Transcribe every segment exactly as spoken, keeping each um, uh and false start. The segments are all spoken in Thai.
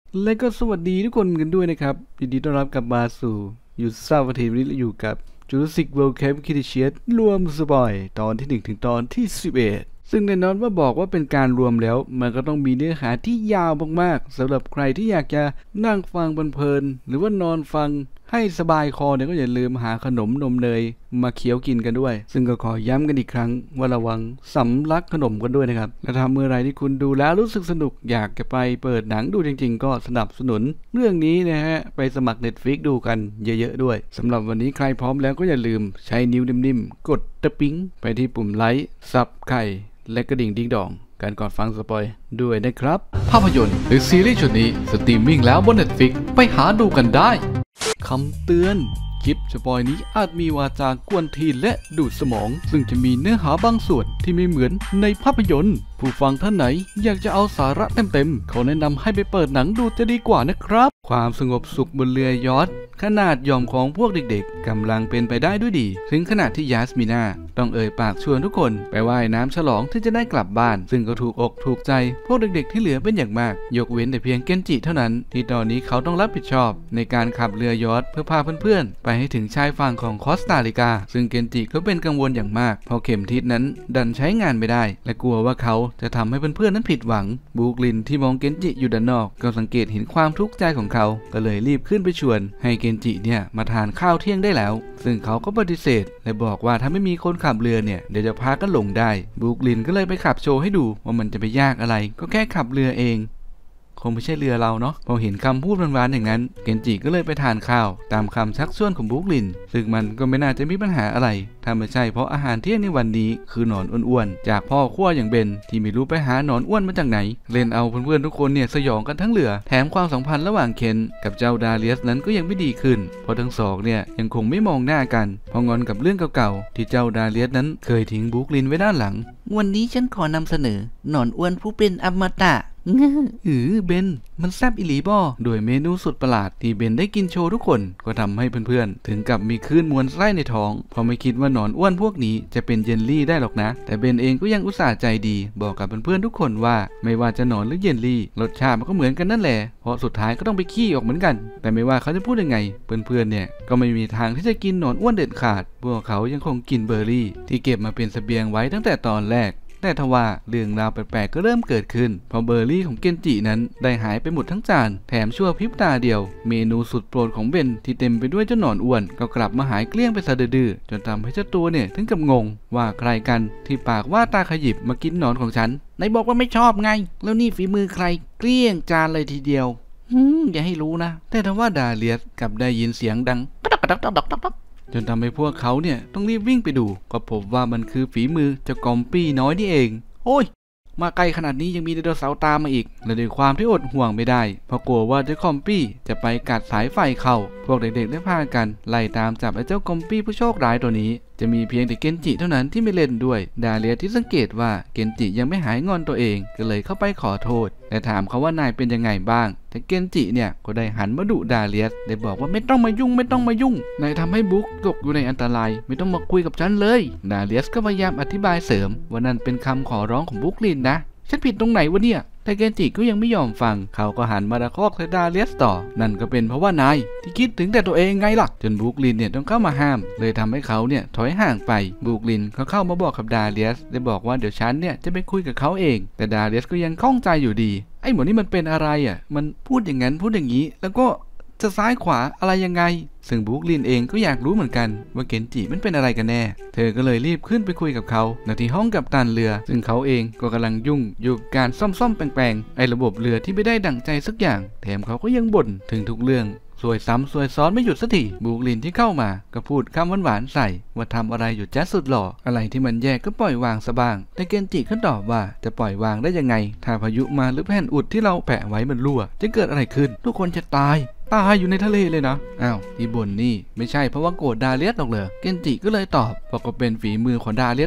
และก็สวัสดีทุกคนกันด้วยนะครับยินดีต้อนรับกลับมาสู่ยูซ่าประเทศวันนี้เราอยู่กับ Jurassic World Camp Cretaceous รวมสปอยตอนที่หนึ่งถึงตอนที่สิบเอ็ดซึ่งแน่นอนว่าบอกว่าเป็นการรวมแล้วมันก็ต้องมีเนื้อหาที่ยาวมากๆสำหรับใครที่อยากจะนั่งฟังเพลินๆหรือว่านอนฟังให้สบายคอเนี่ยก็อย่าลืมหาขนมนมเนยมาเคี้ยวกินกันด้วยซึ่งก็ขอย้ำกันอีกครั้งว่าระวังสำลักขนมกันด้วยนะครับและถ้าเมื่อไรที่คุณดูแล้วรู้สึกสนุกอยากจะไปเปิดหนังดูจริงๆก็สนับสนุนเรื่องนี้นะฮะไปสมัคร Netflix ดูกันเยอะๆด้วยสำหรับวันนี้ใครพร้อมแล้วก็อย่าลืมใช้นิ้วนิ่มๆกดตะปิ๊งไปที่ปุ่มไลค์ซับไข่และกระดิ่งดิ้งดองการก่อนฟังสปอยด้วยนะครับภาพยนตร์หรือซีรีส์ชุดนี้สตรีมมิ่งแล้วบน Netflix ไปหาดูกันได้คำเตือนคลิปสปอยนี้อาจมีวาจากวนทีนและดูดสมองซึ่งจะมีเนื้อหาบางส่วนที่ไม่เหมือนในภาพยนตร์ผู้ฟังท่านไหนอยากจะเอาสาระเต็มๆเขาแนะนำให้ไปเปิดหนังดูจะดีกว่านะครับความสงบสุขบนเรือยอชต์ขนาดยอมของพวกเด็กๆกำลังเป็นไปได้ด้วยดีถึงขนาดที่ยาสมินาต้องเอ่ยปากชวนทุกคนไปว่ายน้ำฉลองที่จะได้กลับบ้านซึ่งก็ถูกอกถูกใจพวกเด็กๆที่เหลือเป็นอย่างมากยกเว้นแต่เพียงเกนจิเท่านั้นที่ตอนนี้เขาต้องรับผิดชอบในการขับเรือยอชต์เพื่อพาเพื่อนๆไปให้ถึงชายฝั่งของคอสตาริกาซึ่งเกนจิก็เป็นกังวลอย่างมากเพราะเข็มทิศนั้นดันใช้งานไม่ได้และกลัวว่าเขาจะทำให้เพื่อนๆนั้นผิดหวังบูกลินที่มองเกนจิอยู่ด้านนอกก็สังเกตเห็นความทุกข์ใจของเขาก็เลยรีบขึ้นไปชวนให้เกนจิเนี่ยมาทานข้าวเที่ยงได้แล้วซึ่งเขาก็ปฏิเสธและบอกว่าถ้าไม่มีคนขับเรือเนี่ยเดี๋ยวจะพากันหลงได้บูกลินก็เลยไปขับโชว์ให้ดูว่ามันจะไปยากอะไรก็แค่ขับเรือเองคงไม่ใช่เรือเราเนาะพอเห็นคำพูดหวานๆอย่างนั้นเกนจิก็เลยไปทานข้าวตามคำชักชวนของบูกลินซึ่งมันก็ไม่น่าจะมีปัญหาอะไรถ้าไม่ใช่เพราะอาหารเที่ยงในวันนี้คือหนอนอ้วนๆจากพ่อขั้วอย่างเบนที่ไม่รู้ไปหาหนอนอ้วนมาจากไหนเล่นเอาเพื่อนๆทุกคนเนี่ยสยองกันทั้งเรือแถมความสัมพันธ์ระหว่างเคนกับเจ้าดาเลียสนั้นก็ยังไม่ดีขึ้นเพราะทั้งสองเนี่ยยังคงไม่มองหน้ากันเพราะงอนกับเรื่องเก่าๆที่เจ้าดาเลียสนั้นเคยทิ้งบูกลินไว้ด้านหลังวันนี้ฉันขอนำเสนอหนอนอ้วนผู้เป็นอมตะอือเบนมันแซ่บอิหลีบอโดยเมนูสุดประหลาดที่เบนได้กินโชว์ทุกคนก็ทำให้เพื่อนๆถึงกับมีคลื่นมวลไส้ในท้องเพราะไม่คิดว่าหนอนอ้วนพวกนี้จะเป็นเยลลี่ได้หรอกนะแต่เบนเองก็ยังอุตส่าห์ใจดีบอกกับเพื่อนๆทุกคนว่าไม่ว่าจะหนอนหรือเยลลี่รสชาติมันก็เหมือนกันนั่นแหละเพราะสุดท้ายก็ต้องไปขี้ออกเหมือนกันแต่ไม่ว่าเขาจะพูดยังไงเพื่อนๆเนี่ยก็ไม่มีทางที่จะกินหนอนอ้วนเด็ดขาดพวกเขายังคงกินเบอร์รี่ที่เก็บมาเป็นเสบียงไว้ตั้งแต่ตอนแรกแต่ทว่าเรื่องราวแปลกๆก็เริ่มเกิดขึ้นเพราะเบอร์รี่ของเกนจินั้นได้หายไปหมดทั้งจานแถมชั่วพริบตาเดียวเมนูสุดโปรดของเบนที่เต็มไปด้วยเจ้าหนอนอ้วนก็กลับมาหายเกลี้ยงไปซะดื้อจนทำให้เจ้าตัวเนี่ยถึงกับงงว่าใครกันที่ปากว่าตาขยิบมากินหนอนของฉันไหนบอกว่าไม่ชอบไงแล้วนี่ฝีมือใครเกลี้ยงจานเลยทีเดียวฮึอย่าให้รู้นะแต่ทว่าดาเลียสกลับได้ยินเสียงดังจนทำให้พวกเขาเนี่ยต้องรีบวิ่งไปดูก็พบว่ามันคือฝีมือเจ้ากอมปี้น้อยนี่เองโอ้ยมาไกลขนาดนี้ยังมีไดโนเสาร์ตามมาอีกและด้วยความที่อดห่วงไม่ได้เพราะกลัวว่าเจ้ากอมปี้จะไปกัดสายไฟเข้าพวกเด็กๆได้พากันไล่ตามจับไอ้เจ้ากอมปี้ผู้โชคร้ายตัวนี้จะมีเพียงแต่เกนจิเท่านั้นที่ไม่เล่นด้วยดาเลียที่สังเกตว่าเกนจิยังไม่หายงอนตัวเองก็เลยเข้าไปขอโทษและถามเขาว่านายเป็นยังไงบ้างแต่เกนจิเนี่ยก็ได้หันมาดุดาเลียสได้บอกว่าไม่ต้องมายุ่งไม่ต้องมายุ่งนายทำให้บุ๊กตกอยู่ในอันตรายไม่ต้องมาคุยกับฉันเลยดาเลียสก็พยายามอธิบายเสริมว่านั่นเป็นคำขอร้องของบุ๊กลินนะฉันผิดตรงไหนวะเนี่ยแต่เกนจิก็ยังไม่ยอมฟังเขาก็หันมาตะคอกใส่ดาเลียสต่อนั่นก็เป็นเพราะว่านายที่คิดถึงแต่ตัวเองไงล่ะจนบูกลินเนี่ยต้องเข้ามาห้ามเลยทำให้เขาเนี่ยถอยห่างไปบูกลินเขาเข้ามาบอกกับดาเลียสได้บอกว่าเดี๋ยวฉันเนี่ยจะไปคุยกับเขาเองแต่ดาเลียสก็ยังข้องใจอยู่ดีไอ้หมอนี่มันเป็นอะไรอ่ะมันพูดอย่างนั้นพูดอย่างนี้แล้วก็จะซ้ายขวาอะไรยังไงซึ่งบูกลินเองก็อยากรู้เหมือนกันว่าเกนจิมันเป็นอะไรกันแน่เธอก็เลยรีบขึ้นไปคุยกับเขาณที่ห้องกัปตันเรือซึ่งเขาเองก็กำลังยุ่งอยู่กับการซ่อมๆแปลงๆไอ้ระบบเรือที่ไม่ได้ดั่งใจสักอย่างแถมเขาก็ยังบ่นถึงทุกเรื่องสวยซ้ำสวยซ้อนไม่หยุดสักทีบูกลินที่เข้ามาก็พูดคำหวานๆใส่ว่าทำอะไรอยู่แจ๊สสุดหล่ออะไรที่มันแย่ก็ปล่อยวางซะบ้างแต่เกนจิก็ตอบว่าจะปล่อยวางได้ยังไงถ้าพายุมาหรือแผ่นอุดที่เราแปะไว้มันรั่วจะเกิดอะไรขึ้นทุกคนจะตายตายอยู่ในทะเลเลยนะอ้าวที่บ่นนี่ไม่ใช่เพราะว่าโกรธดาเลียสหรอกเหรอเกนจิก็เลยตอบเพราะก็เป็นฝีมือของดาเลียสนั่นแหละ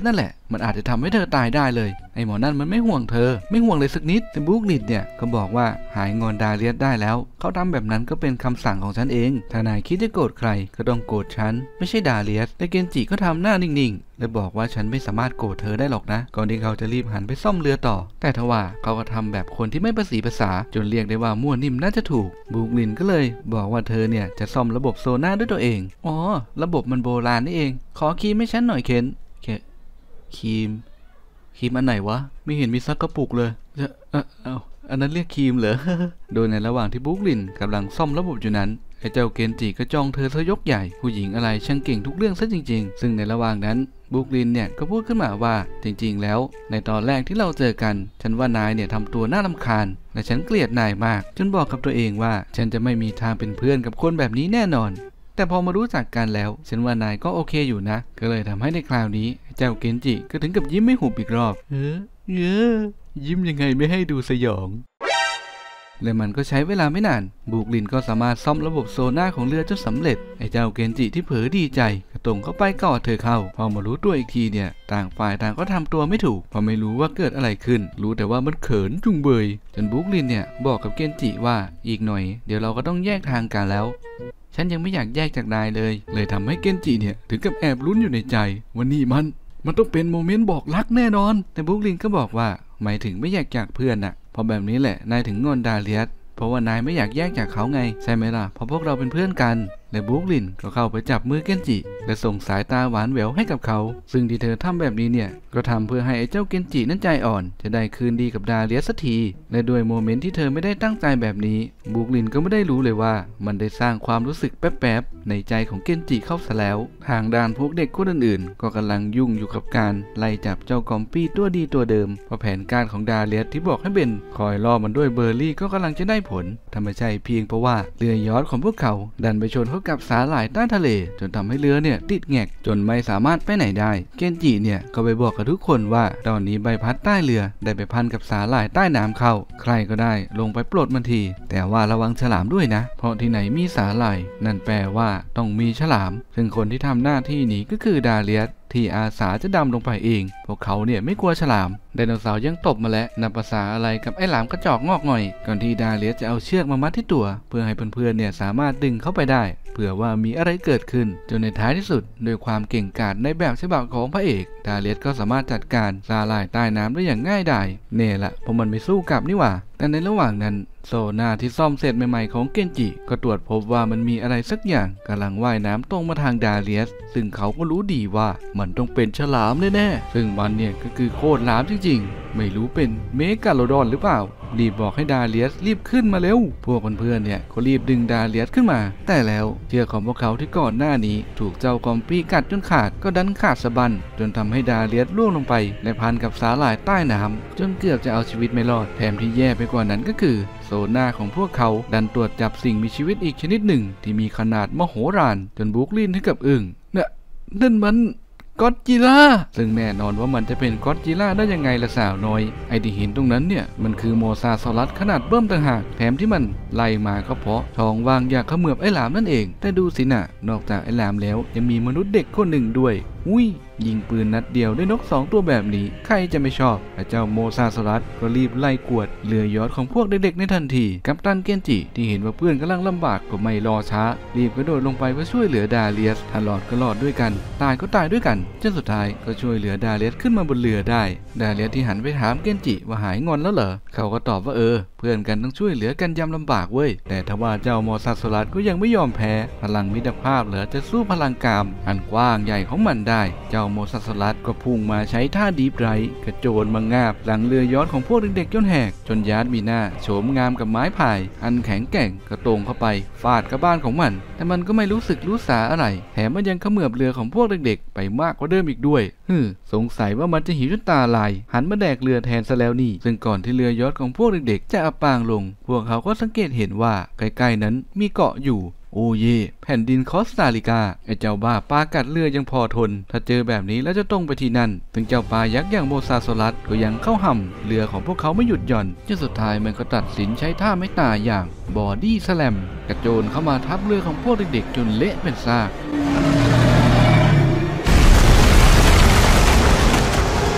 มันอาจจะทำให้เธอตายได้เลยไอ้หมอนั่นมันไม่ห่วงเธอไม่ห่วงเลยสักนิดแต่บรูคลินเนี่ยก็บอกว่าหายงอนดาเลียสได้แล้วเขาทำแบบนั้นก็เป็นคำสั่งของฉันเองถ้านายคิดจะโกรธใครก็ต้องโกรธฉันไม่ใช่ดาเลียสแต่เกนจิก็ทำหน้านิ่งๆและบอกว่าฉันไม่สามารถโกรธเธอได้หรอกนะก่อนที่เขาจะรีบหันไปซ่อมเรือต่อแต่ทว่าเขาก็ทำแบบคนที่ไม่ประสีภาษาจนเรียกได้ว่ามั่วนิ่มน่าจะถูกบรูคลินก็เลยบอกว่าเธอเนี่ยจะซ่อมระบบโซน่าด้วยตัวเองอ๋อระบบมันโบราณนี่เองขอครีมให้ฉันหน่อยเคนเคครีมครีมอันไหนวะไม่เห็นมีสักกระปุกเลยจะเออเอาอันนั้นเรียกครีมเหรอ โดยในระหว่างที่บรูคลินกำลังซ่อมระบบอยู่นั้นไอ้เจ้าเกนจิก็จ้องเธอซะยกใหญ่ผู้หญิงอะไรช่างเก่งทุกเรื่องซะจริงๆซึ่งในระหว่างนั้นบรูคลินเนี่ยก็พูดขึ้นมาว่าจริงๆแล้วในตอนแรกที่เราเจอกันฉันว่านายเนี่ยทำตัวน่ารำคาญและฉันเกลียดนายมากจนบอกกับตัวเองว่าฉันจะไม่มีทางเป็นเพื่อนกับคนแบบนี้แน่นอนแต่พอมารู้จักกันแล้วฉันว่านายก็โอเคอยู่นะก็เลยทำให้ในคราวนี้เจ้าเกนจิก็ถึงกับยิ้มไม่หุบอีกรอบเออเออยิ้มยังไงไม่ให้ดูสยองและมันก็ใช้เวลาไม่นานบรูคลินก็สามารถซ่อมระบบโซน่าของเรือจนสำเร็จไอ้เจ้าเกนจิที่เผลอดีใจกระตรงเข้าไปกอดเธอเข้าพอมารู้ตัวอีกทีเนี่ยต่างฝ่ายต่างก็ทำตัวไม่ถูกเพราะไม่รู้ว่าเกิดอะไรขึ้นรู้แต่ว่ามันเขินจุงเบยจนบรูคลินเนี่ยบอกกับเกนจิว่าอีกหน่อยเดี๋ยวเราก็ต้องแยกทางกันแล้วฉันยังไม่อยากแยกจากนายเลยเลยทำให้เกนจิเนี่ยถึงกับแอบลุ้นอยู่ในใจวันนี้มันมันต้องเป็นโมเมนต์บอกรักแน่นอนแต่บรูคลินก็บอกว่าหมายถึงไม่อยากจากเพื่อนน่ะพอแบบนี้แหละนายถึงงอนดาเลียสเพราะว่านายไม่อยากแยกจากเขาไงใช่ไหมล่ะเพราะพวกเราเป็นเพื่อนกันและบรูคลินก็เข้าไปจับมือเกนจิและส่งสายตาหวานแหววให้กับเขาซึ่งที่เธอทำแบบนี้เนี่ยก็ทำเพื่อให้ไอ้เจ้าเกนจินั้นใจอ่อนจะได้คืนดีกับดาเลียสสักทีและด้วยโมเมนต์ที่เธอไม่ได้ตั้งใจแบบนี้บรูคลินก็ไม่ได้รู้เลยว่ามันได้สร้างความรู้สึกแป๊บๆในใจของเกนจิเข้าซะแล้วทางด้านพวกเด็กคนอื่นๆก็กำลังยุ่งอยู่กับการไล่จับเจ้ากอมปี้ตัวดีตัวเดิมเพราะแผนการของดาเลียสที่บอกให้เบนคอยล่อมันด้วยเบอร์รี่ก็กำลังจะได้ผลทำไมใช่เพียงเพราะว่าเรือยอชต์ของพวกเขาดันไปชนเข้ากับสาหร่ายใต้ทะเลจนทำให้เรือเนี่ยติดแงกจนไม่สามารถไปไหนได้เกนจิเนี่ยก็ไปบอกกับทุกคนว่าตอนนี้ใบพัดใต้เรือได้ไปพันกับสาหร่ายใต้น้ำเข้าใครก็ได้ลงไปปลดมันทีแต่ว่าระวังฉลามด้วยนะเพราะที่ไหนมีสาหร่ายนั่นแปลว่าต้องมีฉลามซึ่งคนที่ทำหน้าที่นี้ก็คือดาเลียสที่อาสาจะดำลงไปเองพวกเขาเนี่ยไม่กลัวฉลามไดโนเสาร์ยังตบมาแล้วนับภาษาอะไรกับไอ้หลามกระจอกงอกหน่อยก่อนที่ดาเลียสจะเอาเชือกมามัดที่ตัวเพื่อให้เพื่อนๆเนี่ยสามารถดึงเข้าไปได้เผื่อว่ามีอะไรเกิดขึ้นจนในท้ายที่สุดด้วยความเก่งกาจในแบบฉบับของพระเอกดาเลียสก็สามารถจัดการสาหร่ายใต้น้ำได้อย่างง่ายดายเนี่ยแหละเพราะมันไม่สู้กลับนี่หว่าแต่ในระหว่างนั้นโซน่าที่ซ่อมเสร็จใหม่ๆของเกนจิก็ตรวจพบว่ามันมีอะไรสักอย่างกำลังว่ายน้ำตรงมาทางดาเลียสซึ่งเขาก็รู้ดีว่ามันต้องเป็นฉลามแน่ๆซึ่งมันเนี่ยก็คือโคตรหลามจริงๆไม่รู้เป็นเมกาโลดอนหรือเปล่ารีบบอกให้ดาเลียสรีบขึ้นมาเร็วพวกเพื่อนๆเนี่ยก็รีบดึงดาเลียสขึ้นมาแต่แล้วเชือกของพวกเขาที่ก่อนหน้านี้ถูกเจ้ากอมปี้กัดจนขาดก็ดันขาดสะบั้นจนทำให้ดาเลียสล่วงลงไปและพันกับสาหร่ายใต้น้ำจนเกือบจะเอาชีวิตไม่รอดแถมที่แย่ไปกว่านั้นก็คือโซน่าของพวกเขาดันตรวจจับสิ่งมีชีวิตอีกชนิดหนึ่งที่มีขนาดมโหฬารจนบรูคลินให้กับอึ้งน่ะนั่นมันก็อดจิล่าซึ่งแน่นอนว่ามันจะเป็นก็อดจิล่าได้ยังไงล่ะสาวน้อยไอที่เห็นตรงนั้นเนี่ยมันคือโมซาซอรัสขนาดเบิ่มต่างหากแถมที่มันไล่มาก็เพราะท้องว่างอยากเขมือบไอหลามนั่นเองแต่ดูสินะนอกจากไอหลามแล้วยังมีมนุษย์เด็กคนหนึ่งด้วยอุ้ยยิงปืนนัดเดียวด้วยนกสองตัวแบบนี้ใครจะไม่ชอบไอ้เจ้าโมซาซอรัสก็รีบไล่กวดเรือยอชต์ของพวกเด็กๆในทันทีกัปตันเกนจิที่เห็นว่าเพื่อนกำลังลำบากก็ไม่รอช้ารีบกระโดดลงไปเพื่อช่วยเหลือดาเลียสถ้ารอดก็รอดด้วยกันตายก็ตายด้วยกันจนสุดท้ายก็ช่วยเหลือดาเลียสขึ้นมาบนเรือได้ดาเลียสที่หันไปถามเกนจิว่าหายงอนแล้วเหรอเขาก็ตอบว่าเออเพื่อนกันต้องช่วยเหลือกันยามลำบากเว้ยแต่ทว่าเจ้าโมซาซอรัสก็ยังไม่ยอมแพ้พลังมิตรภาพเหลือจะสู้พลังกามอันกว้างใหญ่ของมันได้เจ้าโมซาซอรัสก็พุ่งมาใช้ท่าดีไบรท์กระโจนมางาบหลังเรือยอชต์ของพวกเด็กๆจนแหกจนยาร์ดมีหน้าโฉมงามกับไม้พายอันแข็งแกร่งกระตรงเข้าไปฟาดกับบ้านของมันแต่มันก็ไม่รู้สึกรู้สาอะไรแถมมันยังเขมือบเรือของพวกเด็กๆไปมากกว่าเดิมอีกด้วยฮึสงสัยว่ามันจะหิวจนตาลายหันมาแดกเรือแทนซะแล้วนี่ซึ่งก่อนที่เรือยอชต์ของพวกเด็กๆจะอับปางลงพวกเขาก็สังเกตเห็นว่าใกล้ๆนั้นมีเกาะอยู่โอ้เย่แผ่นดินคอสตาริกาไอ้เจ้าบ้าปลากัดเรือยังพอทนถ้าเจอแบบนี้แล้วจะต้องไปที่นั่นถึงเจ้าปลายักษ์อย่างโมซาซอรัสก็ยังเข้าห่ำเรือของพวกเขาไม่หยุดหย่อนจนสุดท้ายมันก็ตัดสินใช้ท่าไม่ตายอย่างบอดี้สแลมกระโจนเข้ามาทับเรือของพวกเด็กๆจนเละเป็นซาก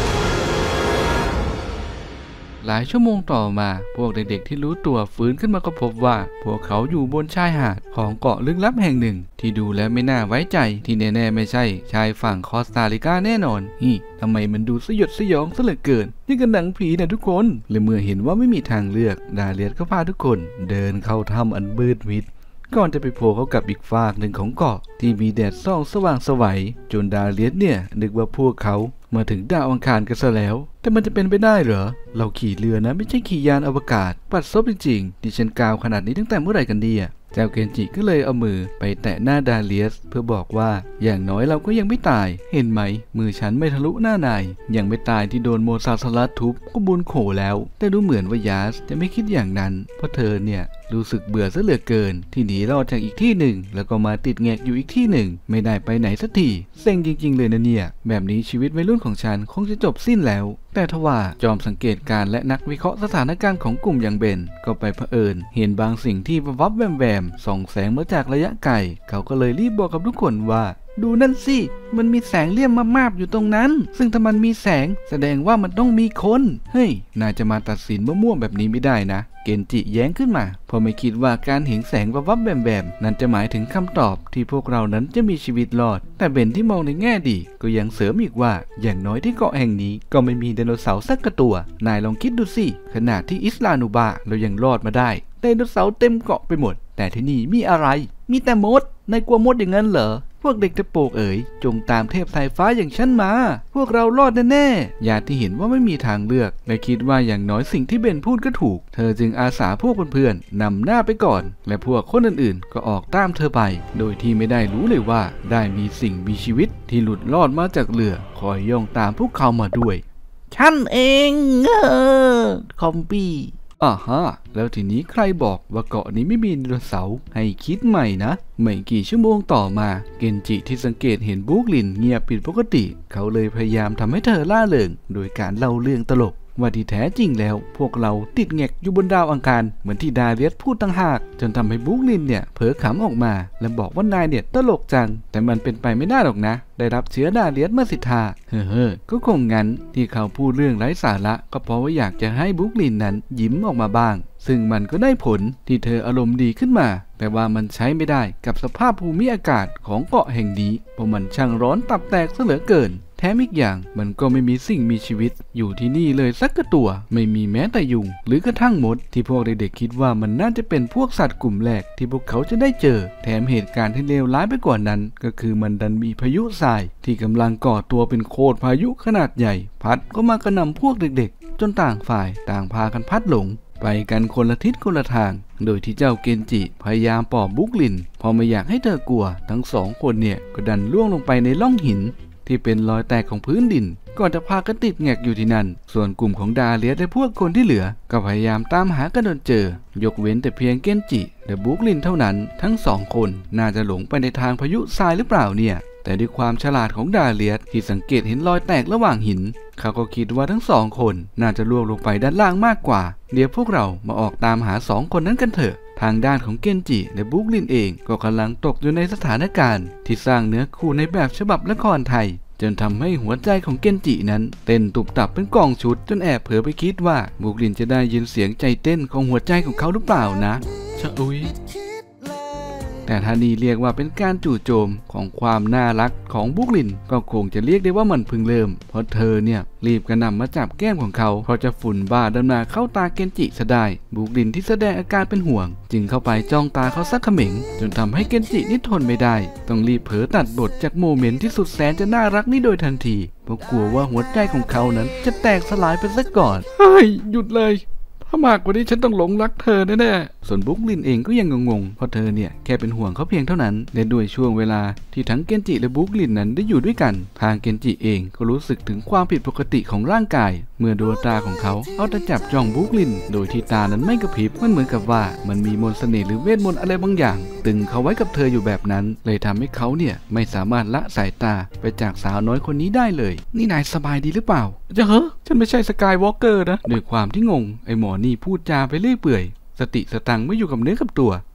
หลายชั่วโมงต่อมาพวกเด็กๆที่รู้ตัวฟื้นขึ้นมาก็พบว่าพวกเขาอยู่บนชายหาดของเกาะลึกลับแห่งหนึ่งที่ดูแล้วไม่น่าไว้ใจที่แน่ๆไม่ใช่ชายฝั่งคอสตาริกาแน่นอนนี่ทำไมมันดูสยดสยองซะเหลือเกินนี่กันหนังผีนะทุกคนและเมื่อเห็นว่าไม่มีทางเลือกดาเลียสก็พาทุกคนเดินเข้าถ้ำอันมืดมิดก่อนจะไปโผล่เข้ากับอีกฝากหนึ่งของเกาะที่มีแดดส่องสว่างไสวจนดาเลียสเนี่ยนึกว่าพวกเขามาถึงดาวอังคารกันซะแล้วแต่มันจะเป็นไปได้เหรอเราขี่เรือนะไม่ใช่ขี่ยานอวกาศปัดซบจริงๆดิฉันกาวขนาดนี้ตั้งแต่เมื่อไหร่กันดีอ่ะเจ้าเคนจิก็เลยเอามือไปแตะหน้าดาเลียสเพื่อบอกว่าอย่างน้อยเราก็ยังไม่ตายเห็นไหมมือฉันไม่ทะลุหน้านายยังไม่ตายที่โดนโมซาสลัดทุบก็บุญโขแล้วแต่ดูเหมือนว่ายาสจะไม่คิดอย่างนั้นเพราะเธอเนี่ยรู้สึกเบื่อซะเหลือเกินที่หนีรอดจากอีกที่หนึ่งแล้วก็มาติดแงกอยู่อีกที่หนึ่งไม่ได้ไปไหนสักทีเซ็งจริงๆเลยนะเนี่ยแบบนี้ชีวิตวัยรุ่นของฉันคงจะจบสิ้นแล้วแต่ทว่าจอมสังเกตการและนักวิเคราะห์สถานการณ์ของกลุ่มอย่างเบนก็ไปเผอิญเห็นบางสิ่งที่วับแวมแวมส่องแสงมาจากระยะไกลเขาก็เลยรีบบอกกับทุกคนว่าดูนั่นสิมันมีแสงเลี่ยมมาบๆอยู่ตรงนั้นซึ่งถ้ามันมีแสงแสดงว่ามันต้องมีคนเฮ้ยนายจะมาตัดสินมั่วๆแบบนี้ไม่ได้นะเกนจิแย้งขึ้นมาเพราะไม่คิดว่าการเห็นแสงวับๆแวมๆนั้นจะหมายถึงคำตอบที่พวกเรานั้นจะมีชีวิตรอดแต่เบนที่มองในแง่ดีก็ยังเสริมอีกว่าอย่างน้อยที่เกาะแห่งนี้ก็ไม่มีไดโนเสาร์สักกระตัวนายลองคิดดูสิขนาดที่อิสลานูบาเรายังรอดมาได้ไดโนเสาร์เต็มเกาะไปหมดแต่ที่นี่มีอะไรมีแต่มดนายกลัวมดอย่างนั้นเหรอพวกเด็กตะโปกเอ๋ยจงตามเทพสายฟ้าอย่างฉันมาพวกเรารอดแน่ๆญาติที่เห็นว่าไม่มีทางเลือกและคิดว่าอย่างน้อยสิ่งที่เบนพูดก็ถูกเธอจึงอาสาพวกเพื่อนๆนำหน้าไปก่อนและพวกคนอื่นๆก็ออกตามเธอไปโดยที่ไม่ได้รู้เลยว่าได้มีสิ่งมีชีวิตที่หลุดรอดมาจากเรือคอยย่องตามพวกเขามาด้วยฉันเองเออคอมปี้อ่าฮะแล้วทีนี้ใครบอกว่าเกาะนี้ไม่มีไดโนเสาร์ให้คิดใหม่นะไม่กี่ชั่วโมงต่อมาเกนจิที่สังเกตเห็นบรูคลินเงียบผิดปกติเขาเลยพยายามทำให้เธอล่าเริงโดยการเล่าเรื่องตลกว่าที่แท้จริงแล้วพวกเราติดแงกอยู่บนดาวอังคารเหมือนที่ดาเลียสพูดตั้งหากจนทำให้บรูคลินเนี่ยเผลอขำออกมาและบอกว่านายเนี่ยตลกจังแต่มันเป็นไปไม่ได้หรอกนะได้รับเชื้อดาเลียสมาสิทธาเฮ้อก็คงงั้นที่เขาพูดเรื่องไร้สาระก็เพราะว่าอยากจะให้บรูคลินนั้นยิ้มออกมาบ้างซึ่งมันก็ได้ผลที่เธออารมณ์ดีขึ้นมาแต่ว่ามันใช้ไม่ได้กับสภาพภูมิอากาศของเกาะแห่งนี้เพราะมันช่างร้อนตับแตกซะเหลือเกินแถมอีกอย่างมันก็ไม่มีสิ่งมีชีวิตอยู่ที่นี่เลยสักกระตัวไม่มีแม้แต่ยุงหรือกระทั่งมดที่พวกเด็กๆคิดว่ามันน่าจะเป็นพวกสัตว์กลุ่มแรกที่พวกเขาจะได้เจอแถมเหตุการณ์ที่เลวร้ายไปกว่านั้นก็คือมันดันมีพายุทรายที่กำลังก่อตัวเป็นโคตรพายุขนาดใหญ่พัดก็มากระหน่ำพวกเด็กๆจนต่างฝ่ายต่างพากันพัดหลงไปกันคนละทิศคนละทางโดยที่เจ้าเกนจิพยายามปลอบบรูคลินพอไม่อยากให้เธอกลัวทั้งสองคนเนี่ยก็ดันล่วงลงไปในร่องหินที่เป็นรอยแตกของพื้นดินก่อนจะพากันติดแงกอยู่ที่นั่นส่วนกลุ่มของดาเลียสและพวกคนที่เหลือก็พยายามตามหากันจนเจอยกเว้นแต่เพียงเกนจิและบรูคลินเท่านั้นทั้งสองคนน่าจะหลงไปในทางพายุทรายหรือเปล่าเนี่ยแต่ด้วยความฉลาดของดาเลียสที่สังเกตเห็นรอยแตกระหว่างหินเขาก็คิดว่าทั้งสองคนน่าจะล่วงลงไปด้านล่างมากกว่าเดี๋ยวพวกเรามาออกตามหาสองคนนั้นกันเถอะทางด้านของเกนจิและบรูคลินเองก็กำลังตกอยู่ในสถานการณ์ที่สร้างเนื้อคู่ในแบบฉบับละครไทยจนทำให้หัวใจของเกนจินั้นเต้นตุบตับเป็นกองชุดจนแอบเผลอไปคิดว่าบรูคลินจะได้ยินเสียงใจเต้นของหัวใจของเขาหรือเปล่านะชะอุยแต่ถ้านี่เรียกว่าเป็นการจู่โจมของความน่ารักของบรูคลินก็คงจะเรียกได้ว่ามันเพิ่งเริ่มเพราะเธอเนี่ยรีบกระหน่ำมาจับแก้มของเขาเพราะจะฝุ่นบ้าดำนาเข้าตาเกนจิซะได้บรูคลินที่แสดงอาการเป็นห่วงจึงเข้าไปจ้องตาเขาสักเขม็งจนทำให้เกนจินี่ทนไม่ได้ต้องรีบเผลอตัดบทจากโมเมนต์ที่สุดแสนจะน่ารักนี้โดยทันทีเพราะกลัวว่าหัวใจของเขานั้นจะแตกสลายไปซะก่อนเฮ้ยหยุดเลยถ้ามากกว่านี้ฉันต้องหลงรักเธอแน่ๆส่วนบรูคลินเองก็ยังงงๆเพราะเธอเนี่ยแค่เป็นห่วงเขาเพียงเท่านั้นและด้วยช่วงเวลาที่ทั้งเกนจิและบรูคลินนั้นได้อยู่ด้วยกันทางเกนจิเองก็รู้สึกถึงความผิดปกติของร่างกายเมื่อดวงตาของเขาเอาแต่จับจ้องบรูคลินโดยที่ตานั้นไม่กระพริบมันเหมือนกับว่ามันมีมนต์เสน่ห์หรือเวทมนต์อะไรบางอย่างตึงเขาไว้กับเธออยู่แบบนั้นเลยทำให้เขาเนี่ยไม่สามารถละสายตาไปจากสาวน้อยคนนี้ได้เลยนี่นายสบายดีหรือเปล่าจะเหรอฉันไม่ใช่สกายวอล์กเกอร์นะด้วยความที่งงไอหมอนี่พูดจาไปเรื่อยเปื่อยสติสตังไม่อยู่กับเนื้อกับตัว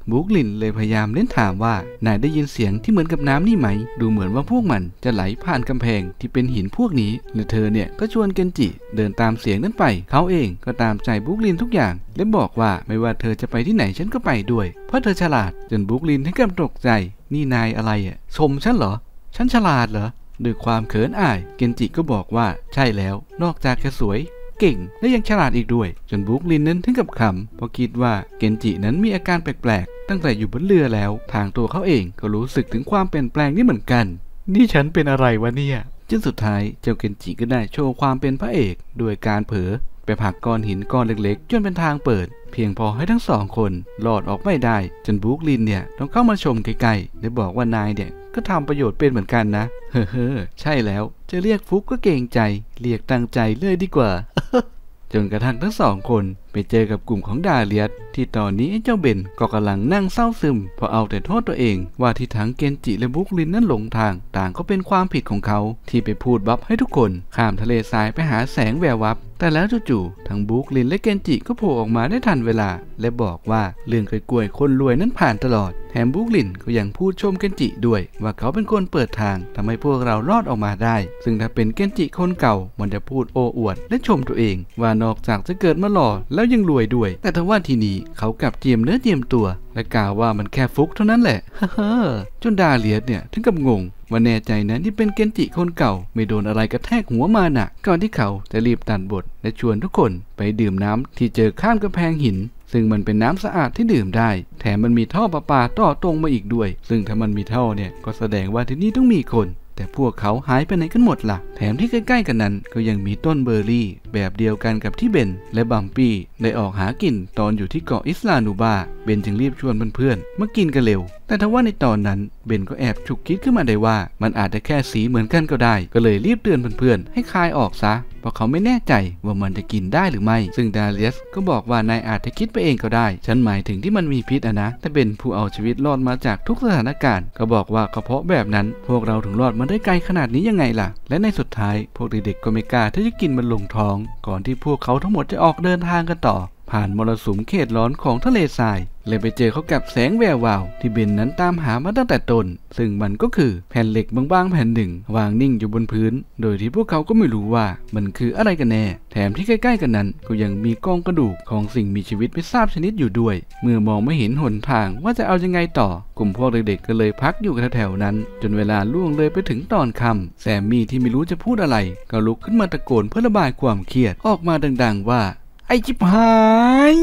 บุ๊กลินเลยพยายามเล่นถามว่านายได้ยินเสียงที่เหมือนกับน้ำนี่ไหมดูเหมือนว่าพวกมันจะไหลผ่านกำแพงที่เป็นหินพวกนี้และเธอเนี่ยก็ชวนเกนจิเดินตามเสียงนั้นไปเขาเองก็ตามใจบุ๊กลินทุกอย่างและบอกว่าไม่ว่าเธอจะไปที่ไหนฉันก็ไปด้วยเพราะเธอฉลาดจนบุ๊กลินถึงกับตกใจนี่นายอะไรอ่ะชมฉันเหรอฉันฉลาดเหรอด้วยความเขินอายเกนจิก็บอกว่าใช่แล้วนอกจากจะสวยเก่งและยังฉลาดอีกด้วยจนบุ๊กลินนั้นถึงกับขำเพราะคิดว่าเกนจินั้นมีอาการแปลกๆตั้งแต่อยู่บนเรือแล้วทางตัวเขาเองก็รู้สึกถึงความเปลี่ยนแปลงนี้เหมือนกันนี่ฉันเป็นอะไรวะเนี่ยจนสุดท้ายเจ้าเกนจิก็ได้โชว์ความเป็นพระเอกโดยการเผลอไปผลักก้อนหินก้อนเล็กๆจนเป็นทางเปิดเพียงพอให้ทั้งสองคนรอดออกไม่ได้จนบุ๊กลินเนี่ยต้องเข้ามาชมใกล้ๆและบอกว่านายเนี่ยก็ทำประโยชน์เป็นเหมือนกันนะเฮ้อใช่แล้วจะเรียกฟุกก็เกรงใจเรียกตั้งใจเลยดีกว่า จนกระทั่งทั้งสองคนไปเจอกับกลุ่มของดาเลียสที่ตอนนี้ไอ้เจ้าเบนก็กำลังนั่งเศร้าซึมเพราะเอาแต่โทษตัวเองว่าที่ทั้งเกนจิและบุ๊กลินนั้นหลงทางต่างก็เป็นความผิดของเขาที่ไปพูดบัฟให้ทุกคนข้ามทะเลทรายไปหาแสงแวววับแต่แล้วจู่ๆทั้งบุ๊กลินและเกนจิก็โผล่ออกมาได้ทันเวลาและบอกว่าเรื่องกล้วยๆคนรวยนั้นผ่านตลอดแถมบุ๊กลินก็ยังพูดชมเกนจิด้วยว่าเขาเป็นคนเปิดทางทำให้พวกเรารอดออกมาได้ซึ่งถ้าเป็นเกนจิคนเก่ามันจะพูดโอ้อวดและชมตัวเองว่านอกจากจะเกิดมาหล่อแล้วยังรวยด้วยแต่ทว่าทีนี้เขากลับเจียมเนื้อเจียมตัวและกล่าวว่ามันแค่ฟุกเท่านั้นแหละฮ่าจนดาเลียสเนี่ยถึงกับงงว่าแน่ใจนะที่เป็นเกนจิคนเก่าไม่โดนอะไรกระแทกหัวมาน่ะก่อนที่เขาจะรีบตัดบทและชวนทุกคนไปดื่มน้ำที่เจอข้ามกำแพงหินซึ่งมันเป็นน้ำสะอาดที่ดื่มได้แถมมันมีท่อประปาต่อตรงมาอีกด้วยซึ่งถ้ามันมีท่อเนี่ยก็แสดงว่าที่นี่ต้องมีคนแต่พวกเขาหายไปไหนกันหมดล่ะแถมที่ใกล้ๆกันนั้นก็ยังมีต้นเบอร์รี่แบบเดียวกันกับที่เบนและบัมปี้ได้ออกหากินตอนอยู่ที่เกาะอิสลานูบาเบนจึงรีบชวนเพื่อนๆมากินกันเร็วแต่ทว่าในตอนนั้นเบนก็แอบฉุกคิดขึ้นมาได้ว่ามันอาจจะแค่สีเหมือนกันก็ได้ก็เลยรีบเตือนเพื่อนๆให้คายออกซะเพราะเขาไม่แน่ใจว่ามันจะกินได้หรือไม่ซึ่งดาเลียสก็บอกว่านายอาจจะคิดไปเองก็ได้ฉันหมายถึงที่มันมีพิษอะนะแต่เบนผู้เอาชีวิตรอดมาจากทุกสถานการณ์ก็บอกว่าก็เพราะแบบนั้นพวกเราถึงรอดมาได้ไกลขนาดนี้ยังไงล่ะและในสุดท้ายพวกเด็กๆก็ไม่กล้าที่จะกินมันลงท้องก่อนที่พวกเขาทั้งหมดจะออกเดินทางกันต่อผ่านมรสุมเขตร้อนของทะเลทรายเลยไปเจอเขากับแสงแวววาวที่เบนนั้นตามหามาตั้งแต่ต้นซึ่งมันก็คือแผ่นเหล็กบางๆแผ่นหนึ่งวางนิ่งอยู่บนพื้นโดยที่พวกเขาก็ไม่รู้ว่ามันคืออะไรกันแน่แถมที่ใกล้ๆกันนั้นก็ยังมีกองกระดูกของสิ่งมีชีวิตไม่ทราบชนิดอยู่ด้วยเมื่อมองไม่เห็นหนทางว่าจะเอายังไงต่อกลุ่มพวกเด็กๆก็เลยพักอยู่แถวๆนั้นจนเวลาล่วงเลยไปถึงตอนค่ำแซมมี่ที่ไม่รู้จะพูดอะไรก็ลุกขึ้นมาตะโกนเพื่อระบายความเครียดออกมาดังๆว่าไอ้ชิบหาย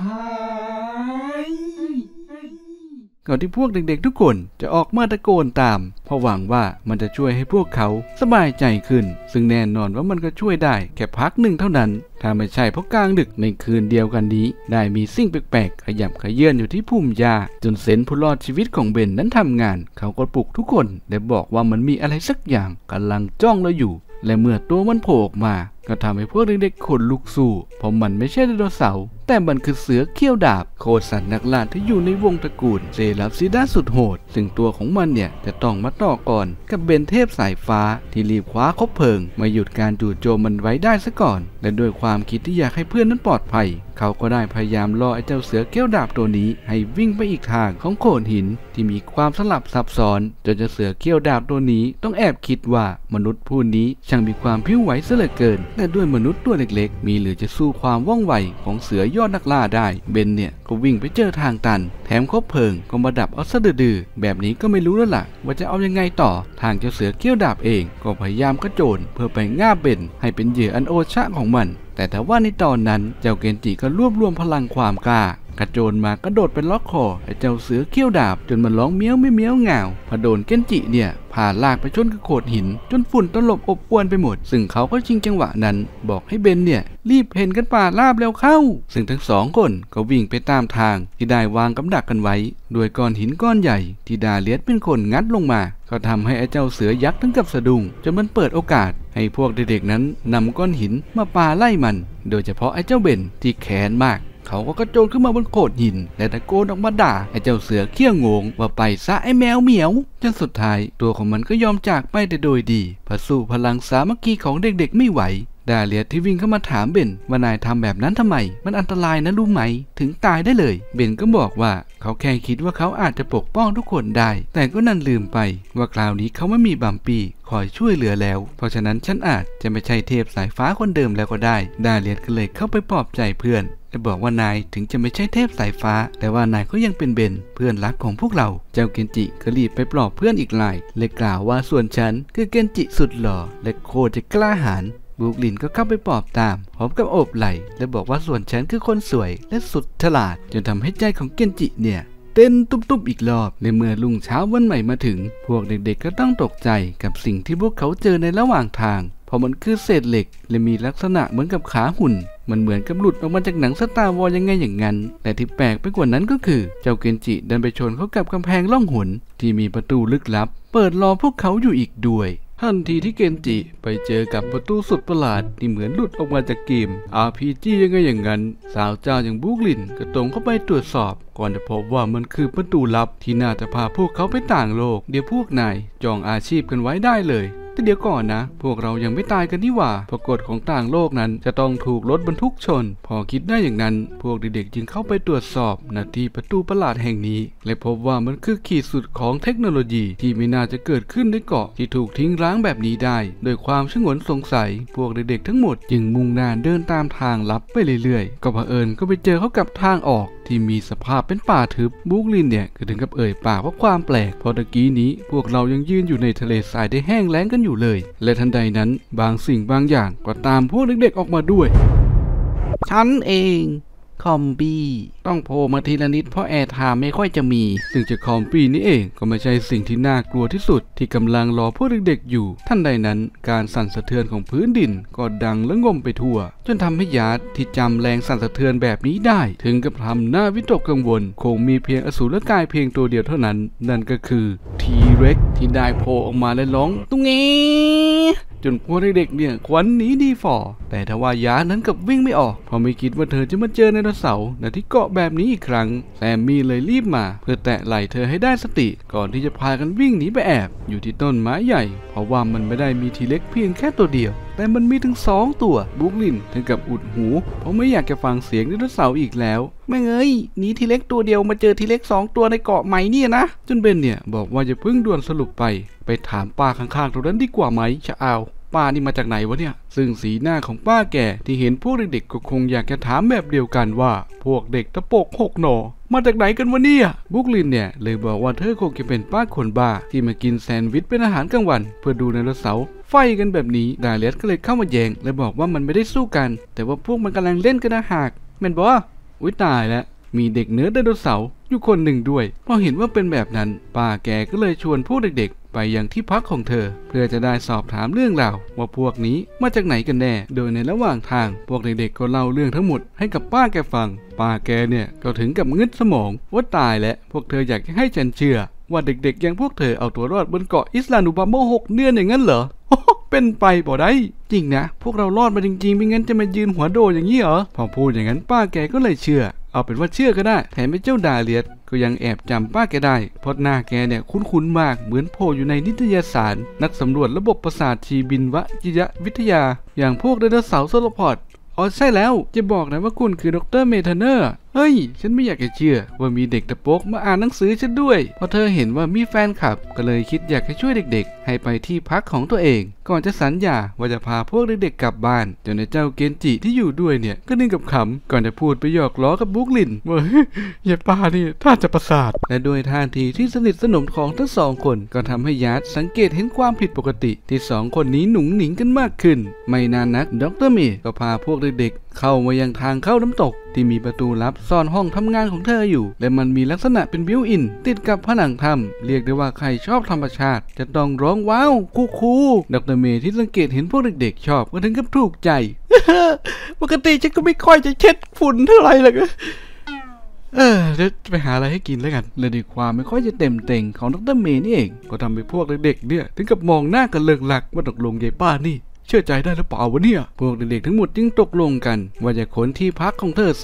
ก่อนที่พวกเด็กๆทุกคนจะออกมาตะโกนตามเพราะหวังว่ามันจะช่วยให้พวกเขาสบายใจขึ้นซึ่งแน่นอนว่ามันก็ช่วยได้แค่พักหนึ่งเท่านั้นถ้าไม่ใช่เพราะกลางดึกในคืนเดียวกันนี้ได้มีสิ่งแปลกๆขยับขยื่นอยู่ที่พุ่มหญ้าจนเซนผู้รอดชีวิตของเบนนั้นทำงานเขาก็ปลุกทุกคนและบอกว่ามันมีอะไรสักอย่างกำลังจ้องเราอยู่และเมื่อตัวมันโผล่ออกมาก็ทำให้พวกเด็กๆขนลุกสู้เพราะมันไม่ใช่ไดโนเสาร์แต่มันคือเสือเขี้ยวดาบโคตรสัตว์นักล่าที่อยู่ในวงตระกูลเซราฟซิดาสุดโหดซึ่งตัวของมันเนี่ยจะต้องมาต่อก่อนกับเบนเทพสายฟ้าที่รีบคว้าคบเพลิงมาหยุดการจู่โจมมันไว้ได้ซะก่อนและด้วยความคิดที่อยากให้เพื่อนนั้นปลอดภัยเขาก็ได้พยายามล่อไอ้เจ้าเสือเขี้ยวดาบตัวนี้ให้วิ่งไปอีกทางของโขดหินที่มีความสลับซับซ้อนจนเจ้าเสือเขี้ยวดาบตัวนี้ต้องแอบคิดว่ามนุษย์ผู้นี้ช่างมีความผิวไหวซะเหลือเกินแต่ด้วยมนุษย์ตัวเล็กๆมีหรือจะสู้ความว่องไวของเสือยอดนักล่าได้เบนเนี่ยก็วิ่งไปเจอทางตันแถมคบเพลิงก็มาดับเอาซะดื้อๆแบบนี้ก็ไม่รู้แล้วล่ะว่าจะเอายังไงต่อทางเจ้าเสือเขี้ยวดาบเองก็พยายามกระโจนเพื่อไปง่าเบนให้เป็นเหยื่ออันโอชะของมันแต่ถ้าว่าในตอนนั้นเจ้าเกนจิก็รวบรวมพลังความกล้ากระโจนมากระโดดเป็นล็อกคอไอ้เจ้าเสือเขี้ยวดาบจนมันร้องเมี้ยวไม่เมี้ยวง่าวพอโดนเกนจิเนี่ยผ่าลากไปชนกับโขดหินจนฝุ่นตลบอบอวนไปหมดซึ่งเขาก็ชิงจังหวะนั้นบอกให้เบนเนี่ยรีบเพ่นกันป่าลาบเร็วเข้าซึ่งทั้งสองคนก็วิ่งไปตามทางที่ได้วางกำดักกันไว้ด้วยก้อนหินก้อนใหญ่ที่ดาเลียสเป็นคนงัดลงมาก็ทำให้ไอ้เจ้าเสือยักษ์ถึงกับสะดุ้งจนมันเปิดโอกาสให้พวกเด็กๆนั้นนำก้อนหินมาปาไล่มันโดยเฉพาะไอ้เจ้าเบนที่แค้นมากเขาก็กระโจนขึ้นมาบนโขดหินและตะโกนออกมาด่าไอ้เจ้าเสือเขี้ยวงงว่าไปซะไอ้แมวเหมียวจนสุดท้ายตัวของมันก็ยอมจากไปแต่โดยดีพอสู้พลังสามัคคีของเด็กๆไม่ไหวดาเลียที่วิ่งเข้ามาถามเบนว่านายทำแบบนั้นทำไมมันอันตรายนะรู้ไหมถึงตายได้เลยเบนก็บอกว่าเขาแค่คิดว่าเขาอาจจะปกป้องทุกคนได้แต่ก็นั่นลืมไปว่าคราวนี้เขาไม่มีบัมปี้คอยช่วยเหลือแล้วเพราะฉะนั้นฉันอาจจะไม่ใช่เทพสายฟ้าคนเดิมแล้วก็ได้ดาเลียก็เลยเข้าไปปลอบใจเพื่อนและบอกว่านายถึงจะไม่ใช่เทพสายฟ้าแต่ว่านายก็ยังเป็นเบนเพื่อนรักของพวกเราเจ้าเกนจิก็รีบไปปลอบเพื่อนอีกหลายและกล่าวว่าส่วนฉันคือเกนจิสุดหล่อและโคตรจะกล้าหาญบรูคลินก็เข้าไปปลอบตามพร้อมกับโอบไหล่และบอกว่าส่วนฉันคือคนสวยและสุดฉลาดจนทำให้ใจของเกนจิเนี่ยเต้นตุ้มๆอีกรอบในเมื่อรุ่งเช้าวันใหม่มาถึงพวกเด็กๆก็ต้องตกใจกับสิ่งที่พวกเขาเจอในระหว่างทางเพราะมันคือเศษเหล็กและมีลักษณะเหมือนกับขาหุ่นมันเหมือนกับหลุดออกมาจากหนังสตาร์วอร์ยังไงอย่างนั้นแต่ที่แปลกไปกว่านั้นก็คือเจ้าเกนจิดันไปชนเข้ากับกำแพงล่องหนที่มีประตูลึกลับเปิดรอพวกเขาอยู่อีกด้วยทันทีที่เกนจิไปเจอกับประตูสุดประหลาดที่เหมือนหลุดออกมาจากเกม อาร์ พี จี ยังไงอย่างนั้นสาวเจ้าอย่างบรูคลินก็ตรงเข้าไปตรวจสอบก่อนจะพบว่ามันคือประตูลับที่น่าจะพาพวกเขาไปต่างโลกเดี๋ยวพวกนายจองอาชีพกันไว้ได้เลยแต่เดี๋ยวก่อนนะพวกเรายังไม่ตายกันนี่หว่าปรากฏของต่างโลกนั้นจะต้องถูกรถบรรทุกชนพอคิดได้อย่างนั้นพวกเด็กๆจึงเข้าไปตรวจสอบณที่ประตูประหลาดแห่งนี้และพบว่ามันคือขีดสุดของเทคโนโลยีที่ไม่น่าจะเกิดขึ้นในเกาะที่ถูกทิ้งร้างแบบนี้ได้โดยความชงนสงสัยพวกเด็กๆทั้งหมดจึงมุ่งหน้าเดินตามทางลับไปเรื่อยๆก็เผอิญก็ไปเจอเขากับทางออกที่มีสภาพเป็นป่าทึบบรูคลินเนี่ยก็ถึงกับเอ่ยปากว่าความแปลกเพราะตะกี้นี้พวกเรายังยืนอยู่ในทะเลทรายได้แห้งแล้งกันอยู่เลยและทันใดนั้นบางสิ่งบางอย่างก็ตามพวกเด็กๆออกมาด้วยฉันเองคอมบี้ต้องโผล่มาทีละนิดเพราะแอร์ไทม์ไม่ค่อยจะมีซึ่งจะคอมบี้นี่เองก็ไม่ใช่สิ่งที่น่ากลัวที่สุดที่กำลังรอพวกเด็กๆอยู่ท่านใดนั้นการสั่นสะเทือนของพื้นดินก็ดังและงมไปทั่วจนทำให้ยาร์ดที่จำแรงสั่นสะเทือนแบบนี้ได้ถึงกับทำหน้าวิตกกังวลคงมีเพียงอสูรกายเพียงตัวเดียวเท่านั้นนั่นก็คือทีเร็กที่ได้โผล่ออกมาและร้องตุ้งเงจนพวกเด็กๆเนี่ยควันหนีดีฝ่อแต่ทว่ายานั้นกับวิ่งไม่ออกเพราะไม่คิดว่าเธอจะมาเจอไดโนเสาร์ณที่เกาะแบบนี้อีกครั้งแซมมี่เลยรีบมาเพื่อแตะไหล่เธอให้ได้สติก่อนที่จะพากันวิ่งหนีไปแอบอยู่ที่ต้นไม้ใหญ่เพราะว่ามันไม่ได้มีทีเล็กเพียงแค่ตัวเดียวแต่มันมีถึงสองตัวบรูคลินถึงกับอุดหูเพราะไม่อยากจะฟังเสียงไดโนเสาร์อีกแล้วแม่งเอ้ยหนีทีเล็กตัวเดียวมาเจอทีเล็กสองตัวในเกาะใหม่เนี่ยนะจนเบนเนี่ยบอกว่าจะพึ่งด่วนสรุปไปไปถามป้าข้างๆตรงนั้นดีกว่าไหมจะเอาป้านี่มาจากไหนวะเนี่ยซึ่งสีหน้าของป้าแก่ที่เห็นพวกเด็กๆก็คงอยากจะถามแบบเดียวกันว่าพวกเด็กตะปกหกหน่อมาจากไหนกันวะเนี่ยบรูคลินเนี่ยเลยบอกว่าเธอคงจะเป็นป้าคนบ้าที่มากินแซนด์วิชเป็นอาหารกลางวันเพื่อดูไดโนเสาร์ไฟกันแบบนี้ดาเลียสก็เลยเข้ามาแย้งและบอกว่ามันไม่ได้สู้กันแต่ว่าพวกมันกำลังเล่นกันนะหากแม่นบอกอุ้ยตายแล้วมีเด็กเนื้อไดโนเสาร์อยู่คนหนึ่งด้วยพอเห็นว่าเป็นแบบนั้นป้าแกก็เลยชวนพวกเด็กๆไปยังที่พักของเธอเพื่อจะได้สอบถามเรื่องราวว่าพวกนี้มาจากไหนกันแน่โดยในระหว่างทางพวกเด็กๆก็เล่าเรื่องทั้งหมดให้กับป้าแกฟังป้าแกเนี่ยก็ถึงกับงึดสมองว่าตายแล้วพวกเธออยากจะให้ฉันเชื่อว่าเด็กๆอย่างพวกเธอเอาตัวรอดบนเกาะอิสลานูบาโมหกเดือนอย่างนั้นเหรอเป็นไปบ่ได้จริงนะพวกเรารอดมาจริงๆไม่งั้นจะมายืนหัวโดอย่างนี้เหรอพอพูดอย่างนั้นป้าแกก็เลยเชื่อเอาเป็นว่าเชื่อก็ได้แถมไอ้เจ้าดาเลียสก็ยังแอบจำป้าแกได้เพราะหน้าแกเนี่ยคุ้นๆมากเหมือนโผล่อยู่ในนิตยสารนักสำรวจระบบประสาทชีบินวจิยวิทยาอย่างพวกไดโนเสาร์โซโลพอดอ๋อใช่แล้วจะบอกนะว่าคุณคือดรเมทาเนอร์เฮ้ยฉันไม่อยากจะเชื่อว่ามีเด็กตะปกมาอ่านหนังสือฉันด้วยพอเธอเห็นว่ามีแฟนคลับก็เลยคิดอยากจะช่วยเด็กๆให้ไปที่พักของตัวเองก่อนจะสัญญาว่าจะพาพวกเด็กๆกลับบ้านจนในเจ้าเกนจิที่อยู่ด้วยเนี่ยก็นึกกับขำก่อนจะพูดไปหยอกล้อกับบรูคลินว่าอย่าป้านี่ถ้าจะประสาทและโดยท่าทีที่สนิทสนมของทั้งสองคนก็ทำให้ยาร์ดสังเกตเห็นความผิดปกติที่สองคนนี้หนุ่งหนิงกันมากขึ้นไม่นานนักดรเมย์ก็พาพวกเด็กๆเข้ามายังทางเข้าน้ำตกที่มีประตูลับซ่อนห้องทำงานของเธออยู่และมันมีลักษณะเป็นบิวอินติดกับผนังถ้ำเรียกได้ว่าใครชอบธรรมชาติจะต้องร้องว้าวคูคูดรเมย์ที่สังเกตเห็นพวกเด็กๆชอบก็ถึงกับถูกใจ ปกติฉันก็ไม่ค่อยจะเช็ดฝุ่นเท่าไหร่หรอกเออเดี๋ยวไปหาอะไรให้กินแล้วกันเลยด้วยความไม่ค่อยจะเต็มเต็งของดรเมย์นี่เองก็ทำให้พวกเด็กๆเนี่ยถึงกับมองหน้ากันเลิกหลักว่าตกลงยายป้านี่เชื่อใจได้หรือเปล่าวะเนี่ยพวกเด็กๆทั้งหมดจึงตกลงกันว่าจะขนที่พักของเธอซะ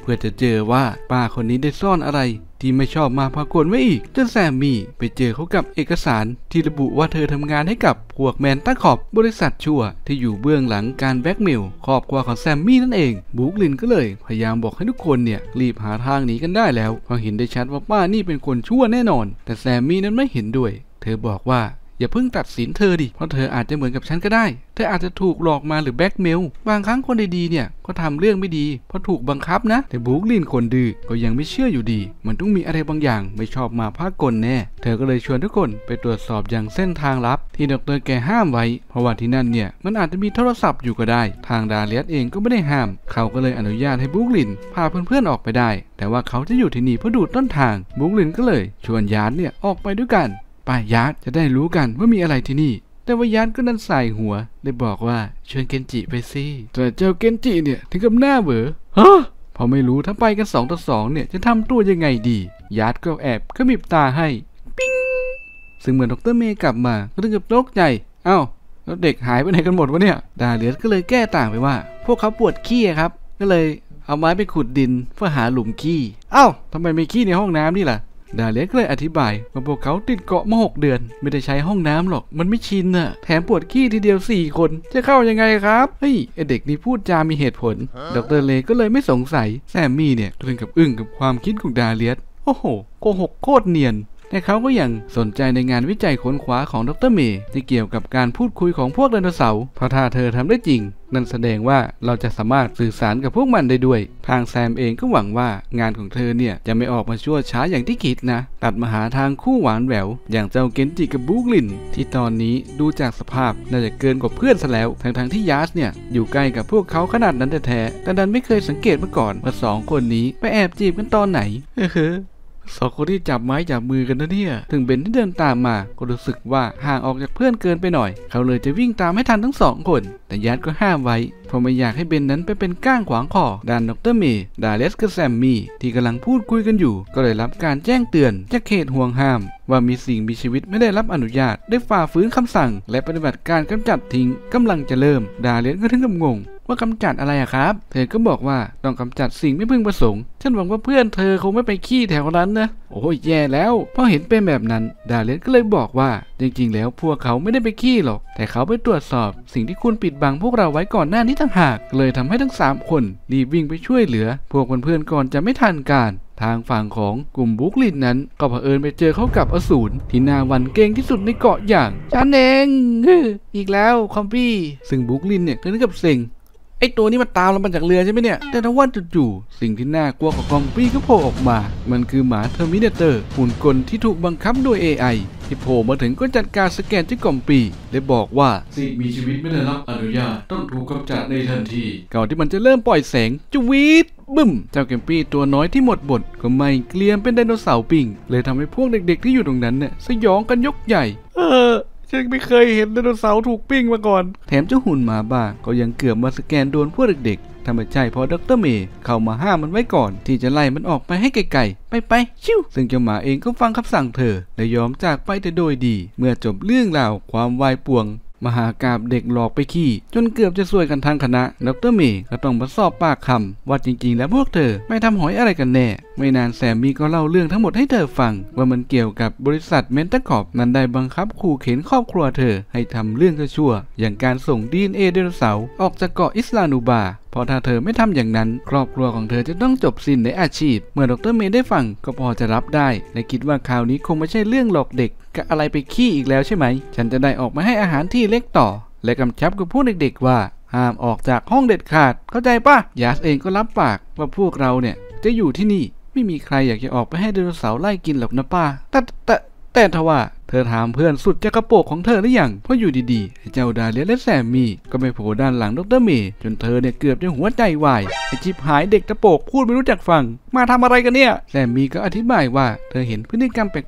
พื่อจะเจอว่าป้าคนนี้ได้ซ่อนอะไรที่ไม่ชอบมาพากลไว้อีกจนแซมมี่ไปเจอเขากับเอกสารที่ระบุว่าเธอทำงานให้กับพวกแมนต้าขอบบริษัทชั่วที่อยู่เบื้องหลังการแบล็กเมลครอบครัวของแซมมี่นั่นเองบรูคลินก็เลยพยายามบอกให้ทุกคนเนี่ยรีบหาทางหนีกันได้แล้วเพราะเห็นได้ชัดว่าป้านี่เป็นคนชั่วแน่นอนแต่แซมมี่นั้นไม่เห็นด้วยเธอบอกว่าอย่าเพิ่งตัดสินเธอดิเพราะเธออาจจะเหมือนกับฉันก็ได้เธออาจจะถูกหลอกมาหรือแบล็กเมลบางครั้งคนดีๆเนี่ยก็ทำเรื่องไม่ดีเพราะถูกบังคับนะแต่บรูคลินคนดื้อก็ยังไม่เชื่ออยู่ดีมันต้องมีอะไรบางอย่างไม่ชอบมาพากลแน่เธอก็เลยชวนทุกคนไปตรวจสอบอย่างเส้นทางลับที่ดร.แกห้ามไว้เพราะว่าที่นั่นเนี่ยมันอาจจะมีโทรศัพท์อยู่ก็ได้ทางดาเลียสเองก็ไม่ได้ห้ามเขาก็เลยอนุญาตให้บรูคลินพาเพื่อนๆออกไปได้แต่ว่าเขาจะอยู่ที่นี่เพื่อดูต้นทางบรูคลินก็เลยชวนยาร์ดเนี่ยออกไปด้วยกันไปยาร์ดจะได้รู้กันว่ามีอะไรที่นี่แต่ว่ายาร์ดก็นั่นใส่หัวได้บอกว่าชวนเกนจิไปสิแต่เจ้าเกนจิเนี่ยถึงกับหน้าเบอฮะพอไม่รู้ถ้าไปกันสองต่อสองเนี่ยจะทำตัวยังไงดียาร์ดก็แอบขมิบตาให้ปิ๊งซึ่งเมื่อดร.เมย์กลับมาก็ถึงกับตกใจเอ้าแล้วเด็กหายไปไหนกันหมดวะเนี่ยดาเลียสก็เลยแก้ต่างไปว่าพวกเขาปวดขี้ครับก็เลยเอาไม้ไปขุดดินเพื่อหาหลุมขี้เอ้าทำไมไม่ขี้ในห้องน้ำนี่ล่ะดาเลียสก็เลยอธิบายว่าพวกเขาติดเกาะมาหกเดือนไม่ได้ใช้ห้องน้ำหรอกมันไม่ชินน่ะแถมปวดขี้ทีเดียวสี่คนจะเข้ายังไงครับเฮ้ยไอเด็กนี่พูดจามีเหตุผลดร.เลก็เลยไม่สงสัยแซมมี่เนี่ยถึงกับอึ้งกับความคิดของดาเลียสโอ้โหโกหกโคตรเนียนแต่เขาก็ยังสนใจในงานวิจัยค้นคว้าของดร.เมย์ที่เกี่ยวกับการพูดคุยของพวกไดโนเสาร์เพราะถ้าเธอทำได้จริงนั่นแสดงว่าเราจะสามารถสื่อสารกับพวกมันได้ด้วยทางแซมเองก็หวังว่างานของเธอเนี่ยจะไม่ออกมาชั่วช้าอย่างที่คิดนะตัดมาหาทางคู่หวานแหววอย่างเจ้าเกนจิกับบรูคลินที่ตอนนี้ดูจากสภาพน่าจะเกินกว่าเพื่อนซะแล้วทั้งทั้งที่ยาสเนี่ยอยู่ใกล้กับพวกเขาขนาดนั้นแท้ๆแต่ดันไม่เคยสังเกตมาก่อนว่าสองคนนี้ไปแอบจีบกันตอนไหนเฮ้อสองคนที่จับไม้จับมือกันนะเนี่ยถึงเบนที่เดินตามมาก็รู้สึกว่าห่างออกจากเพื่อนเกินไปหน่อยเขาเลยจะวิ่งตามให้ทันทั้งสองคนแต่ยัดก็ห้ามไว้เพราะไม่อยากให้เบนนั้นไปเป็นก้างขวางคอด้านดร.เมย์ดาเลสกับแซมมี่ที่กำลังพูดคุยกันอยู่ก็เลยรับการแจ้งเตือนจากเขตห่วงห้ามว่ามีสิ่งมีชีวิตไม่ได้รับอนุญาตได้ฝ่าฝืนคำสั่งและปฏิบัติการกำจัดทิ้งกำลังจะเริ่มดาเลสก็ถึงกับงงว่ากำจัดอะไรอะครับเธอก็บอกว่าต้องกำจัดสิ่งไม่พึงประสงค์ฉันหวังว่าเพื่อนเธอคงไม่ไปขี้แถวนั้นนะโอ้ยแย่แล้วพอเห็นเป็นแบบนั้นดาเลสก็เลยบอกว่าจริงๆแล้วพวกเขาไม่ได้ไปขี้หรอกแต่เขาไปตรวจสอบสิ่งที่คุณปิดบังพวกเราไว้ก่อนหน้านี้ต่างหากเลยทำให้ทั้งสามคนรีบวิ่งไปช่วยเหลือพวกเพื่อนๆก่อนจะไม่ทันการทางฝั่งของกลุ่มบรูคลินนั้นก็เผอิญไปเจอเข้ากับอสูรที่น่าหวั่นเกรงที่สุดในเกาะอย่างฉันเองอีกแล้วคอมปี้ซึ่งบรูคลินเนี่ยก็นึกกับเซ็งไอตัวนี้มันตามเรามาจากเรือใช่ไหมเนี่ยแต่ทว่าจู่ๆสิ่งที่น่ากลัวของคอมปี้ก็โผล่ออกมามันคือหมาเทอร์มินาเตอร์หุ่นกลที่ถูกบังคับโดย เอ ไอ ที่โผล่มาถึงก็จัดการสแกนที่กล่อมปีและบอกว่าสิ่งมีชีวิตไม่ได้รับอนุญาตต้องถูกกำจัดในทันทีก่อนที่มันจะเริ่มปล่อยแสงจวีดบึ้มเจ้าแกมปี้ตัวน้อยที่หมดบทก็ไม่เกลียมเป็นไดโนเสาร์ปิ่งเลยทำให้พวกเด็กๆที่อยู่ตรงนั้นเนี่ยสยองกันยกใหญ่เออฉันไม่เคยเห็นไดโนเสาร์ถูกปิ้งมาก่อนแถมเจ้าหุ่นหมาบ้าก็ยังเกือบมาสแกนโดนพวกเด็กๆทำไมใช่เพราะดร.เมย์เข้ามาห้ามมันไว้ก่อนที่จะไล่มันออกไปให้ไกลๆไปไปชิวซึ่งเจ้าหมาเองก็ฟังคำสั่งเธอและยอมจากไปแต่โดยดีเมื่อจบเรื่องราวความวายป่วงมหากาพย์เด็กหลอกไปขี้จนเกือบจะซวยกันทางคณะดร.เมย์ก็ต้องมาสอบปากคำว่าจริงๆแล้วพวกเธอไม่ทำหอยอะไรกันแน่ไม่นานแซมมี่ก็เล่าเรื่องทั้งหมดให้เธอฟังว่ามันเกี่ยวกับบริษัทเมนตาคอร์ปนั้นได้บังคับขู่เข็นครอบครัวเธอให้ทำเรื่องชั่วๆอย่างการส่ง ดี เอ็น เอ ไดโนเสาร์ออกจากเกาะอิสลานูบาเพราะถ้าเธอไม่ทำอย่างนั้นครอบครัวของเธอจะต้องจบสิ้นในอาชีพเมื่อดร.เมย์ได้ฟังก็พอจะรับได้และคิดว่าคราวนี้คงไม่ใช่เรื่องหลอกเด็กกับอะไรไปขี้อีกแล้วใช่ไหมฉันจะได้ออกมาให้อาหารที่เล็กต่อและกำชับกับพวกเด็กๆว่าห้ามออกจากห้องเด็ดขาดเข้าใจป่ะยาสเองก็รับปากว่าพวกเราเนี่ยจะอยู่ที่นี่ไม่มีใครอยากจะออกไปให้ไดโนเสาร์ไล่กินหรอกนะป้าแต่แต่แต่ทว่าเธอถามเพื่อนสุดจะกระโปงของเธอหรือยังเพราะอยู่ดีๆเจ้าดาเลียและแซมมี่ก็ไปโผล่ด้านหลังดร.เมย์จนเธอเนี่ยเกือบจะหัวใจวายไอจิบหายเด็กกระโปงพูดไม่รู้จักฟังมาทำอะไรกันเนี่ยแซมมี่ก็อธิบายว่าเธอเห็นพฤติกรรมแปลกๆข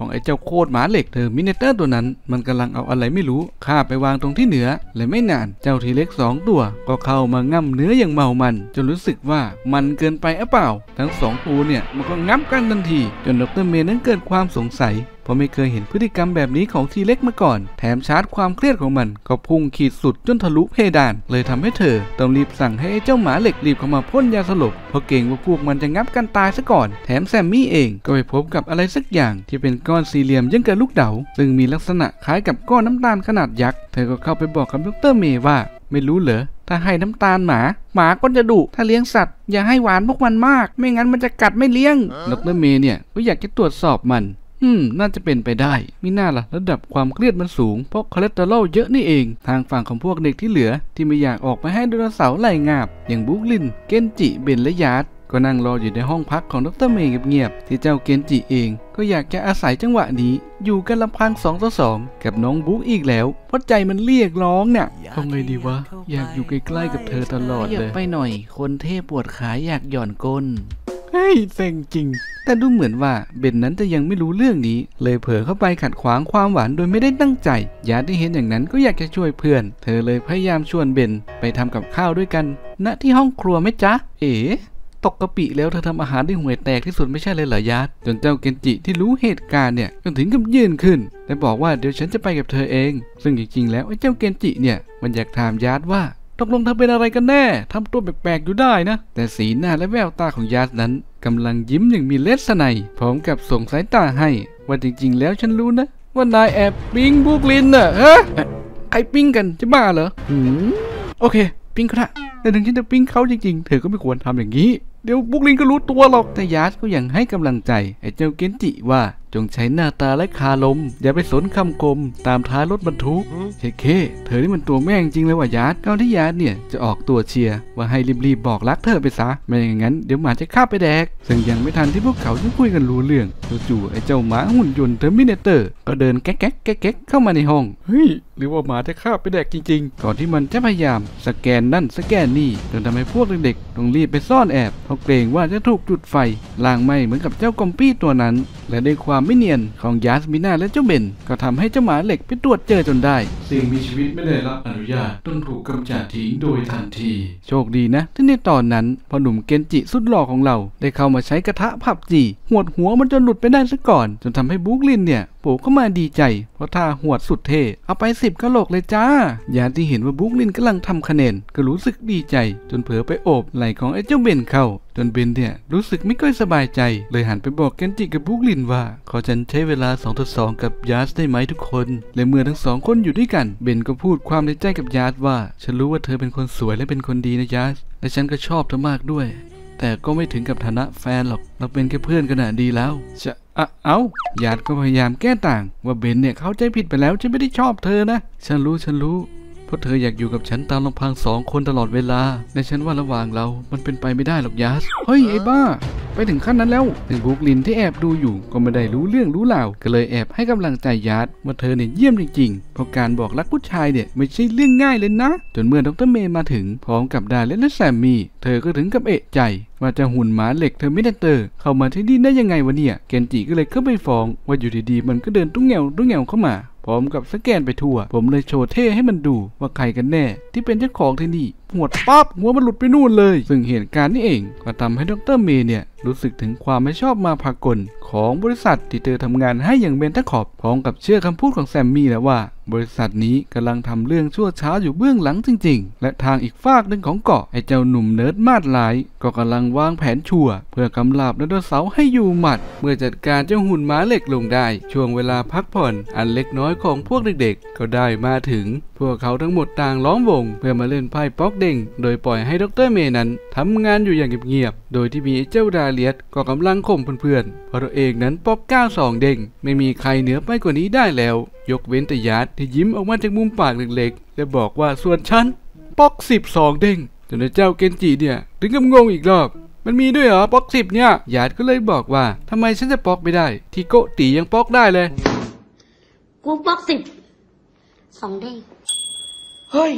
ของไอ้เจ้าโคตรหมาเหล็กเทอร์มินาเตอร์ตัวนั้นมันกำลังเอาอะไรไม่รู้ข้าไปวางตรงที่เหนือและไม่นานเจ้าทีเล็กสองตัวก็เข้ามาง่ำเนื้ออย่างเมามันจนรู้สึกว่ามันเกินไปหรือเปล่าทั้งสองตัวเนี่ยมันก็งับกันทันทีจนดร.เมย์นั้นเกิดความสงสัยเพราะไม่เคยเห็นพฤติกรรมแบบนี้ของทีเล็กมาก่อนแถมชาร์จความเครียดของมันก็พุ่งขีดสุดจนทะลุเพดานเลยทำให้เธอต้องรีบสั่งให้ไอ้เจ้าหมาเหล็กรีบเข้ามาพ่นยาสลบเพราะเกรงว่าพวกมันจะงับกันตายซะก่อนแถมแซมมี่เองก็ไปพบกับอะไรสักอย่างที่เป็นก้อนสี่เหลี่ยมยังกับลูกเด๋าซึ่งมีลักษณะคล้ายกับก้อนน้ำตาลขนาดยักษ์เธอก็เข้าไปบอกกับดร.เมย์ว่าไม่รู้เหรอถ้าให้น้ำตาลหมาหมาก็จะดุถ้าเลี้ยงสัตว์อย่าให้หวานพวกมันมากไม่งั้นมันจะกัดไม่เลี้ยงดร.เมย์เนี่ยก็อยากจะตรวจสอบมันอืมน่าจะเป็นไปได้มิน่าล่ะระดับความเครียดมันสูงเพราะคอเลสเตอรอลเยอะนี่เองทางฝั่งของพวกเด็กที่เหลือที่ไม่อยากออกไปให้ไดโนเสาร์ไล่งาบอย่างบุ๊กลินเกนจิเบนและยาร์ดก็นั่งรออยู่ในห้องพักของดร.เมย์เงียบๆที่เจ้าเกนจิเองก็อยากจะอาศัยจังหวะนี้อยู่กันลำพังสองต่อสองกับน้องบุ๊กอีกแล้วเพราะใจมันเรียกร้องเนี่ยทำไงดีวะอยากอยู่ใกล้ๆกับเธอตลอดเลยไปหน่อยคนเท่ปวดขาอยากหย่อนก้นเฮ้ยเซ็งจริงแต่ดูเหมือนว่าเบนนั้นจะยังไม่รู้เรื่องนี้เลยเผลอเข้าไปขัดขวางความหวานโดยไม่ได้ตั้งใจยาที่เห็นอย่างนั้นก็อยากจะช่วยเพื่อนเธอเลยพยายามชวนเบนไปทำกับข้าวด้วยกันณที่ห้องครัวไหมจ๊ะเอ๋ตกกะปิแล้วเธอทำอาหารได้ห่วยแตกที่สุดไม่ใช่เลยเหรอยาจนเจ้าเกนจิที่รู้เหตุการณ์เนี่ยก็ถึงกับยืนขึ้นและบอกว่าเดี๋ยวฉันจะไปกับเธอเองซึ่งจริงๆแล้วไอ้เจ้าเกนจิเนี่ยมันอยากถามยาว่าตกลงเธอเป็นอะไรกันแน่ทำตัวแปลกๆอยู่ได้นะแต่สีหน้าและแววตาของยาสนั้นกำลังยิ้มอย่างมีเลสไนพร้อมกับส่งสายตาให้ว่าจริงๆแล้วฉันรู้นะว่านายแอบปิ้งบุกลินน่ะฮะใครปิ้งกันจะบ้าเหรอหืมโอเคปิ้งก็ได้แต่ถึงฉันจะปิ้งเขาจริงๆเธอก็ไม่ควรทำอย่างนี้เดี๋ยวบุกลินก็รู้ตัวหรอกแต่ยาสก็ยังให้กำลังใจไอ้เจ้าเกนจิว่าจงใช้หน้าตาและคาลมอย่าไปสนคำคมตามท้ายรถบรรทุกเฮ้เคเธอนี่มันตัวแม่งจริงเลยว่ายาร์ดก่อนที่ยาร์ดเนี่ยจะออกตัวเชียร์ว่าให้รีบๆบอกรักเธอไปซะไม่อย่างนั้นเดี๋ยวหมาจะฆ่าไปแดกซึ่งยังไม่ทันที่พวกเขาจะคุยกันรู้เรื่องจู่ๆไอ้เจ้าหมาหุ่นยนต์เทอร์มินาเตอร์ก็เดินแก๊กแก๊กแก๊กแก๊กเข้ามาในห้องเฮ้ยหรือว่าหมาจะฆ่าไปแดกจริงๆก่อนที่มันจะพยายามสแกนนั่นสแกนนี่จนทำให้พวกเด็กๆต้องรีบไปซ่อนแอบเพราะเกรงว่าจะถูกจุดไฟลางไหม้เหมือนกับเจ้ากอมปี้ตัวนั้นและด้วยความไม่เนียนของยาสมิน่าและเจ้าเบนก็ทำให้เจ้าหมาเหล็กไปตรวจเจอจนได้สิ่งมีชีวิตไม่ได้รับอนุญาตต้องถูกกำจัดทิ้งโดยทันทีโชคดีนะที่ในตอนนั้นพอหนุ่มเกนจิสุดหล่อของเราได้เข้ามาใช้กระทะผับจีหวดหัวมันจนหลุดไปได้ซะก่อนจนทำให้บุ๊กลินเนี่ยโผล่เข้ามาดีใจเพราะท่าหวดสุดเท่เอาไปสิบกะโหลกเลยจ้ายาที่เห็นว่าบุ๊กลินกำลังทำคะแนนก็รู้สึกดีใจจนเผลอไปโอบไหล่ของไอ้เจ้าเบนเข้าจนเบนเนี่ยรู้สึกไม่ค่อยสบายใจเลยหันไปบอกเกนจิกับบุ๊กลินว่าขอฉันใช้เวลาสองต่อสองกับยาสได้ไหมทุกคนและเมื่อทั้งสองคนอยู่ด้วยกันเบนก็พูดความในใจกับยาสว่าฉันรู้ว่าเธอเป็นคนสวยและเป็นคนดีนะยาสและฉันก็ชอบเธอมากด้วยแต่ก็ไม่ถึงกับฐานะแฟนหรอกเราเป็นแค่เพื่อนกันน่ะดีแล้วจะอ่ะเอ้ายาสก็พยายามแก้ต่างว่าเบนเนี่ยเข้าใจผิดไปแล้วฉันไม่ได้ชอบเธอนะฉันรู้ฉันรู้เพราะเธออยากอยู่กับฉันตามลำพังสองคนตลอดเวลาและฉันว่าระหว่างเรามันเป็นไปไม่ได้หรอกยาสเฮ้ยไอ้บ้าไปถึงขั้นนั้นแล้วถึงบุ๊กลินที่แอบดูอยู่ก็ไม่ได้รู้เรื่องรู้ราวก็เลยแอบให้กำลังใจยาสว่าเธอเนี่ยเยี่ยมจริงๆเพราะการบอกรักผู้ชายเนี่ยไม่ใช่เรื่องง่ายเลยนะจนเมื่อดร.เมย์มาถึงพร้อมกับดาเลนและแซมมี่เธอก็ถึงกับเอะใจว่าจะหุ่นหมาเหล็กเธอไม่ได้เตอร์เข้ามาที่นี่ได้ยังไงวะเนี่ยเกนจิก็เลยเข้าไปฟ้องว่าอยู่ดีๆมันก็เดินตุ้งแงวตุ้งแงวเข้ามาพร้อมกับสแกนไปทั่วผมเลยโชว์เท่ให้มันดูว่าใครกันแน่ที่เป็นเจ้าของที่นี่หัวปั๊บหัวมันหลุดไปนู่นเลยซึ่งเหตุการณ์นี้เองก็ทำให้ดร.เมย์เนี่ยรู้สึกถึงความไม่ชอบมาพากลของบริษัทที่เธอทำงานให้อย่างเบนทคอปพร้อมกับเชื่อคำพูดของแซมมี่แล้วว่าบริษัทนี้กำลังทำเรื่องชั่วช้าอยู่เบื้องหลังจริงๆและทางอีกฝากหนึ่งของเกาะไอ้เจ้าหนุ่มเนิร์ดมาดหลายก็กำลังวางแผนชั่วเพื่อกำราบไดโนเสาร์ให้อยู่หมัดเมื่อจัดการเจ้าหุ่นม้าเหล็กลงได้ช่วงเวลาพักผ่อนอันเล็กน้อยของพวกเด็กๆก็ได้มาถึงพวกเขาทั้งหมดต่างล้อมวงเพื่อมาเล่นไพ่ป๊อกเด้งโดยปล่อยให้ดร.เมย์นั้นทำงานอยู่อย่างเงียบๆโดยที่มีเจ้าดาเลียสก็กำลังข่มเพื่อนๆเพราะตัวเองนั้นป๊อกเก้าสองเด้งไม่มีใครเหนือไปกว่านี้ได้แล้วยกเว้นแต่ยาร์ดที่ยิ้มออกมาจากมุมปากเล็กๆและบอกว่าส่วนฉันป๊อกสิบสองเด้งจนเจ้าเกนจิเนี่ยถึงกับงงอีกรอบมันมีด้วยเหรอป๊อกสิบเนี่ยยาร์ดก็เลยบอกว่าทำไมฉันจะป๊อกไม่ได้ที่โกตียังป๊อกได้เลยกูป๊อกสิบสองเด้งเฮ้ย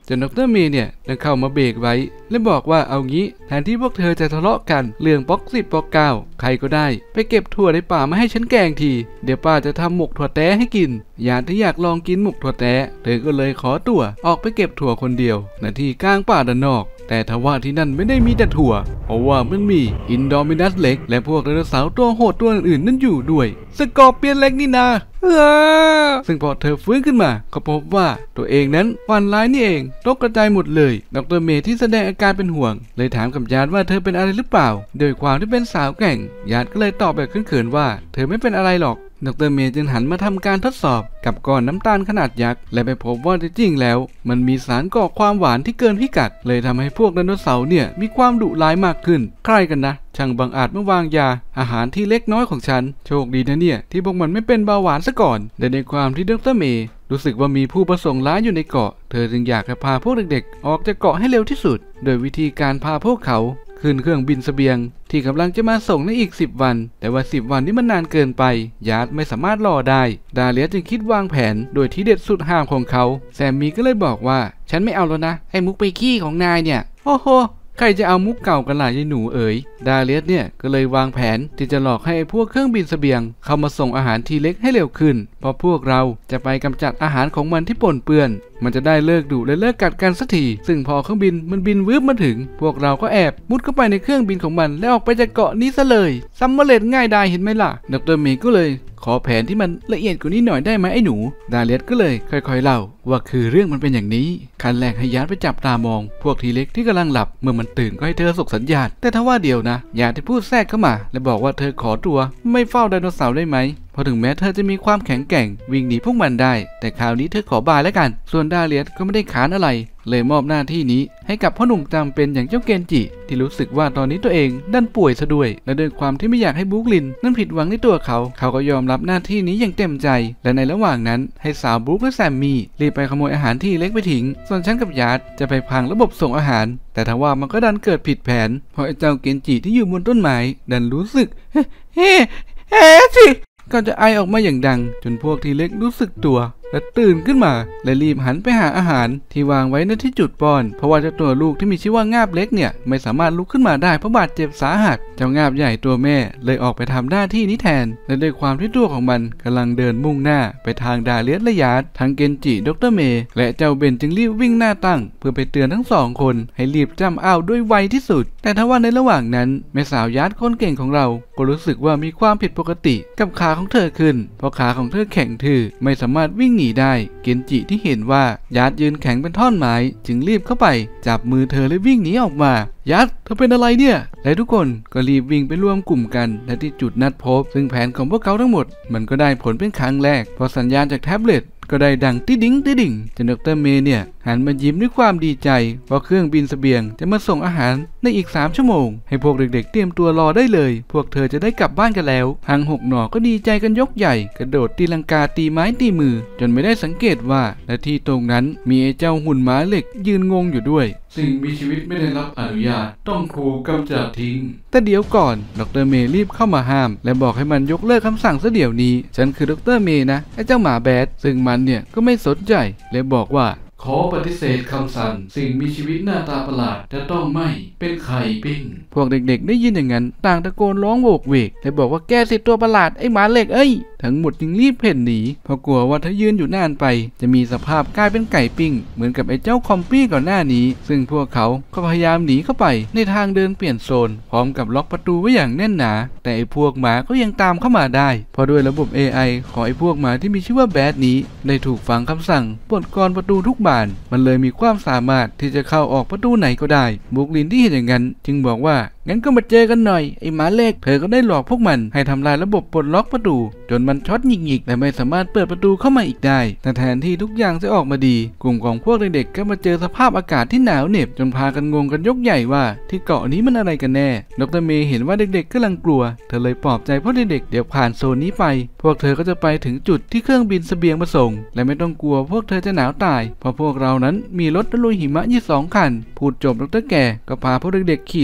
จนดรเมย์เนี่ยได้เข้ามาเบรกไว้และบอกว่าเอางี้แทนที่พวกเธอจะทะเลาะกันเรื่องป๊อกสิบป๊อกเก้าใครก็ได้ไปเก็บถั่วในป่ามาให้ฉันแกงทีเดี๋ยวป้าจะทำหมกถั่วแต้ให้กินยานที่อยากลองกินหมกถั่วแต้เธอก็เลยขอตัวออกไปเก็บถั่วคนเดียวณที่กลางป่าด้านนอกแต่ทว่าที่นั่นไม่ได้มีแต่ถั่วเพราะว่ามันมีอินโดมินัสเล็กและพวกไดโนเสาร์ตัวโหดตัวอื่นๆนั่นอยู่ด้วยสกอร์เปียนเล็กนี่นาซึ่งพอเธอฟื้นขึ้นมาก็พบว่าตัวเองนั้นฝันร้ายนี่เองตกกระจายหมดเลยดรเมย์ที่แสดงอาการเป็นห่วงเลยถามกับญาติว่าเธอเป็นอะไรหรือเปล่าโดยความที่เป็นสาวแกร่งญาติก็เลยตอบแบบเขินๆว่าเธอไม่เป็นอะไรหรอกดรเมย์จึงหันมาทำการทดสอบกับก้อนน้ำตาลขนาดยักษ์และไปพบว่าจริงๆแล้วมันมีสารก่อความหวานที่เกินพิกัดเลยทำให้พวกไดโนเสาร์เนี่ยมีความดุร้ายมากขึ้นใครกันนะช่างบังอาจมาวางยาอาหารที่เล็กน้อยของฉันโชคดีนะเนี่ยที่พวกมันไม่เป็นเบาหวานซะก่อนแต่ในความที่ดรเมย์รู้สึกว่ามีผู้ประสงค์ร้ายอยู่ในเกาะเธอจึงอยากจะพาพวกเด็กๆออกจากเกาะให้เร็วที่สุดโดยวิธีการพาพวกเขาขึ้นเครื่องบินเสบียงที่กำลังจะมาส่งในอีกสิบวันแต่ว่าสิบวันนี้มันนานเกินไปญาติไม่สามารถรอได้ดาเลียจึงคิดวางแผนโดยที่เด็ดสุดห้ามของเขาแซมมี่ก็เลยบอกว่าฉันไม่เอาแล้วนะไอ้มุกไปขี้ของนายเนี่ยโอ้โหใครจะเอามุกเก่ากันล่ะยายหนูเอ๋ยดาเลียสเนี่ยก็เลยวางแผนที่จะหลอกให้พวกเครื่องบินเสบียงเข้ามาส่งอาหารทีเล็กให้เร็วขึ้นเพราะพวกเราจะไปกำจัดอาหารของมันที่ปนเปื้อนมันจะได้เลิกดุและเลิกกัดกันสักทีซึ่งพอเครื่องบินมันบินวืบมาถึงพวกเราก็แอบมุดเข้าไปในเครื่องบินของมันแล้วออกไปจากเกาะนี้ซะเลยซัมเมอร์เลดง่ายได้เห็นไหมล่ะดรเมย์ก็เลยขอแผนที่มันละเอียดกว่านี้หน่อยได้ไหมไอ้หนูดาเลียสก็เลยค่อยๆเล่าว่าคือเรื่องมันเป็นอย่างนี้ขั้นแรกให้ญาติไปจับตามองพวกทีเล็กที่กำลังหลับเมื่อมันตื่นก็ให้เธอส่งสัญญาณแต่ถ้าว่าเดียวนะญาติที่พูดแทรกเข้ามาและบอกว่าเธอขอตัวไม่เฝ้าไดโนเสาร์ได้ไหมเพราะถึงแม้เธอจะมีความแข็งแกร่งวิ่งหนีพวกมันได้แต่คราวนี้เธอขอบายแล้วกันส่วนดาเลียสก็ไม่ได้ขานอะไรเลยมอบหน้าที่นี้ให้กับพ่อหนุ่มจำเป็นอย่างเจ้าเกนจิที่รู้สึกว่าตอนนี้ตัวเองดันป่วยซะด้วยและด้วยความที่ไม่อยากให้บุ๊กลินนั้นผิดหวังในตัวเขาเขาก็ยอมรับหน้าที่นี้อย่างเต็มใจและในระหว่างนั้นให้สาวบุ๊กและแซมมี่รีบไปขโมยอาหารที่เล็กไปทิ้งส่วนฉันกับญาติจะไปพังระบบส่งอาหารแต่ทว่ามันก็ดันเกิดผิดแผนเพราะไอ้เจ้าเกนจิที่อยู่บนต้นไม้ดันรู้สึกเฮ้เฮ้เฮ้สิก็จะไอออกมาอย่างดังจนพวกทีเล็กรู้สึกตัวและตื่นขึ้นมาและรีบหันไปหาอาหารที่วางไว้ในที่จุดป้อนเพราะว่าเจ้าตัวลูกที่มีชื่อว่างาบเล็กเนี่ยไม่สามารถลุกขึ้นมาได้เพราะบาดเจ็บสาหัสเจ้างาบใหญ่ตัวแม่เลยออกไปทำหน้าที่นี้แทนและด้วยความที่ตัวของมันกำลังเดินมุ่งหน้าไปทางดาเลียสและญาติทั้งเกนจิดรเมย์และเจ้าเบนจึงรีบวิ่งหน้าตั้งเพื่อไปเตือนทั้งสองคนให้รีบจำอ้าวด้วยไวที่สุดแต่ทว่าในระหว่างนั้นแม่สาวญาติคนเก่งของเราก็รู้สึกว่ามีความผิดปกติกับขาของเธอขึ้นเพราะขาของเธอแข็งทื่อไม่สามารถวิ่งหนีได้เกนจิที่เห็นว่าญาติยืนแข็งเป็นท่อนไม้จึงรีบเข้าไปจับมือเธอและวิ่งหนีออกมาญาติเธอเป็นอะไรเนี่ยและทุกคนก็รีบวิ่งไปร่วมกลุ่มกันและที่จุดนัดพบซึ่งแผนของพวกเขาทั้งหมดมันก็ได้ผลเป็นครั้งแรกเพราะสัญญาณจากแท็บเล็ตก็ได้ดังติดิ้งติดิ้งจนดรเมย์เนี่ยหันมายิ้มด้วยความดีใจเพราะเครื่องบินเสบียงจะมาส่งอาหารในอีกสามชั่วโมงให้พวกเด็กๆเตรียมตัวรอได้เลยพวกเธอจะได้กลับบ้านกันแล้วทั้งหกหน่อก็ดีใจกันยกใหญ่กระโดดตีลังกาตีไม้ตีมือจนไม่ได้สังเกตว่าและที่ตรงนั้นมีไอ้เจ้าหุ่นม้าเหล็กยืนงงอยู่ด้วยสิ่งมีชีวิตไม่ได้รับอนุญาตต้องถูกกำจัดทิ้งแต่เดี๋ยวก่อนดรเมย์รีบเข้ามาห้ามและบอกให้มันยกเลิกคำสั่งซะเดี๋ยวนี้ฉันคือดรเมย์นะไอ้เจ้าหมาแบดซึ่งมันเนี่ยก็ไม่สนใจและบอกว่าขอปฏิเสธคำสั่งสิ่งมีชีวิตหน้าตาประหลาดจะต้องไม่เป็นไข่ปิ้งพวกเด็กๆได้ยินอย่างนั้นต่างตะโกนร้องโวกเวกและบอกว่าแกสิตัวประหลาดไอ้หมาเหล็กเอ้ยทั้งหมดจึงรีบเพ่นหนีเพราะกลัวว่าถ้ายืนอยู่นานไปจะมีสภาพกลายเป็นไก่ปิ้งเหมือนกับไอ้เจ้าคอมปี้ก่อนหน้านี้ซึ่งพวกเขาก็พยายามหนีเข้าไปในทางเดินเปลี่ยนโซนพร้อมกับล็อกประตูไว้อย่างแน่นหนาแต่ไอ้พวกหมาก็ยังตามเข้ามาได้เพราะด้วยระบบ เอ ไอ ของไอ้พวกหมาที่มีชื่อว่าแบดนี้ได้ถูกฝังคำสั่งปลดกรประตูทุกบานมันเลยมีความสามารถที่จะเข้าออกประตูไหนก็ได้บุกลินที่เห็นอย่างนั้นจึงบอกว่างั้นก็มาเจอกันหน่อยไอ้หมาเล็กเธอก็ได้หลอกพวกมันให้ทำลายระบบปลดล็อกประตูจนมันช็อตหงิกๆและไม่สามารถเปิดประตูเข้ามาอีกได้แต่แทนที่ทุกอย่างจะออกมาดีกลุ่มของพวกเด็กๆก็มาเจอสภาพอากาศที่หนาวเหน็บจนพากันงงกันยกใหญ่ว่าที่เกาะนี้มันอะไรกันแน่ดรเมย์เห็นว่าเด็กๆกำลังกลัวเธอเลยปลอบใจพวกเด็กๆเดี๋ยวผ่านโซนนี้ไปพวกเธอก็จะไปถึงจุดที่เครื่องบินเสบียงมาส่งและไม่ต้องกลัวพวกเธอจะหนาวตายเพราะพวกเรานั้นมีรถตะลุยหิมะยี่สองคันพูดจบดรแก่ก็พาพวกเด็กๆขี่รถ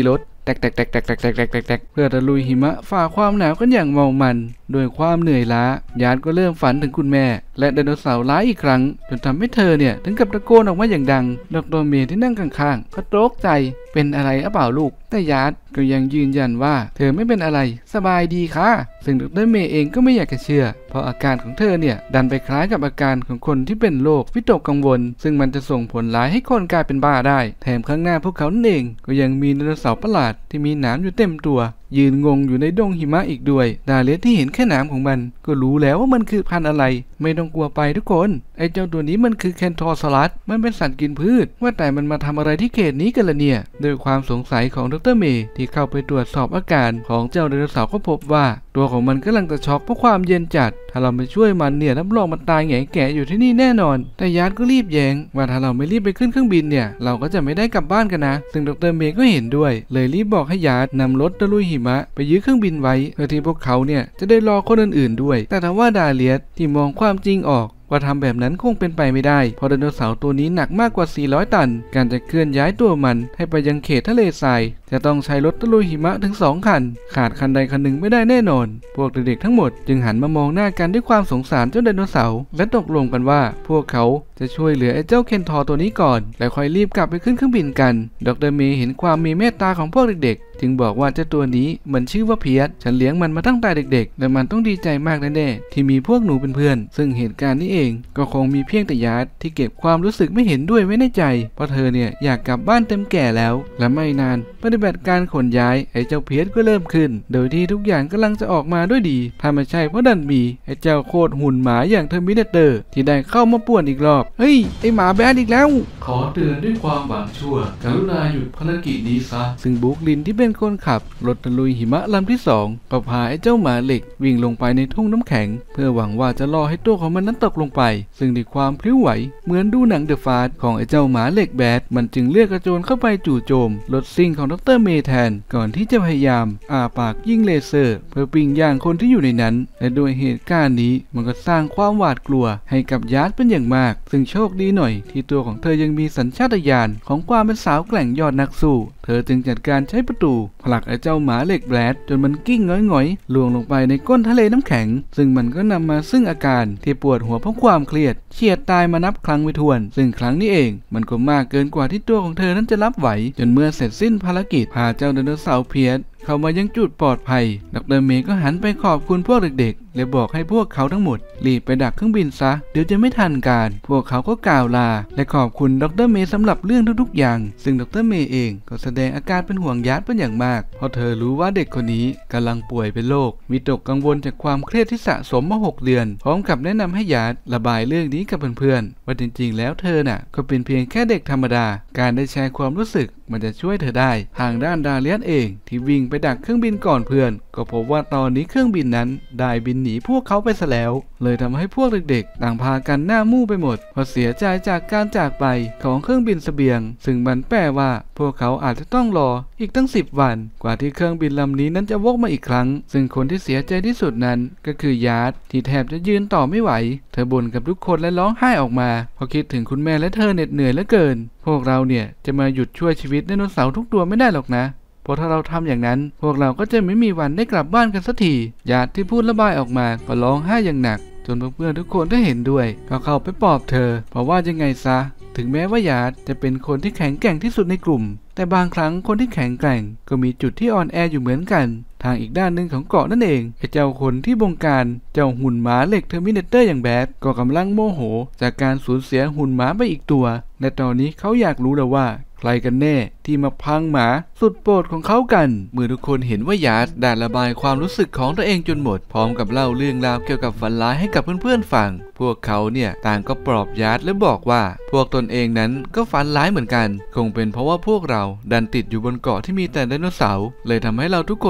แตกแตกแตกแตกแตกแตกแตกแตกแตกเพื่อตะลุยหิมะฝ่าความหนาวกันอย่างเมามันด้วยความเหนื่อยล้ายาร์ดก็เริ่มฝันถึงคุณแม่และไดโนเสาร์ร้ายอีกครั้งจนทำให้เธอเนี่ยถึงกับตะโกนออกมาอย่างดังดร.เมย์ที่นั่งข้างๆก็ตกใจเป็นอะไรหรือเปล่าลูกแต่ยาร์ดก็ยังยืนยันว่าเธอไม่เป็นอะไรสบายดีค่ะซึ่งดร.เมย์เองก็ไม่อยากจะเชื่อเพราะอาการของเธอเนี่ยดันไปคล้ายกับอาการของคนที่เป็นโรควิตกกังวลซึ่งมันจะส่งผลร้ายให้คนกลายเป็นบ้าได้แถมข้างหน้าพวกเขานั่นเองก็ยังมีไดโนเสาร์ประหลาดที่มีหนามอยู่เต็มตัวยืนงงอยู่ในดงหิมะอีกด้วยดาเลียสที่เห็นแค่หนามของมันก็รู้แล้วว่ามันคือพันธุ์อะไรไม่ต้องกลัวไปทุกคนไอ้เจ้าตัวนี้มันคือแคนทอร์ซอรัสมันเป็นสัตว์กินพืชว่าแต่มันมาทำอะไรที่เขตนี้กันล่ะเนี่ยด้วยความสงสัยของดร.เมย์ที่เข้าไปตรวจสอบอาการของเจ้าไดโนเสาร์ก็พบว่าตัวของมันกำลังจะช็อกเพราะความเย็นจัดถ้าเราไม่ช่วยมันเนี่ยรับรองมันตายแง่แก่อยู่ที่นี่แน่นอนแต่ยาร์ดก็รีบแย้งว่าถ้าเราไม่รีบไปขึ้นเครื่องบินเนี่ยเราก็จะไม่ได้กลับบ้านกันนะซึ่งดร.เมย์ก็เห็นด้วยเลยรีบบอกให้ยาร์ดนำรถตะลุยหิมะไปยื้อเครื่องบินไว้เพื่อที่พวกเขาเนี่ยจะได้รอคนอื่นๆด้วยแต่ถ้าว่าดาเลียสที่มองความจริงออกว่าทำแบบนั้นคงเป็นไปไม่ได้เพราะไดโนเสาร์ตัวนี้หนักมากกว่าสี่ร้อยตันการจะเคลื่อนย้ายตัวมันให้ไปยังเขตทะเลทรายจะต้องใช้รถตะลุยหิมะถึงสองคันขาดคันใดคันหนึ่งไม่ได้แน่นอนพวกเด็กๆทั้งหมดจึงหันมามองหน้ากันด้วยความสงสารเจ้าไดโนเสาร์และตกลงกันว่าพวกเขาจะช่วยเหลือไอ้เจ้าเคนทอร์ตัวนี้ก่อนแล้วค่อยรีบกลับไปขึ้นเครื่องบินกันดร.เมย์เห็นความมีเมตตาของพวกเด็กๆจึงบอกว่าเจ้าตัวนี้มันชื่อว่าเพียสฉันเลี้ยงมันมาตั้งแต่เด็กๆและมันต้องดีใจมากแน่ๆที่มีพวกหนูเป็นเพื่อนซึ่งเหตุการณ์นี้เองก็คงมีเพียงแต่ยาร์ดที่เก็บความรู้สึกไม่เห็นด้วยไว้ในใจเพราะเธอเนี่ยอยากกลับบ้านเต็มแก่แล้วและไม่นานปฏิบัติการขนย้ายไอ้เจ้าเพียสก็เริ่มขึ้นโดยที่ทุกอย่างกำลังจะออกมาด้วยดีถ้าไม่ใช่เพราะดันมีไอ้เจ้าโคตรหุ่นหมาอย่างเทอร์มินาเตอร์ที่ได้เข้ามาป่วนอีกรอบเฮ้ยไอ้หมาแบดอีกแล้วขอเตือนด้วยความหวังชั่วกรุณาหยุดภารกิจนี้ซะซึ่งบุคลินที่เป็นคนขับรถตะลุยหิมะลำที่สองก็พาไอ้เจ้าหมาเหล็กวิ่งลงไปในทุ่งน้ำแข็งเพื่อหวังว่าจะรอให้ตัวของมันนั้นตกลงไปซึ่งด้วยความพลิ้วไหวเหมือนดูหนังเดอะฟาสต์ของไอ้เจ้าหมาเหล็กแบดมันจึงเลือกกระโจนเข้าไปจู่โจมรถซิ่งของดร.เมย์แทนก่อนที่จะพยายามอาปากยิงเลเซอร์เพื่อปิ้งย่างคนที่อยู่ในนั้นและโดยเหตุการณ์นี้มันก็สร้างความหวาดกลัวให้กับยาร์ดเป็นอย่างมากซึ่งโชคดีหน่อยที่ตัวของเธอยังมีสัญชาตญาณของความเป็นสาวแกร่งยอดนักสู้เธอจึงจัดการใช้ประตูผลักไอ้เจ้าหมาเหล็กแบดจนมันกิ้งง้อยๆล่วงลงไปในก้นทะเลน้ำแข็งซึ่งมันก็นำมาซึ่งอาการที่ปวดหัวเพราะความเครียดเฉียดตายมานับครั้งไม่ถ้วนซึ่งครั้งนี้เองมันก็มากเกินกว่าที่ตัวของเธอนั้นจะรับไหวจนเมื่อเสร็จสิ้นภารกิจพาเจ้าไดโนเสาร์เพียสเข้ามายังจุดปลอดภัยดร.เมย์ก็หันไปขอบคุณพวกเด็กๆและบอกให้พวกเขาทั้งหมดรีบไปดักเครื่องบินซะเดี๋ยวจะไม่ทันการพวกเขาก็กล่าวลาและขอบคุณดร.เมย์สำหรับเรื่องทุกๆอย่างซึ่งดร.เมย์เองก็แสดงอาการเป็นห่วงยาร์ดเป็นอย่างมากเพราะเธอรู้ว่าเด็กคนนี้กำลังป่วยเป็นโรควิตกกังวลจากความเครียดที่สะสมมาหกเดือนพร้อมกับแนะนำให้ยาร์ดระบายเรื่องนี้กับเพื่อนๆว่าจริงๆแล้วเธอน่ะก็เป็นเพียงแค่เด็กธรรมดาการได้แชร์ความรู้สึกมันจะช่วยเธอได้ทางด้านดาเลียสเองที่วิ่งไปดักเครื่องบินก่อนเพื่อนก็พบว่าตอนนี้เครื่องบินนั้นได้บินหนีพวกเขาไปซะแล้วเลยทำให้พวกเด็กๆต่างพากันหน้ามู่ไปหมดเพราะเสียใจจากการจากไปของเครื่องบินเสบียงซึ่งมันแปลว่าพวกเขาอาจจะต้องรออีกตั้งสิบวันกว่าที่เครื่องบินลำนี้นั้นจะวกมาอีกครั้งซึ่งคนที่เสียใจที่สุดนั้นก็คือยาร์ดที่แทบจะยืนต่อไม่ไหวเธอบ่นกับทุกคนและร้องไห้ออกมาเพราะคิดถึงคุณแม่และเธอเหน็ดเหนื่อยเหลือเกินพวกเราเนี่ยจะมาหยุดช่วยชีวิตไดโนเสาร์ทุกตัวไม่ได้หรอกนะเพราะถ้าเราทำอย่างนั้นพวกเราก็จะไม่มีวันได้กลับบ้านกันสักทียาร์ดที่พูดระบายออกมาก็ร้องไห้อย่างหนักจนเพื่อนๆทุกคนได้เห็นด้วยก็เข้าไปปลอบเธอเพราะว่ายังไงซะถึงแม้ว่ายาร์ดจะเป็นคนที่แข็งแกร่งที่สุดในกลุ่มแต่บางครั้งคนที่แข็งแกร่งก็มีจุดที่อ่อนแออยู่เหมือนกันทางอีกด้านหนึ่งของเกาะนั่นเองไอ้เจ้าคนที่บงการเจ้าหุ่นหมาเหล็กเทอร์มินาเตอร์อย่างแบดก็กำลังโมโหจากการสูญเสียหุ่นหมาไปอีกตัวและตอนนี้เขาอยากรู้แล้วว่าใครกันแน่ที่มาพังหมาสุดโปรดของเขากันเมื่อทุกคนเห็นว่ายาร์ดได้ระบายความรู้สึกของตัวเองจนหมดพร้อมกับเล่าเรื่องราวเกี่ยวกับฝันร้ายให้กับเพื่อนๆฟังพวกเขาเนี่ยต่างก็ปลอบยาร์ดและบอกว่าพวกตนเองนั้นก็ฝันร้ายเหมือนกันคงเป็นเพราะว่าพวกเราดันติดอยู่บนเกาะที่มีแต่ไดโนเสาร์เลยทำให้เราทุกคนนั้น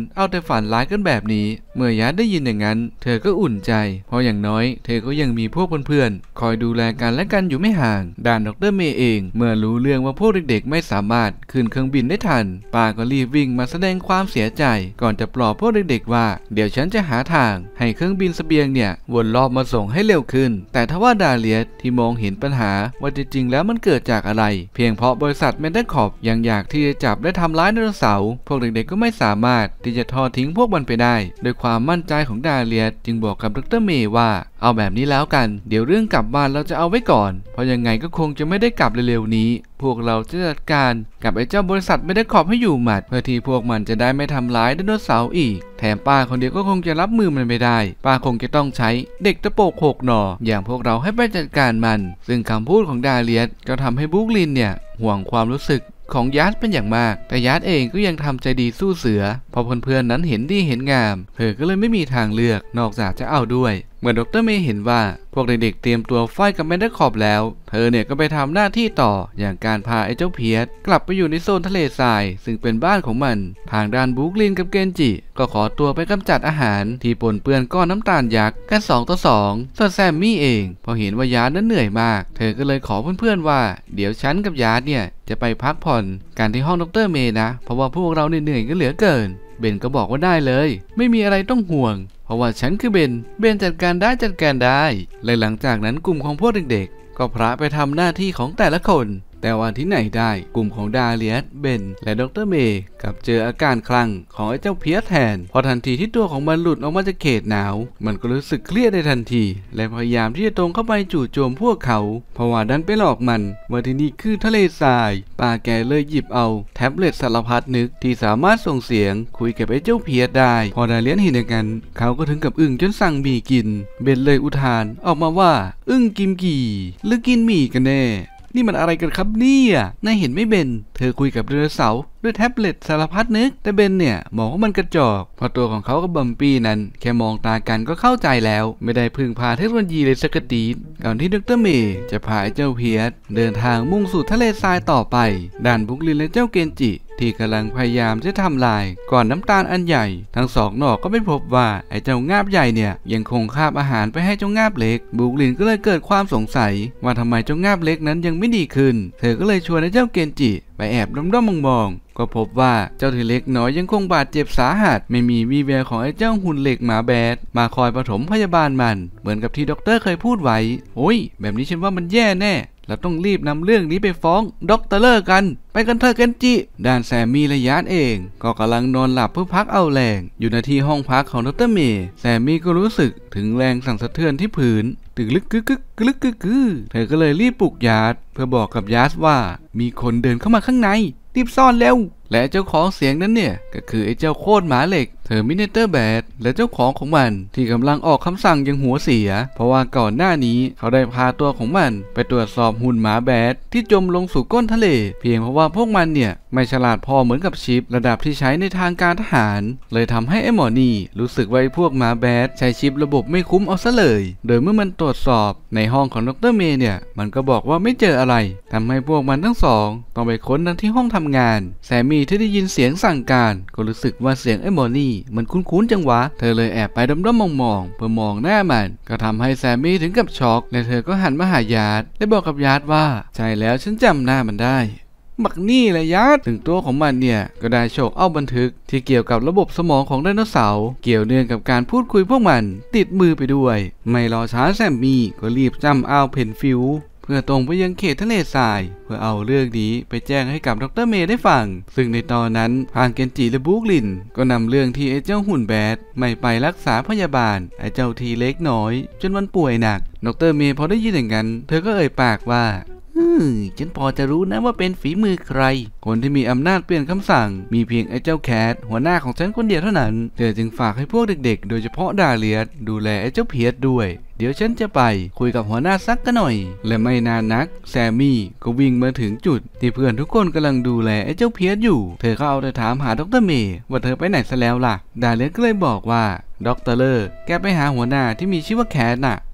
เอาแต่ฝันร้ายกันแบบนี้เมื่อยาได้ยินอย่างนั้นเธอก็อุ่นใจเพราะอย่างน้อยเธอก็ยังมีพวกเพื่อนๆคอยดูแลกันและกันอยู่ไม่ห่างด้านดรเมย์เองเมื่อรู้เรื่องว่าพวกเด็กๆไม่สามารถขึ้นเครื่องบินได้ทันป้าก็รีบวิ่งมาแสดงความเสียใจก่อนจะปลอบพวกเด็กๆว่าเดี๋ยวฉันจะหาทางให้เครื่องบินเสบียงเนี่ยวนรอบมาส่งให้เร็วขึ้นแต่ทว่าดาเลียสที่มองเห็นปัญหาว่าจริงๆแล้วมันเกิดจากอะไรเพียงเพราะบริษัทแมนเดอร์คอร์ปยังอยากที่จะจับและทำร้ายไดโนเสาร์พวกเด็กๆก็ไม่สามารถที่จะทอดทิ้งพวกมันไปได้โดยความมั่นใจของดาเลียสจึงบอกกับดรเมย์ว่าเอาแบบนี้แล้วกันเดี๋ยวเรื่องกลับบ้านเราจะเอาไว้ก่อนเพราะยังไงก็คงจะไม่ได้กลับเร็วๆนี้พวกเราจะจัดการกับไอ้เจ้าบริษัทไม่ได้ขอบให้อยู่หมัดเพื่อที่พวกมันจะได้ไม่ทำร้ายไดโนเสาร์อีกแถมป้าคนเดียวก็คงจะรับมือมันไม่ได้ป้าคงจะต้องใช้เด็กตะโปกหกหน่ออย่างพวกเราให้ไปจัดการมันซึ่งคำพูดของดาเลียสก็ทำให้บุ๊กลินเนี่ยห่วงความรู้สึกของยัสเป็นอย่างมากแต่ยัสเองก็ยังทำใจดีสู้เสือพอเพื่อนๆนั้นเห็นดีเห็นงามเธอก็เลยไม่มีทางเลือกนอกจากจะเอาด้วยเมื่อดรเมย์เห็นว่าพวกเด็กๆเตรียมตัวไฟกับแมนเดอร์คอร์ปแล้วเธอเนี่ยก็ไปทำหน้าที่ต่ออย่างการพาไอ้เจ้าเพียสกลับไปอยู่ในโซนทะเลทรายซึ่งเป็นบ้านของมันทางด้านบุ๊กลินกับเกนจิก็ขอตัวไปกำจัดอาหารที่ปนเปื้อนก้อนน้ำตาลยักษ์กันสองต่อสองส่วนแซมมี่เองพอเห็นว่ายาร์ดนั้นเหนื่อยมากเธอก็เลยขอเพื่อนๆว่าเดี๋ยวฉันกับยาร์ดเนี่ยจะไปพักผ่อนกันที่ห้องดรเมย์นะเพราะว่าพวกเราเหนื่อยๆก็เหลือเกินเบนก็บอกว่าได้เลยไม่มีอะไรต้องห่วงเพราะว่าฉันคือเบนเบนจัดการได้จัดการได้และหลังจากนั้นกลุ่มของพวกเด็กๆก็พระไปทำหน้าที่ของแต่ละคนแต่วันที่ไหนได้กลุ่มของดาเลียสเบนและดรเมย์กลับเจออาการคลั่งของไอ้เจ้าเพียสแทนพอทันทีที่ตัวของมันหลุดออกมาจากเขตหนาวมันก็รู้สึกเครียดในทันทีและพยายามที่จะตรงเข้าไปจู่โจมพวกเขาเพราะว่าดันไปหลอกมันว่าที่นี่คือทะเลทรายป้าแกเลยหยิบเอาแท็บเล็ตสารพัดนึกที่สามารถส่งเสียงคุยกับไอ้เจ้าเพียสได้พอดาเลียสเห็นอย่างนั้นเขาก็ถึงกับอึ้งจนสั่งหมี่กินเบนเลยอุทานออกมาว่าอึ้งกิมกี่หรือกินหมี่กันแน่นี่มันอะไรกันครับเนี่ยนายเห็นไม่เบนเธอคุยกับไดโนเสาร์ด้วยแท็บเล็ตสารพัดนึกแต่เบนเนี่ยมองว่ามันกระจอกเพราะตัวของเขากับบัมปี้นั้นแค่มองตากันก็เข้าใจแล้วไม่ได้พึ่งพาเทคโนโลยีเลยสักทีก่อนที่ดรเมย์จะพาไอ้เจ้าเพียสเดินทางมุ่งสู่ทะเลทรายต่อไปด่านบุกลินและเจ้าเกนจิที่กำลังพยายามจะทำลายก่อนน้ำตาลอันใหญ่ทั้งสองหนอกก็ไม่พบว่าไอ้เจ้างาบใหญ่เนี่ยยังคงคาบอาหารไปให้เจ้างาบเล็กบุกลินก็เลยเกิดความสงสัยว่าทำไมเจ้างาบเล็กนั้นยังไม่ดีขึ้นเธอก็เลยชวนไอ้เจ้าเกนจิไปแอบด้อมๆมองๆก็พบว่าเจ้าทีเล็กน้อยยังคงบาดเจ็บสาหัสไม่มีวี่แววของไอ้เจ้าหุ่นเหล็กหมาแบดมาคอยปฐมพยาบาลมันเหมือนกับที่ด็อกเตอร์เคยพูดไว้โอ้ยแบบนี้ฉันว่ามันแย่แน่เราต้องรีบนำเรื่องนี้ไปฟ้องด็อกเตอร์เลอร์กันไปกันเถอะเกนจิด้านแซมมี่และยาร์ดเองก็กำลังนอนหลับเพื่อพักเอาแรงอยู่ในที่ห้องพักของดรเมย์แซมมี่ก็รู้สึกถึงแรงสั่นสะเทือนที่ผืนตึกลึกกึกกึกกึกกึกกึกเธอก็เลยรีบปลุกยาร์ดเพื่อบอกกับยาร์ดว่ามีคนเดินเข้ามาข้างในรีบซ่อนเร็วและเจ้าของเสียงนั้นเนี่ยก็คือไอ้เจ้าโคตรหมาเหล็กเทอร์มิเนเตอร์แบดและเจ้าของของมันที่กำลังออกคำสั่งยังหัวเสียเพราะว่าก่อนหน้านี้เขาได้พาตัวของมันไปตรวจสอบหุ่นหมาแบดที่จมลงสู่ก้นทะเลเพียงเพราะว่าพวกมันเนี่ยไม่ฉลาดพอเหมือนกับชิประดับที่ใช้ในทางการทหารเลยทำให้ไอ้หมอนี่รู้สึกว่าพวกหมาแบดใช้ชิประบบไม่คุ้มเอาซะเลยโดยเมื่อมันตรวจสอบในห้องของดรเมย์เนี่ยมันก็บอกว่าไม่เจออะไรทำให้พวกมันทั้งสองต้องไปค้นทั้งที่ห้องทำงานแซมมี่ที่ได้ยินเสียงสั่งการก็รู้สึกว่าเสียงไอ้หมอนี่มันคุ้นๆจังวะเธอเลยแอบไปด้อมๆมองๆเพื่อมองหน้ามันก็ทำให้แซมมี่ถึงกับช็อกและเธอก็หันมาหายาร์ดและบอกกับยาร์ดว่าใช่แล้วฉันจำหน้ามันได้บักนี่แหละยาร์ดถึงตัวของมันเนี่ยก็ได้โชคเอาบันทึกที่เกี่ยวกับระบบสมองของไดโนเสาร์เกี่ยวเนื่องกับการพูดคุยพวกมันติดมือไปด้วยไม่รอช้าแซมมี่ก็รีบจำเอาเพนฟิลเพื่อตรงไปยังเขตทะเลทรายเพื่อเอาเรื่องนี้ไปแจ้งให้กับดรเมย์ได้ฟังซึ่งในตอนนั้นทางเกนจิและบุ๊กลินก็นำเรื่องที่ไอ้เจ้าหุ่นแบดไม่ไปรักษาพยาบาลไอ้เจ้าทีเล็กน้อยจนมันป่วยหนักดรเมย์พอได้ยินอย่างนั้นเธอก็เอ่ยปากว่าอืมฉันพอจะรู้นะว่าเป็นฝีมือใครคนที่มีอำนาจเปลี่ยนคำสั่งมีเพียงไอ้เจ้าแคทหัวหน้าของฉันคนเดียวเท่านั้นเธอจึงฝากให้พวกเด็กๆโดยเฉพาะดาเลียสดูแลไอ้เจ้าเพียสด้วยเดี๋ยวฉันจะไปคุยกับหัวหน้าซักกันหน่อยและไม่นานนักแซมมี่ก็วิ่งมาถึงจุดที่เพื่อนทุกคนกำลังดูแลไอ้เจ้าเพียสอยู่เธอก็เอาแต่ถามหาดรเมย์ว่าเธอไปไหนซะแล้วล่ะดาเลียสก็เลยบอกว่าด็อกเตอร์เลอร์แกไปหาหัวหน้าที่มีชื่อว่าแคทน่ะ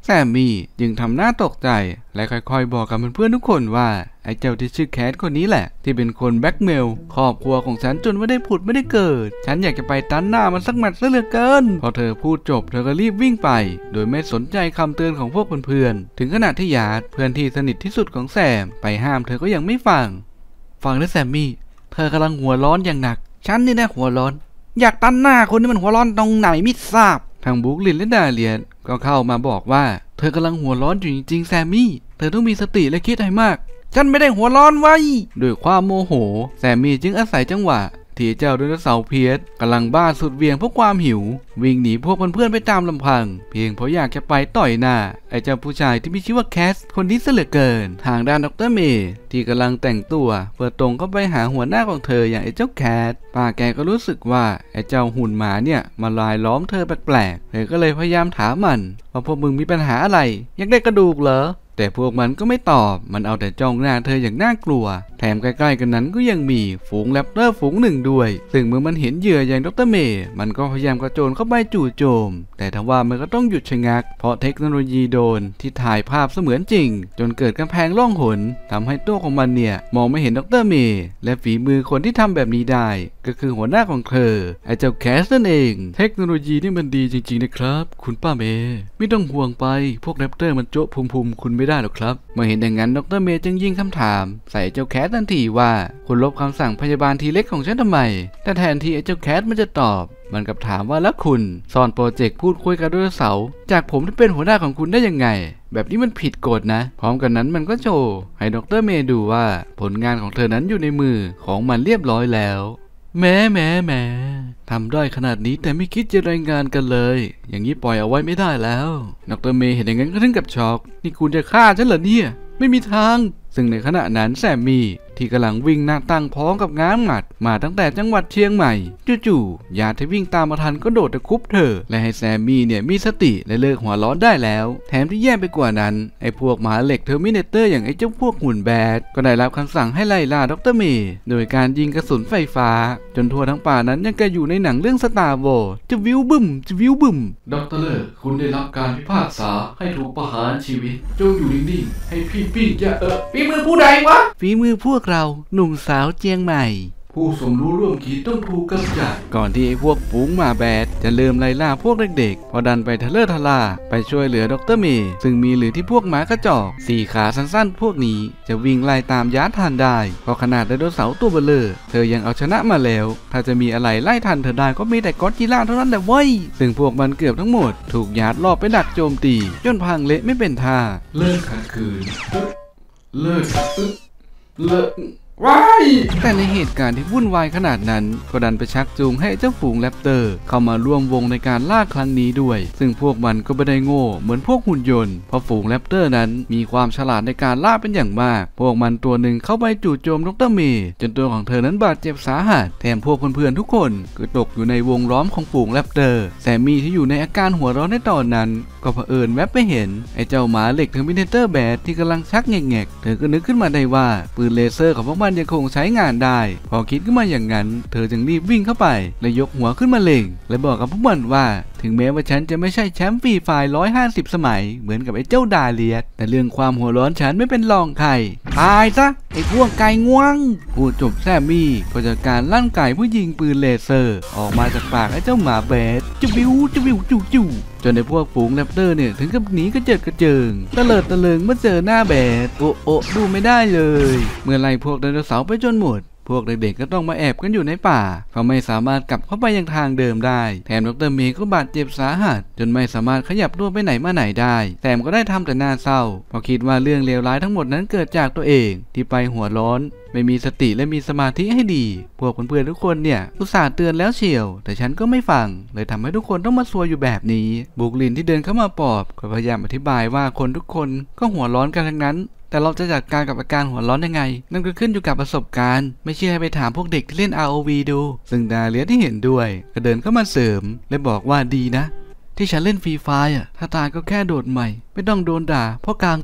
แซมมี่จึงทำหน้าตกใจและค่อยๆบอกกับเพื่อนๆทุกคนว่าไอ้เจ้าที่ชื่อแคทคนนี้แหละที่เป็นคนแบล็กเมลครอบครัวของฉันจนไม่ได้ผุดไม่ได้เกิดฉันอยากจะไปตันหน้ามันสักหมัดซะเหลือเกินพอเธอพูดจบเธอก็รีบวิ่งไปโดยไม่สนใจคำเตือนของพวกเพื่อนๆถึงขนาดที่ยาร์ดเพื่อนที่สนิทที่สุดของแซมไปห้ามเธอก็ยังไม่ฟังฟังนะแซมมี่เธอกำลังหัวร้อนอย่างหนักฉันนี่นะหัวร้อนอยากตันหน้าคนที่มันหัวร้อนตรงไหนไม่ทราบทางบุ๊กลินและดาเลียนก็เข้ามาบอกว่าเธอกำลังหัวร้อนอยู่จริงๆแซมมี่เธอต้องมีสติและคิดให้มากฉันไม่ได้หัวร้อนไว้ด้วยความโมโหแซมมี่จึงอาศัยจังหวะที่เจ้าไดโนเสาร์เพียสกำลังบ้าสุดเวียงเพราะความหิววิ่งหนีพวกเพื่อนๆไปตามลำพังเพียงเพราะอยากจะไปต่อยหน้าไอ้เจ้าผู้ชายที่มีชื่อว่าแคสคนนี้ซะเหลือเกินทางด้านดรเมย์ที่กำลังแต่งตัวเปิดตรงเข้าไปหาหัวหน้าของเธออย่างไอ้เจ้าแคสป้าแกก็รู้สึกว่าไอ้เจ้าหุ่นหมาเนี่ยมาลายล้อมเธอแปลกๆเธอก็เลยพยายามถามมันว่าพวกมึงมีปัญหาอะไรอยากได้กระดูกเหรอแต่พวกมันก็ไม่ตอบมันเอาแต่จ้องหน้าเธออย่างน่ากลัวแถมใกล้ๆกันนั้นก็ยังมีฝูงแรปเตอร์ฝูงหนึ่งด้วยซึ่งเมื่อมันเห็นเหยื่ออย่างดรเมย์มันก็พยายามกระโจนเข้าไปจู่โจมแต่ทว่ามันก็ต้องหยุดชะงักเพราะเทคโนโลยีโดรนที่ถ่ายภาพเสมือนจริงจนเกิดกำแพงล่องหนทำให้ตัวของมันเนี่ยมองไม่เห็นดรเมย์และฝีมือคนที่ทำแบบนี้ได้ก็คือหัวหน้าของเธอไอ้เจ้าแคสนั่นเองเทคโนโลยีนี่มันดีจริงๆนะครับคุณป้าเมย์ไม่ต้องห่วงไปพวกแรปเตอร์มันโจ๊ะภูมิๆคุณไม่ได้หรอกครับเมื่อเห็นอย่างนั้นดรเมย์จึงยิงคำถามใส่เจ้าแคททันทีว่าคุณลบคำสั่งพยาบาลทีเล็กของฉันทำไมแต่แทนที่ไอ้เจ้าแคทมันจะตอบมันกับถามว่าแล้วคุณซ่อนโปรเจกต์พูดคุยกับไดโนเสาร์จากผมที่เป็นหัวหน้าของคุณได้ยังไงแบบนี้มันผิดกฎนะพร้อมกันนั้นมันก็โชว์ให้ดรเมย์ดูว่าผลงานของเธอนั้นอยู่ในมือของมันเรียบร้อยแล้วแม้แม้แม้ทำได้ขนาดนี้แต่ไม่คิดจะรายงานกันเลยอย่างนี้ปล่อยเอาไว้ไม่ได้แล้วดรเมย์เห็นอย่างนั้นก็ถึงกับช็อกนี่คุณจะฆ่าฉันเหรอเนี่ยไม่มีทางซึ่งในขณะนั้นแซมมี่ที่กำลังวิ่งหน้าตั้งพร้อมกับง้างหมัดมาตั้งแต่จังหวัดเชียงใหม่จู่ๆญาติที่วิ่งตามมาทันก็โดดตะคุบเธอและให้แซมมี่เนี่ยมีสติและเลิกหัวร้อนได้แล้วแถมที่แย่ไปกว่านั้นไอ้พวกหมาเหล็กเทอร์มิเนเตอร์อย่างไอ้เจ้าพวกหุ่นแบดก็ได้รับคำสั่งให้ไล่ล่าดรเมย์โดยการยิงกระสุนไฟฟ้าจนทั่วทั้งป่านั้นยังกระอยู่ในหนังเรื่องสตาร์วอร์จะวิวบึ้มจะวิวบึ้มดรเลิกคุณได้รับการพิพากษาให้ถูกประหารชีวิตจงอยู่นิ่งๆให้พี่ปิ้งอย่าเออฝีมือผู้ใดวะฝีมือพวกเราหนุ่มสาวเจียงใหม่ผู้สมรู้ร่วมคิดต้องถูกกำจัดก่อนที่ไอ้พวกฝูงหมาแบดจะเริ่มไล่ล่าพวกเด็กๆพอดันไปทะเลาะทะลาไปช่วยเหลือดรเมย์ซึ่งมีหรือที่พวกหมากระจอกสี่ขาสั้นๆพวกนี้จะวิ่งไล่ตามยาร์ดทันได้เพราะขนาดไดโนเสาร์ตัวเบลอเธอยังเอาชนะมาแล้วถ้าจะมีอะไรไล่ทันเธอได้ก็มีแต่ก็อดจิลล่าเท่านั้นแหละเว้ยซึ่งพวกมันเกือบทั้งหมดถูกยาร์ดรอบไปดักโจมตีจนพังเละไม่เป็นท่าเลิกขัดขืนเลิกเลิกว้ายแต่ในเหตุการณ์ที่วุ่นวายขนาดนั้นก็ดันไปชักจูงให้เจ้าฝูงแรปเตอร์เข้ามาร่วมวงในการล่าครั้งนี้ด้วยซึ่งพวกมันก็ไม่ได้โง่เหมือนพวกหุ่นยนต์เพราะฝูงแรปเตอร์นั้นมีความฉลาดในการล่าเป็นอย่างมากพวกมันตัวหนึ่งเข้าไปจู่โจมดรเมย์จนตัวของเธอนั้นบาดเจ็บสาหัสแถมพวกเพื่อนๆทุกคนก็ตกอยู่ในวงล้อมของฝูงแรปเตอร์แซมมี่ที่อยู่ในอาการหัวร้อนในตอนนั้นก็เผอิญแวบไปเห็นไอ้เจ้าหมาเหล็กเทอร์มิเนเตอร์แบดที่กำลังชักแงกๆเธอก็นึกขึ้นมาได้ว่าปืนเลเซอร์ของพวกมันยังคงใช้งานได้พอคิดขึ้นมาอย่างนั้นเธอจึงรีบวิ่งเข้าไปและยกหัวขึ้นมาเล็งและบอกกับพวกมันว่าถึงแม้ว่าฉันจะไม่ใช่แชมป์ฟรีไฟร์ร้อยห้าสิบสมัยเหมือนกับไอ้เจ้าดาเลียสแต่เรื่องความหัวร้อนฉันไม่เป็นรองใครตายซะไอ้พวกไก่ง่วงพูดจบแซมมี่ก็จัดการลั่นไก่ผู้ยิงปืนเลเซอร์ออกมาจากปากไอ้เจ้าหมาแบดจะวิวจะวิวจู่จู่จนในพวกฝูงแรปเตอร์เนี่ยถึงกับหนีกระเจิดกระเจิงตะเลิดตะเลิงเมื่อเจอหน้าแบดโอโอดูไม่ได้เลยเมื่อไล่พวกไดโนเสาร์ไปจนหมดพวกเด็กๆก็ต้องมาแอบกันอยู่ในป่าเพราะไม่สามารถกลับเข้าไปยังทางเดิมได้แถมดรเมย์ก็บาดเจ็บสาหัสจนไม่สามารถขยับตัวไปไหนมาไหนได้แถมก็ได้ทำแต่หน้าเศร้าเพราะคิดว่าเรื่องเลวร้ายทั้งหมดนั้นเกิดจากตัวเองที่ไปหัวร้อนไม่มีสติและมีสมาธิให้ดีพวกเพื่อนๆทุกคนเนี่ยอุตส่าห์เตือนแล้วเฉียวแต่ฉันก็ไม่ฟังเลยทำให้ทุกคนต้องมาซวยอยู่แบบนี้บุกลินที่เดินเข้ามาปลอบก็พยายามอธิบายว่าคนทุกคนก็หัวร้อนกันทั้งนั้นแต่เราจะจัดการกับอาการหัวร้อนยังไงนั่นก็ขึ้นอยู่กับประสบการณ์ไม่เชื่อให้ไปถามพวกเด็กที่เล่น อาร์ โอ วี ดูซึ่งดาเลียที่เห็นด้วยก็เดินเข้ามาเสริมและบอกว่าดีนะที่ฉันเล่นฟรีไฟร์อ่ะถ้าตายก็แค่โดดใหม่ไม่ต้องโดนด่าเพราะกลางแจก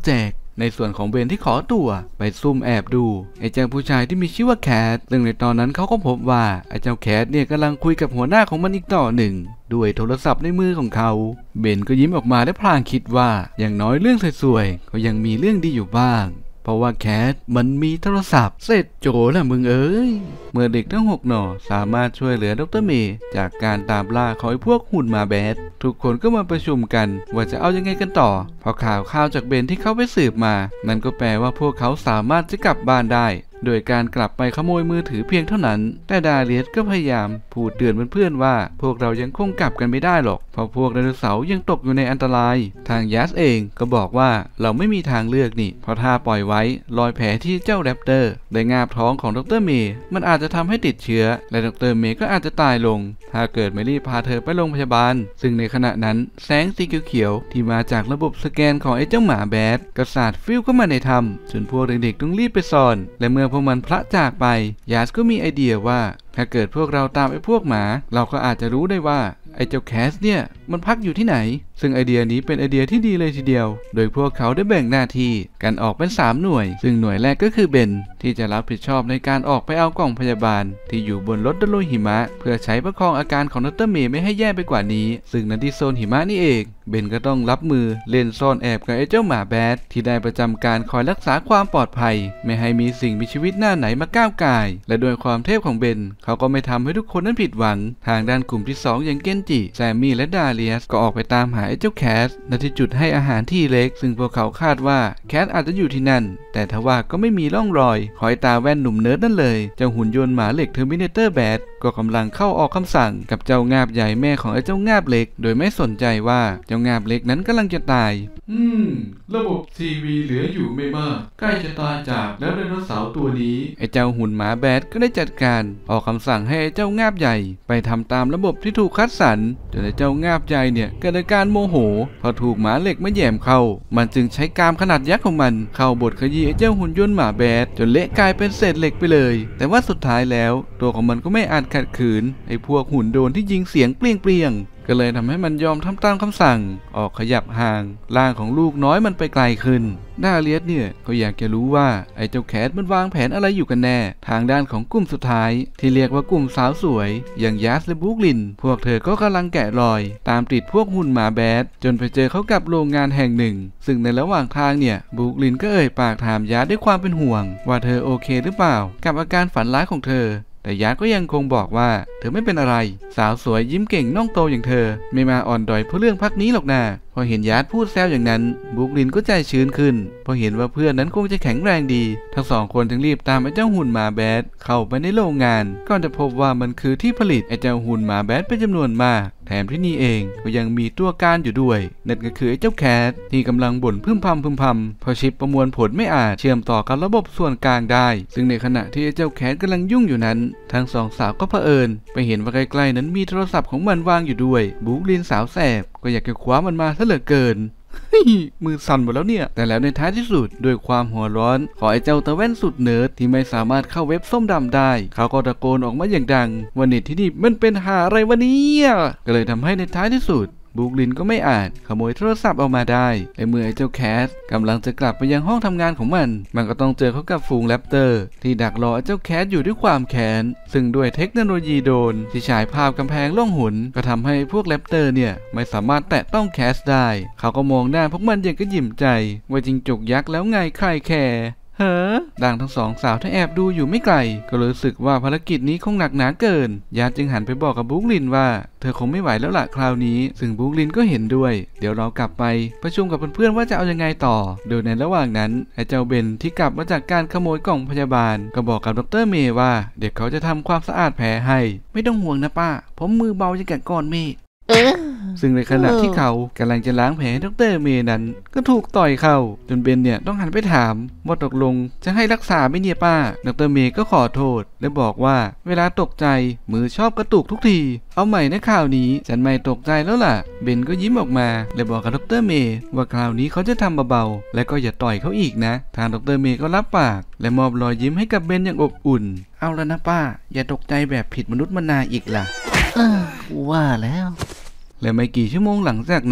ในส่วนของเบนที่ขอตัวไปซุ่มแอบดูไอ้เจ้าผู้ชายที่มีชื่อว่าแคทซึ่งในตอนนั้นเขาก็พบว่าไอ้เจ้าแคทเนี่ยกำลังคุยกับหัวหน้าของมันอีกต่อหนึ่งด้วยโทรศัพท์ในมือของเขาเบนก็ยิ้มออกมาและพลางคิดว่าอย่างน้อยเรื่องสวยๆก็ยังมีเรื่องดีอยู่บ้างเพราะว่าแคทมันมีโทรศัพท์เสร็จโจละมึงเอ้ยเมื่อเด็กทั้งหกหน่อสามารถช่วยเหลือดรเมย์จากการตามล่าของไอ้พวกหุ่นมาแบดทุกคนก็มาประชุมกันว่าจะเอายังไงกันต่อพอข่าวข่าวจากเบนที่เขาไปสืบมานั่นก็แปลว่าพวกเขาสามารถจะกลับบ้านได้โดยการกลับไปขโมยมือถือเพียงเท่านั้นแต่ดาเลียสก็พยายามพูดเตือนเพื่อนๆว่าพวกเรายังคงกลับกันไม่ได้หรอกเพราะพวกไดโนเสาร์ยังตกอยู่ในอันตรายทางยัสเองก็บอกว่าเราไม่มีทางเลือกนี่เพราะถ้าปล่อยไว้รอยแผลที่เจ้าแรปเตอร์ได้งาบท้องของดรเมย์มันอาจจะทำให้ติดเชื้อและดรเมย์ก็อาจจะตายลงถ้าเกิดไม่รีบพาเธอไปโรงพยาบาลซึ่งในขณะนั้นแสงสีเขียวๆที่มาจากระบบสแกนของไอ้เจ้าหมาแบดก็สาดฟิวเข้ามาในถ้ำจนพวกเด็กๆต้องรีบไปซ่อนและเมื่อพวกมันพละจากไปยาสก็มีไอเดียว่าถ้าเกิดพวกเราตามไอ้พวกหมาเราก็อาจจะรู้ได้ว่าไอ้เจ้าแคสเนี่ยมันพักอยู่ที่ไหนซึ่งไอเดียนี้เป็นไอเดียที่ดีเลยทีเดียวโดยพวกเขาได้แบ่งหน้าที่กันออกเป็นสามหน่วยซึ่งหน่วยแรกก็คือเบนที่จะรับผิดชอบในการออกไปเอากล่องพยาบาลที่อยู่บนรถดโลหิมะเพื่อใช้ประคองอาการของดรเมย์ไม่ให้แย่ไปกว่านี้ซึ่งในที่โซนหิมะนี่เองเบนก็ต้องรับมือเล่นซ่อนแอบกับไอ้เจ้าหมาแบดที่ได้ประจำการคอยรักษาความปลอดภัยไม่ให้มีสิ่งมีชีวิตหน้าไหนมาก้าวก่ายและด้วยความเทพของเบนเขาก็ไม่ทำให้ทุกคนนั้นผิดหวังทางด้านกลุ่มที่สองอย่างเกนจิแซมมี่และดาเลียสก็ออกไปตามหาไอ้เจ้าแคสณที่จุดให้อาหารที่เล็กซึ่งพวกเขาคาดว่าแคสอาจจะอยู่ที่นั่นแต่ทว่าก็ไม่มีร่องรอยคอยตาแว่นหนุ่มเนิร์ดนั่นเลยเจ้าหุ่นยนต์หมาเหล็กเทอร์มิเนเตอร์แบดก็กำลังเข้าออกคำสั่งกับเจ้างาบใหญ่แม่ของไอ้เจ้างาบเล็กโดยไม่สนใจว่าเจ้างาบเล็กนั้นกำลังจะตายอืมระบบทีวีเหลืออยู่ไม่มากใกล้จะตายจากแล้วไดโนเสาร์ตัวนี้ไอ้เจ้าหุ่นหมาแบดก็ได้จัดการออกคำสั่งให้ไอ้เจ้างาบใหญ่ไปทำตามระบบที่ถูกคัดสรรจนไอ้เจ้างาบใหญ่เนี่ยเกิดอาการโมโหพอถูกหมาเหล็กมาแย่มเข้ามันจึงใช้กามขนาดยักษ์ของมันเข้าบดขยี้ไอ้เจ้าหุ่นยนต์หมาแบดจนเละกลายเป็นเศษเหล็กไปเลยแต่ว่าสุดท้ายแล้วตัวของมันก็ไม่อาจขัดขืนไอ้พวกหุ่นโดนที่ยิงเสียงเปรี้ยงๆก็เลยทำให้มันยอมทำตามคำสั่งออกขยับห่างร่างของลูกน้อยมันไปไกลขึ้นดาเลียสเนี่ยก็อยากจะรู้ว่าไอ้เจ้าแคทมันวางแผนอะไรอยู่กันแน่ทางด้านของกลุ่มสุดท้ายที่เรียกว่ากลุ่มสาวสวยอย่างยัสและบรูคลินพวกเธอก็กำลังแกะรอยตามติดพวกหุ่นหมาแบดจนไปเจอเขากับโรงงานแห่งหนึ่งซึ่งในระหว่างทางเนี่ยบรูคลินก็เอ่ยปากถามยัสด้วยความเป็นห่วงว่าเธอโอเคหรือเปล่ากับอาการฝันร้ายของเธอแต่ยัสก็ยังคงบอกว่าเธอไม่เป็นอะไรสาวสวยยิ้มเก่งน่องโตอย่างเธอไม่มาอ่อนดอยเพราะเรื่องพักนี้หรอกนะพอเห็นยัสพูดแซวอย่างนั้นบรูคลินก็ใจชื้นขึ้นพอเห็นว่าเพื่อนนั้นคงจะแข็งแรงดีทั้งสองคนจึงรีบตามไอ้เจ้าหุ่นหมาแบดเข้าไปในโรงงานก่อนจะพบว่ามันคือที่ผลิตไอ้เจ้าหุ่นหมาแบดเป็นจำนวนมากแถมที่นี่เองก็ยังมีตัวการอยู่ด้วยนั่นก็คือไอ้เจ้าแคทที่กำลังบ่นพึมพำพึมพำพอชิปประมวลผลไม่อาจเชื่อมต่อกับระบบส่วนกลางได้ซึ่งในขณะที่ไอ้เจ้าแคทกำลังยุ่งอยู่นั้นทั้งสองสาวก็เผอิญไปเห็นว่าใกล้ๆนั้นมีโทรศัพท์ของมันวางอยู่ด้วยบรูคลินสาวแสบก็อยากจะคว้ามันมาซะเหลือเกินมือสั่นหมดแล้วเนี่ยแต่แล้วในท้ายที่สุดด้วยความหัวร้อนของไอ้เจ้าตะแว่นสุดเนิร์ดที่ไม่สามารถเข้าเว็บส้มดำได้เขาก็ตะโกนออกมาอย่างดังว่าเน็ตที่นี่มันเป็นหาอะไรวะเนี่ยก็เลยทำให้ในท้ายที่สุดบรูคลินก็ไม่อาจขโมยโทรศัพท์ออกมาได้และเมื่อไอ้เจ้าแคทกำลังจะกลับไปยังห้องทำงานของมันมันก็ต้องเจอเขากับฝูงแรปเตอร์ที่ดักรอไอ้เจ้าแคทอยู่ด้วยความแค้นซึ่งด้วยเทคโนโลยีโดรนที่ฉายภาพกำแพงล่องหนก็ทำให้พวกแรปเตอร์เนี่ยไม่สามารถแตะต้องแคทได้เขาก็มองหน้าพวกมันอย่างกระหยิ่มใจว่าจิงจกยักษ์แล้วไงใครแคร์เฮ้อดังทั้งสองสาวที่แอบดูอยู่ไม่ไกลก็รู้สึกว่าภารกิจนี้คงหนักหนาเกินยาจึงหันไปบอกกับบรูคลินว่าเธอคงไม่ไหวแล้วล่ะคราวนี้ซึ่งบรูคลินก็เห็นด้วยเดี๋ยวเรากลับไปประชุมกับเพื่อนๆว่าจะเอายังไงต่อโดยในระหว่างนั้นไอ้เจ้าเบนที่กลับมาจากการขโมยกล่องพยาบาลก็บอกกับดรเมย์ว่าเดี๋ยวเขาจะทำความสะอาดแผลให้ไม่ต้องห่วงนะป้าผมมือเบาจะแกะก้อนเมฆซึ่งในขณะที่เขากำลังจะล้างแผลดรเมย์นั้นก็ถูกต่อยเข้าจนเบนเนี่ยต้องหันไปถามว่าตกลงจะให้รักษาไหมเนี่ยป้าดรเมย์ก็ขอโทษและบอกว่าเวลาตกใจมือชอบกระตุกทุกทีเอาใหม่นะข่าวนี้ฉันไม่ตกใจแล้วล่ะเบนก็ยิ้มออกมาและบอกกับดรเมย์ว่าคราวนี้เขาจะทำเบาๆและก็อย่าต่อยเขาอีกนะทางดรเมย์ก็รับปากและมอบรอยยิ้มให้กับเบนอย่างอบอุ่นเอาแล้วนะป้าอย่าตกใจแบบผิดมนุษย์มนาอีกล่ะเออว่าแล้วและไม่กี่ชั่วโมงหลังจากนั้น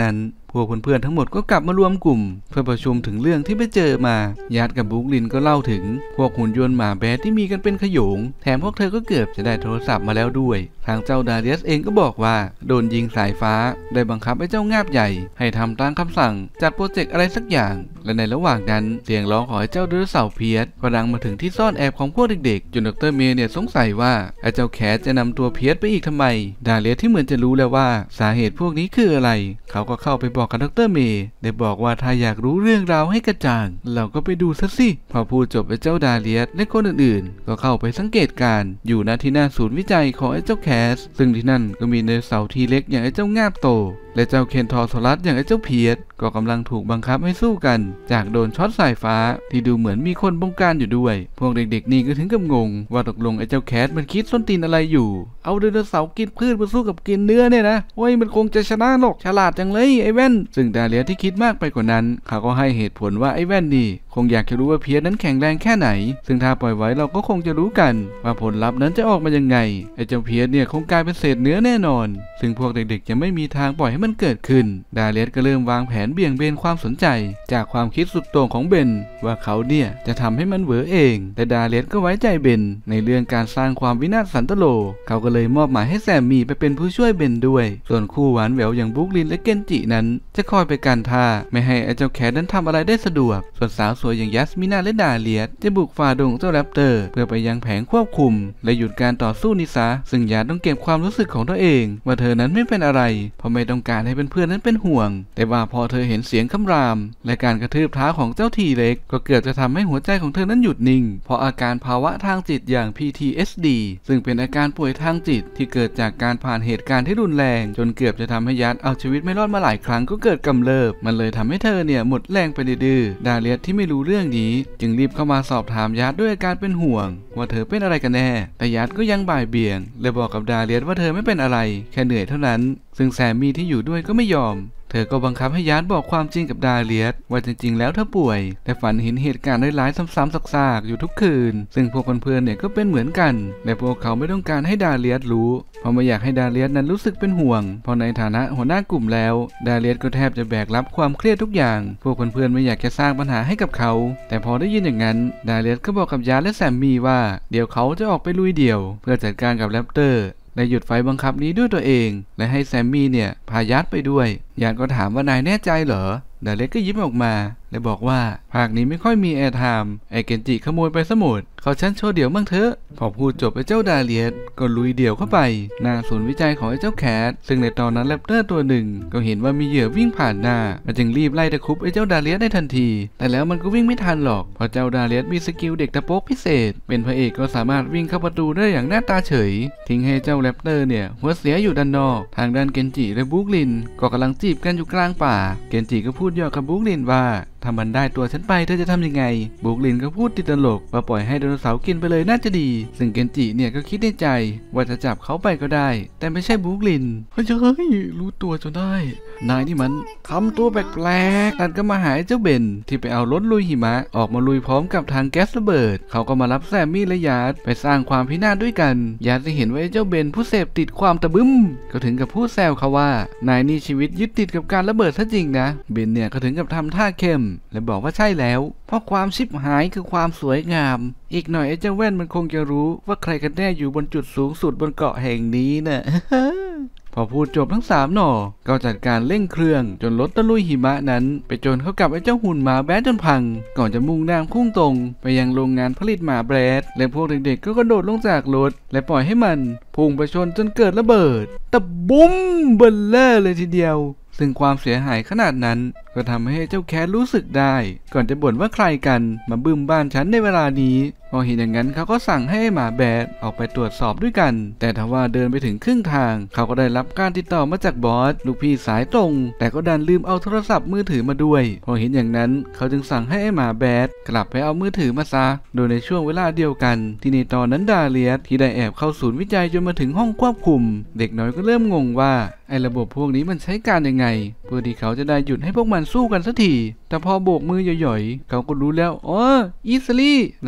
พวกเพื่อนๆทั้งหมดก็กลับมารวมกลุ่มเพื่อประชุมถึงเรื่องที่ไปเจอมายัดกับบรูคลินก็เล่าถึงพวกหุ่นยนต์หมาแบดที่มีกันเป็นขโยงแถมพวกเธอก็เกือบจะได้โทรศัพท์มาแล้วด้วยทางเจ้าดาเลียสเองก็บอกว่าโดนยิงสายฟ้าได้บังคับให้เจ้างาบใหญ่ให้ทำตามคำสั่งจัดโปรเจกต์อะไรสักอย่างและในระหว่างนั้นเสียงร้องของไอ้เจ้าไดโนเสาร์เพียสก็ดังมาถึงที่ซ่อนแอบของพวกเด็กๆจนดรเมย์เนี่ยสงสัยว่าไอ้เจ้าแคทจะนำตัวเพียสไปอีกทำไมดาเลียสที่เหมือนจะรู้แล้วว่าสาเหตุพวกนี้คืออะไรเขาก็เข้าไปบอกกับดรเมย์ได้บอกว่าถ้าอยากรู้เรื่องราวให้กระจ่างเราก็ไปดูซะสิพอพูดจบไอ้เจ้าดาเลียสและคนอื่นๆก็เข้าไปสังเกตการอยู่ณที่หน้าศูนย์วิจัยของไอ้เจ้าแคทซึ่งที่นั่นก็มีไดโนเสาร์ทีเล็กอย่างไอ้เจ้างาบโตและเจ้าเคนทอร์โซลัสอย่างไอ้เจ้าเพียสก็กำลังถูกบังคับให้สู้กันจากโดนช็อตสายฟ้าที่ดูเหมือนมีคนบงการอยู่ด้วยพวกเด็กๆนี่ก็ถึงกับงงว่าตกลงไอ้เจ้าแคทมันคิดส้นตีนอะไรอยู่เอาไดโนเสาร์กินพืชมาสู้กับกินเนื้อเนี่ยนะโอ้ยมันคงจะชนะหรอกฉลาดจังเลยไอ้แว่นซึ่งดาเลียที่คิดมากไปกว่านั้นเขาก็ให้เหตุผลว่าไอ้แว่นนี่คงอยากจะรู้ว่าเพียสนั้นแข็งแรงแค่ไหนซึ่งถ้าปล่อยไว้เราก็คงจะรู้กันว่าผลลัพธ์นั้นจะออกมายังไงไอ้เจ้าเพียสเนี่ยคงกลายเป็นเศษเนื้อแน่นอนซึ่งพวกเด็กๆจะไม่มีทางปล่อยให้มันเกิดขึ้นดาเลียก็เริ่มวางแผนเบี่ยงเบนความสนใจจากความคิดสุดโต่งของเบนว่าเขาเนี่ยจะทำให้มันเหวอเองแต่ดาเลียก็ไว้ใจเบนในเรื่องการสร้างความวินาศสันตโลเขาก็เลยมอบหมายให้แซมมี่ไปเป็นผู้ช่วยเบนด้วยส่วนคู่หวานแหววอย่างบรูคลินและเกนจินั้นจะคอยไปกันท่าไม่ให้ไอ้เจ้าแคทนั้นทำอะไรได้สะดวกส่วนสาวสวยอย่างยัสมินาและดาเลียจะบุกฝ่าดงเจ้าแรปเตอร์เพื่อไปยังแผงควบคุมและหยุดการต่อสู้นิซาซึ่งยัสต้องเก็บความรู้สึกของตัวเองว่าเธอนั้นไม่เป็นอะไรเพราะไม่ต้องการให้เพื่อนๆนั้นเป็นห่วงแต่ว่าพอเธอเห็นเสียงคำรามและการกระทืบเท้าของเจ้าทีเล็กก็เกือบจะทำให้หัวใจของเธอนั้นหยุดนิ่งเพราะอาการภาวะทางจิตอย่าง พี ที เอส ดี ซึ่งเป็นอาการป่วยทางจิตที่เกิดจากการผ่านเหตุการณ์ที่รุนแรงจนเกือบจะทำให้ยัสเอาชีวิตไม่รอดมาหลายครั้งก็เกิดกำเริบมันเลยทำให้เธอเนี่ยหมดแรงไปดื้อดาเลียที่ไม่รู้เรื่องนี้จึงรีบเข้ามาสอบถามยัสด้วยอาการเป็นห่วงว่าเธอเป็นอะไรกันแน่แต่ยัสก็ยังบ่ายเบี่ยงและบอกกับดาเลียว่าเธอไม่เป็นอะไรแค่เหนื่อยเท่านั้นซึ่งแซมมี่ที่อยู่ด้วยก็ไม่ยอมเธอก็บังคับให้ยัสบอกความจริงกับดาเลียสว่าจริงๆแล้วเธอป่วยแต่ฝันเห็นเหตุการณ์ร้ายๆซ้ำๆซากๆอยู่ทุกคืนซึ่งพวกเพื่อนๆเนี่ยก็เป็นเหมือนกันแต่พวกเขาไม่ต้องการให้ดาเลียสรู้เพราะไม่อยากให้ดาเลียสนั้นรู้สึกเป็นห่วงเพราะในฐานะหัวหน้ากลุ่มแล้วดาเลียสก็แทบจะแบกรับความเครียดทุกอย่างพวกเพื่อนๆไม่อยากจะสร้างปัญหาให้กับเขาแต่พอได้ยินอย่างนั้นดาเลียสก็บอกกับยัสและแซมมี่ว่าเดี๋ยวเขาจะออกไปลุยเดี่ยวเพื่อจัดการกับแรปเตอร์และหยุดไฟบังคับนี้ด้วยตัวเองและให้แซมมี่เนี่ยพายัสไปด้วยยัสก็ถามว่านายแน่ใจเหรอดาเลียสก็ยิ้มออกมาและบอกว่าภาคนี้ไม่ค่อยมีแอร์ไทม์ไอเกนจิขโมยไปซะหมดเขาชั้นโชว์เดี่ยวบ้างเถอะพอพูดจบไอ้เจ้าดาเลียสก็ลุยเดี่ยวเข้าไปหน้าศูนย์วิจัยของไอ้เจ้าแคทซึ่งในตอนนั้นแรปเตอร์ตัวหนึ่งก็เห็นว่ามีเหยื่อวิ่งผ่านหน้ามันจึงรีบไล่ตะคุบไอ้เจ้าดาเลียสได้ทันทีแต่แล้วมันก็วิ่งไม่ทันหรอกเพราะเจ้าดาเลียสมีสกิลเด็กตะโป๊กพิเศษเป็นพระเอกก็สามารถวิ่งเข้าประตูได้อย่างหน้าตาเฉยทิ้งให้เจ้าแรปเตอร์เนี่ยหัวเสียอยู่ด้านนอกทางด้านเกนจิและบรูคลินก็กำลังจีบกันอยู่กลางป่าเกนจิก็พูดหยอกกับบรูคลินว่าถ้ามันได้ตัวฉันไปเธอจะทำยังไงบรูคลินก็พูดติดตลกว่าปล่อยให้ไดโนเสาร์กินไปเลยน่าจะดีซึ่งเกนจิเนี่ยก็คิดในใจว่าจะจับเขาไปก็ได้แต่ไม่ใช่บรูคลินเฮ้ยเฮ้ยรู้ตัวจนได้นายนี่มันคำตัวแปลกๆตัดก็มาหาเจ้าเบนที่ไปเอารถลุยหิมะออกมาลุยพร้อมกับทางแก๊สระเบิดเขาก็มารับแซมมี่และยัสไปสร้างความพินาศด้วยกันยัสจะเห็นว่าเจ้าเบนผู้เสพติดความตะบึ้มก็ถึงกับพูดแซวเขาว่านายนี่ชีวิตยึดติดกับการระเบิดซะจริงนะเบนเนี่ยก็ถึงกับทำท่าเข้มและบอกว่าใช่แล้วเพราะความชิบหายคือความสวยงามอีกหน่อยไอ้เจ้าแว่นมันคงจะรู้ว่าใครกันแน่อยู่บนจุดสูงสุดบนเกาะแห่งนี้น่ะ พอพูดจบทั้งสามหน่อก็จัดการเร่งเครื่องจนรถตะลุยหิมะนั้นไปจนเข้ากับไอ้เจ้าหุ่นหมาแบดจนพังก่อนจะมุ่งหน้าพุ่งตรงไปยังโรงงานผลิตหมาแบดและพวกเด็กๆก็กระโดดลงจากรถและปล่อยให้มันพุ่งไปชนจนเกิดระเบิดตะบุ้มเบลเลอร์เลยทีเดียวซึ่งความเสียหายขนาดนั้นก็ทำให้เจ้าแคทรู้สึกได้ก่อนจะบ่นว่าใครกันมาบึ้มบ้านฉันในเวลานี้พอเห็นอย่างนั้นเขาก็สั่งให้หมาแบดออกไปตรวจสอบด้วยกันแต่ทว่าเดินไปถึงครึ่งทางเขาก็ได้รับการติดต่อมาจากบอสลูกพี่สายตรงแต่ก็ดันลืมเอาโทรศัพท์มือถือมาด้วยพอเห็นอย่างนั้นเขาจึงสั่งให้หมาแบดกลับไปเอามือถือมาซะโดยในช่วงเวลาเดียวกันที่ในตอนนั้นดาเลียสที่ได้แอบเข้าศูนย์วิจัยจนมาถึงห้องควบคุมเด็กน้อยก็เริ่มงงว่าไอ้ระบบพวกนี้มันใช้การยังไงเพื่อที่เขาจะได้หยุดให้พวกมันสู้กันสักทีแต่พอโบกมือหย่อยๆเขาก็รู้แล้วอ๋ออีซลี่ดาเลียสก็จัด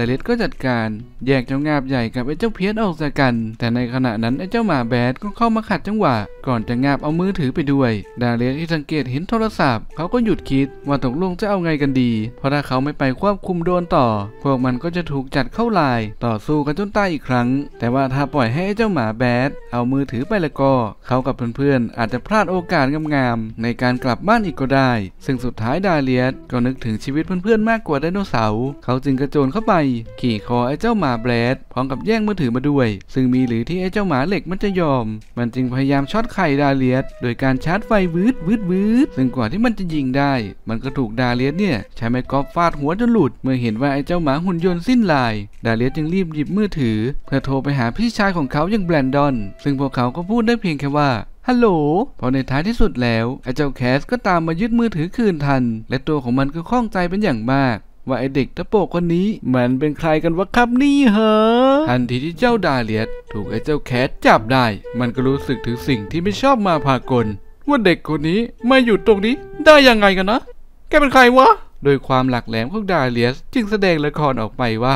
ดการแยกเจ้างาบใหญ่กับไอ้เจ้าเพี้ยนออกจากกันแต่ในขณะนั้นไอ้เจ้าหมาแบดก็เข้ามาขัดจังหวะก่อนจะงาบเอามือถือไปด้วยดาเลียสที่สังเกตเห็นโทรศัพท์เขาก็หยุดคิดว่าตกลงจะเอาไงกันดีเพราะถ้าเขาไม่ไปควบคุมโดรนต่อพวกมันก็จะถูกจัดเข้าลายต่อสู้กันจนตายอีกครั้งแต่ว่าถ้าปล่อยให้ไอ้เจ้าหมาแบดเอามือถือไปแล้วก็เขากับเพื่อนๆอาจจะพลาดโอกาสงามๆในการกลับบ้านอีกก็ได้ซึ่งสุดท้ายดาเลียสก็นึกถึงชีวิตเพื่อนๆมากกว่าไดโนเสาร์เขาจึงกระโจนเข้าไปขี่คอไอ้เจ้าหมาแบดพร้อมกับแย่งมือถือมาด้วยซึ่งมีหรือที่ไอ้เจ้าหมาเหล็กมันจะยอมมันจึงพยายามช็อตไข่ดาเลียสโดยการชาร์จไฟวืดวืดวืดซึ่งกว่าที่มันจะยิงได้มันก็ถูกดาเลียสเนี่ยใช้ไม้กอล์ฟฟาดหัวจนหลุดเมื่อเห็นว่าไอ้เจ้าหมาหุ่นยนต์สิ้นลายดาเลียสจึงรีบหยิบมือถือเพื่อโทรไปหาพี่ชายของเขาอย่างแบรนดอนซึ่งพวกเขาก็พูดได้เพียงแค่ว่าฮัลโหลพอในท้ายที่สุดแล้วไอ้เจ้าแคสก็ตามมายึดมือถือคืนทันและตัวของมันก็ข้องใจเป็นอย่างมากว่าไอเด็กตะโปกคนนี้มันเป็นใครกันวะครับนี่เหรอทันทีที่เจ้าดาเลียสถูกไอ้เจ้าแคทจับได้มันก็รู้สึกถึงสิ่งที่ไม่ชอบมาพากลว่าเด็กคนนี้มาอยู่ตรงนี้ได้ยังไงกันนะแกเป็นใครวะโดยความหลักแหลมของดาเลียสจึงแสดงละครออกไปว่า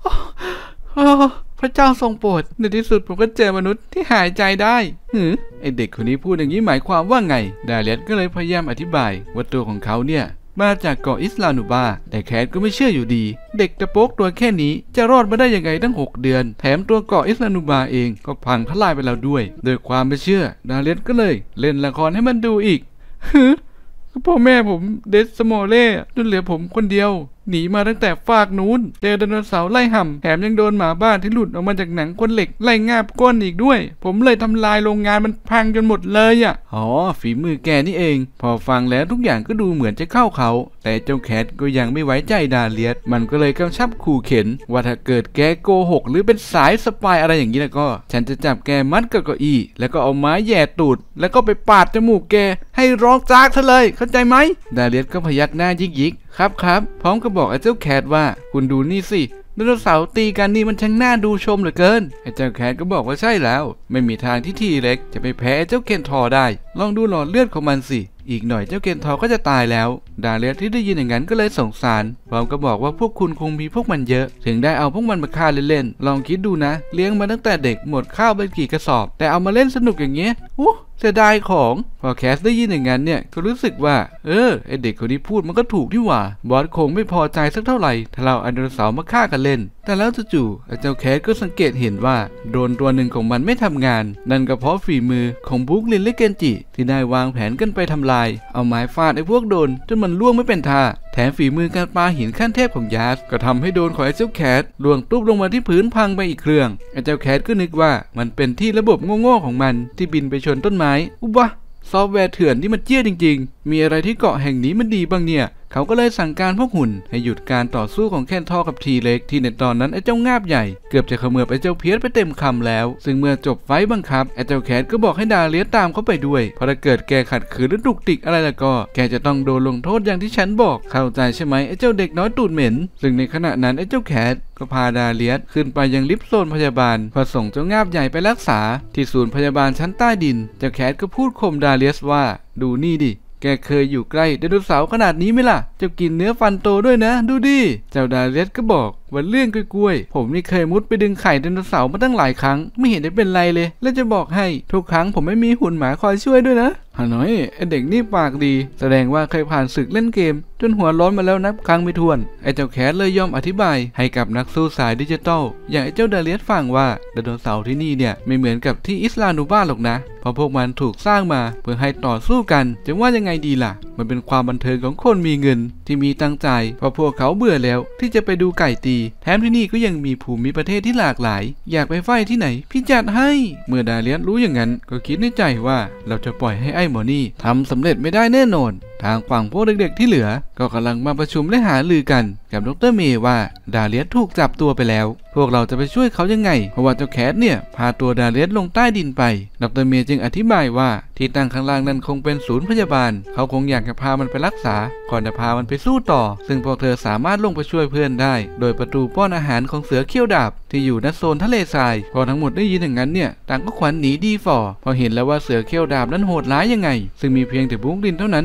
พระเจ้าทรงโปรดในที่สุดผมก็เจอมนุษย์ที่หายใจได้หือไอเด็กคนนี้พูดอย่างนี้หมายความว่าไงดาเลียสก็เลยพยายามอธิบายว่าตัวของเขาเนี่ยมาจากเกาะอิสลานูบาแต่แคทก็ไม่เชื่ออยู่ดีเด็กตะโปกตัวแค่นี้จะรอดมาได้ยังไงตั้งหกเดือนแถมตัวเกาะอิสลานูบาเองก็พังทลายไปแล้วด้วยโดยความไม่เชื่อดาเลียสก็เลยเล่นละครให้มันดูอีกฮึพ่อแม่ผมเดสสโมเล่จนเหลือผมคนเดียวหนีมาตั้งแต่ฟากนู้นเจอไดโนเสาร์ไล่ห่ำแถมยังโดนหมาบ้านที่หลุดออกมาจากหนังก้นเหล็กไล่งาบก้นอีกด้วยผมเลยทำลายโรงงานมันพังจนหมดเลยอ่ะอ๋อฝีมือแกนี่เองพอฟังแล้วทุกอย่างก็ดูเหมือนจะเข้าเขาแต่เจ้าแคทก็ยังไม่ไว้ใจดาเลียสมันก็เลยกำชับขู่เข็นว่าถ้าเกิดแกโกหกหรือเป็นสายสปายอะไรอย่างนี้แล้วก็ฉันจะจับแกมัดกับเก้าอี้แล้วก็เอาไม้แย่ตูดแล้วก็ไปปาดจมูกแกให้ร้องจากซะเลยเข้าใจไหมดาเลียสก็พยักหน้ายิกๆครับครับพร้อมกับบอกไอ้เจ้าแคทว่าคุณดูนี่สิไดโนเสาร์ตีกันนี่มันช่างน่าดูชมเหลือเกินไอ้เจ้าแคทก็บอกว่าใช่แล้วไม่มีทางที่ทีเล็กจะไปแพ้เจ้าเคนทอได้ลองดูหลอดเลือดของมันสิอีกหน่อยเจ้าเคนทอก็จะตายแล้วดาเลียสที่ได้ยินอย่างนั้นก็เลยสงสารพร้อมกับบอกว่าพวกคุณคงมีพวกมันเยอะถึงได้เอาพวกมันมาฆ่าเล่นๆลองคิดดูนะเลี้ยงมาตั้งแต่เด็กหมดข้าวไปกี่กระสอบแต่เอามาเล่นสนุกอย่างเงี้ยอู้เสียดายของพอแคสได้ยินอย่างนั้นเนี่ยก็รู้สึกว่าเออไอเด็กคนนี้พูดมันก็ถูกที่ว่าบอสคงไม่พอใจสักเท่าไหร่ถ้าเราไดโนเสาร์มาฆ่ากันเล่นแต่แล้วจู่ๆไอ้เจ้าแคสก็สังเกตเห็นว่าโดรนตัวหนึ่งของมันไม่ทำงานนั่นก็เพราะฝีมือของบรูคลินและเกนจิที่ได้วางแผนกันไปทำลายเอาไม้ฟาดไอ้พวกโดรนจนมันล่วงไม่เป็นท่าแถมฝีมือการปาหินขั้นเทพของยาสก็ทำให้โดรนของไอ้เจ้าแคทล่วงตุ๊บลงมาที่พื้นพังไปอีกเครื่องไอ้เจ้าแคทก็นึกว่ามันเป็นที่ระบบโง่ๆของมันที่บินไปชนต้นไม้อุ๊บวะซอฟต์แวร์เถื่อนที่มันเจี้ยจริงๆมีอะไรที่เกาะแห่งนี้มันดีบ้างเนี่ยเขาก็เลยสั่งการพวกหุ่นให้หยุดการต่อสู้ของแคนทอกับทีเล็กที่ในตอนนั้นไอ้เจ้างาบใหญ่เกือบจะเขมือบไอ้เจ้าเพียสไปเต็มคำแล้วซึ่งเมื่อจบไฟบังคับไอ้เจ้าแคทก็บอกให้ดาเลียสตามเข้าไปด้วยเพราะถ้าเกิดแกขัดขืนหรือตุกติกอะไรแล้วก็แกจะต้องโดนลงโทษอย่างที่ฉันบอกเข้าใจใช่ไหมไอ้เจ้าเด็กน้อยตูดเหม็นซึ่งในขณะนั้นไอ้เจ้าแคทก็พาดาเลียสขึ้นไปยังลิฟต์โซนพยาบาลเพื่อส่งเจ้างาบใหญ่ไปรักษาที่ศูนย์พยาบาลชั้นใต้ดินเจ้าแคทก็พูดข่มดาเลียสว่าดูนี่ดิแกเคยอยู่ใกล้ไดโนเสาร์ขนาดนี้ไหมล่ะจะกินเนื้อฟันโตด้วยนะดูดิเจ้าดาเลียสก็บอกว่าเรื่องกล้วยๆผมนี่เคยมุดไปดึงไข่ไดโนเสาร์มาตั้งหลายครั้งไม่เห็นได้เป็นไรเลยและจะบอกให้ทุกครั้งผมไม่มีหุ่นหมาคอยช่วยด้วยนะฮะน้อยไอเด็กนี่ปากดีแสดงว่าเคยผ่านศึกเล่นเกมจนหัวร้อนมาแล้วนับครั้งไม่ถ้วนไอเจ้าแคทเลยยอมอธิบายให้กับนักสู้สายดิจิตอลอย่างไอเจ้าดาเลียสฟังว่าไดโนเสาร์ที่นี่เนี่ยไม่เหมือนกับที่อิสลานูบาหรอกนะเพราะพวกมันถูกสร้างมาเพื่อให้ต่อสู้กันจะว่ายังไงดีล่ะมันเป็นความบันเทิงของคนมีเงินที่มีตั้งใจเพราะพวกเขาเบื่อแล้วที่จะไปดูไก่ตีแถมที่นี่ก็ยังมีภูมิประเทศที่หลากหลายอยากไปไฟที่ไหนพี่จัดให้เมื่อดาเลียสรู้อย่างนั้นก็คิดในใจว่าเราจะปล่อยให้ไอ้หมอนี่ทำสำเร็จไม่ได้แน่นอนทางฝั่งพวกเด็กๆที่เหลือก็กำลังมาประชุมและหารือกันกับดรเมย์ว่าดาเลียสถูกจับตัวไปแล้วพวกเราจะไปช่วยเขายังไงเพราะว่าเจ้าแคทเนี่ยพาตัวดาเลียสลงใต้ดินไปดรเมย์จึงอธิบายว่าที่ตั้งข้างล่างนั้นคงเป็นศูนย์พยาบาลเขาคงอยากจะพามันไปรักษาก่อนจะพามันไปสู้ต่อซึ่งพวกเธอสามารถลงไปช่วยเพื่อนได้โดยประตูป้อนอาหารของเสือเขี้ยวดาบที่อยู่ณโซนทะเลทรายพอทั้งหมดได้ยินอย่างนั้นเนี่ยต่างก็ขวัญหนีดีฝ่อพอเห็นแล้วว่าเสือเขี้ยวดาบนั้นโหดร้ายยังไงซึ่งมีเพียงแต่บรูคลินเท่านั้นที่ไม่กลัว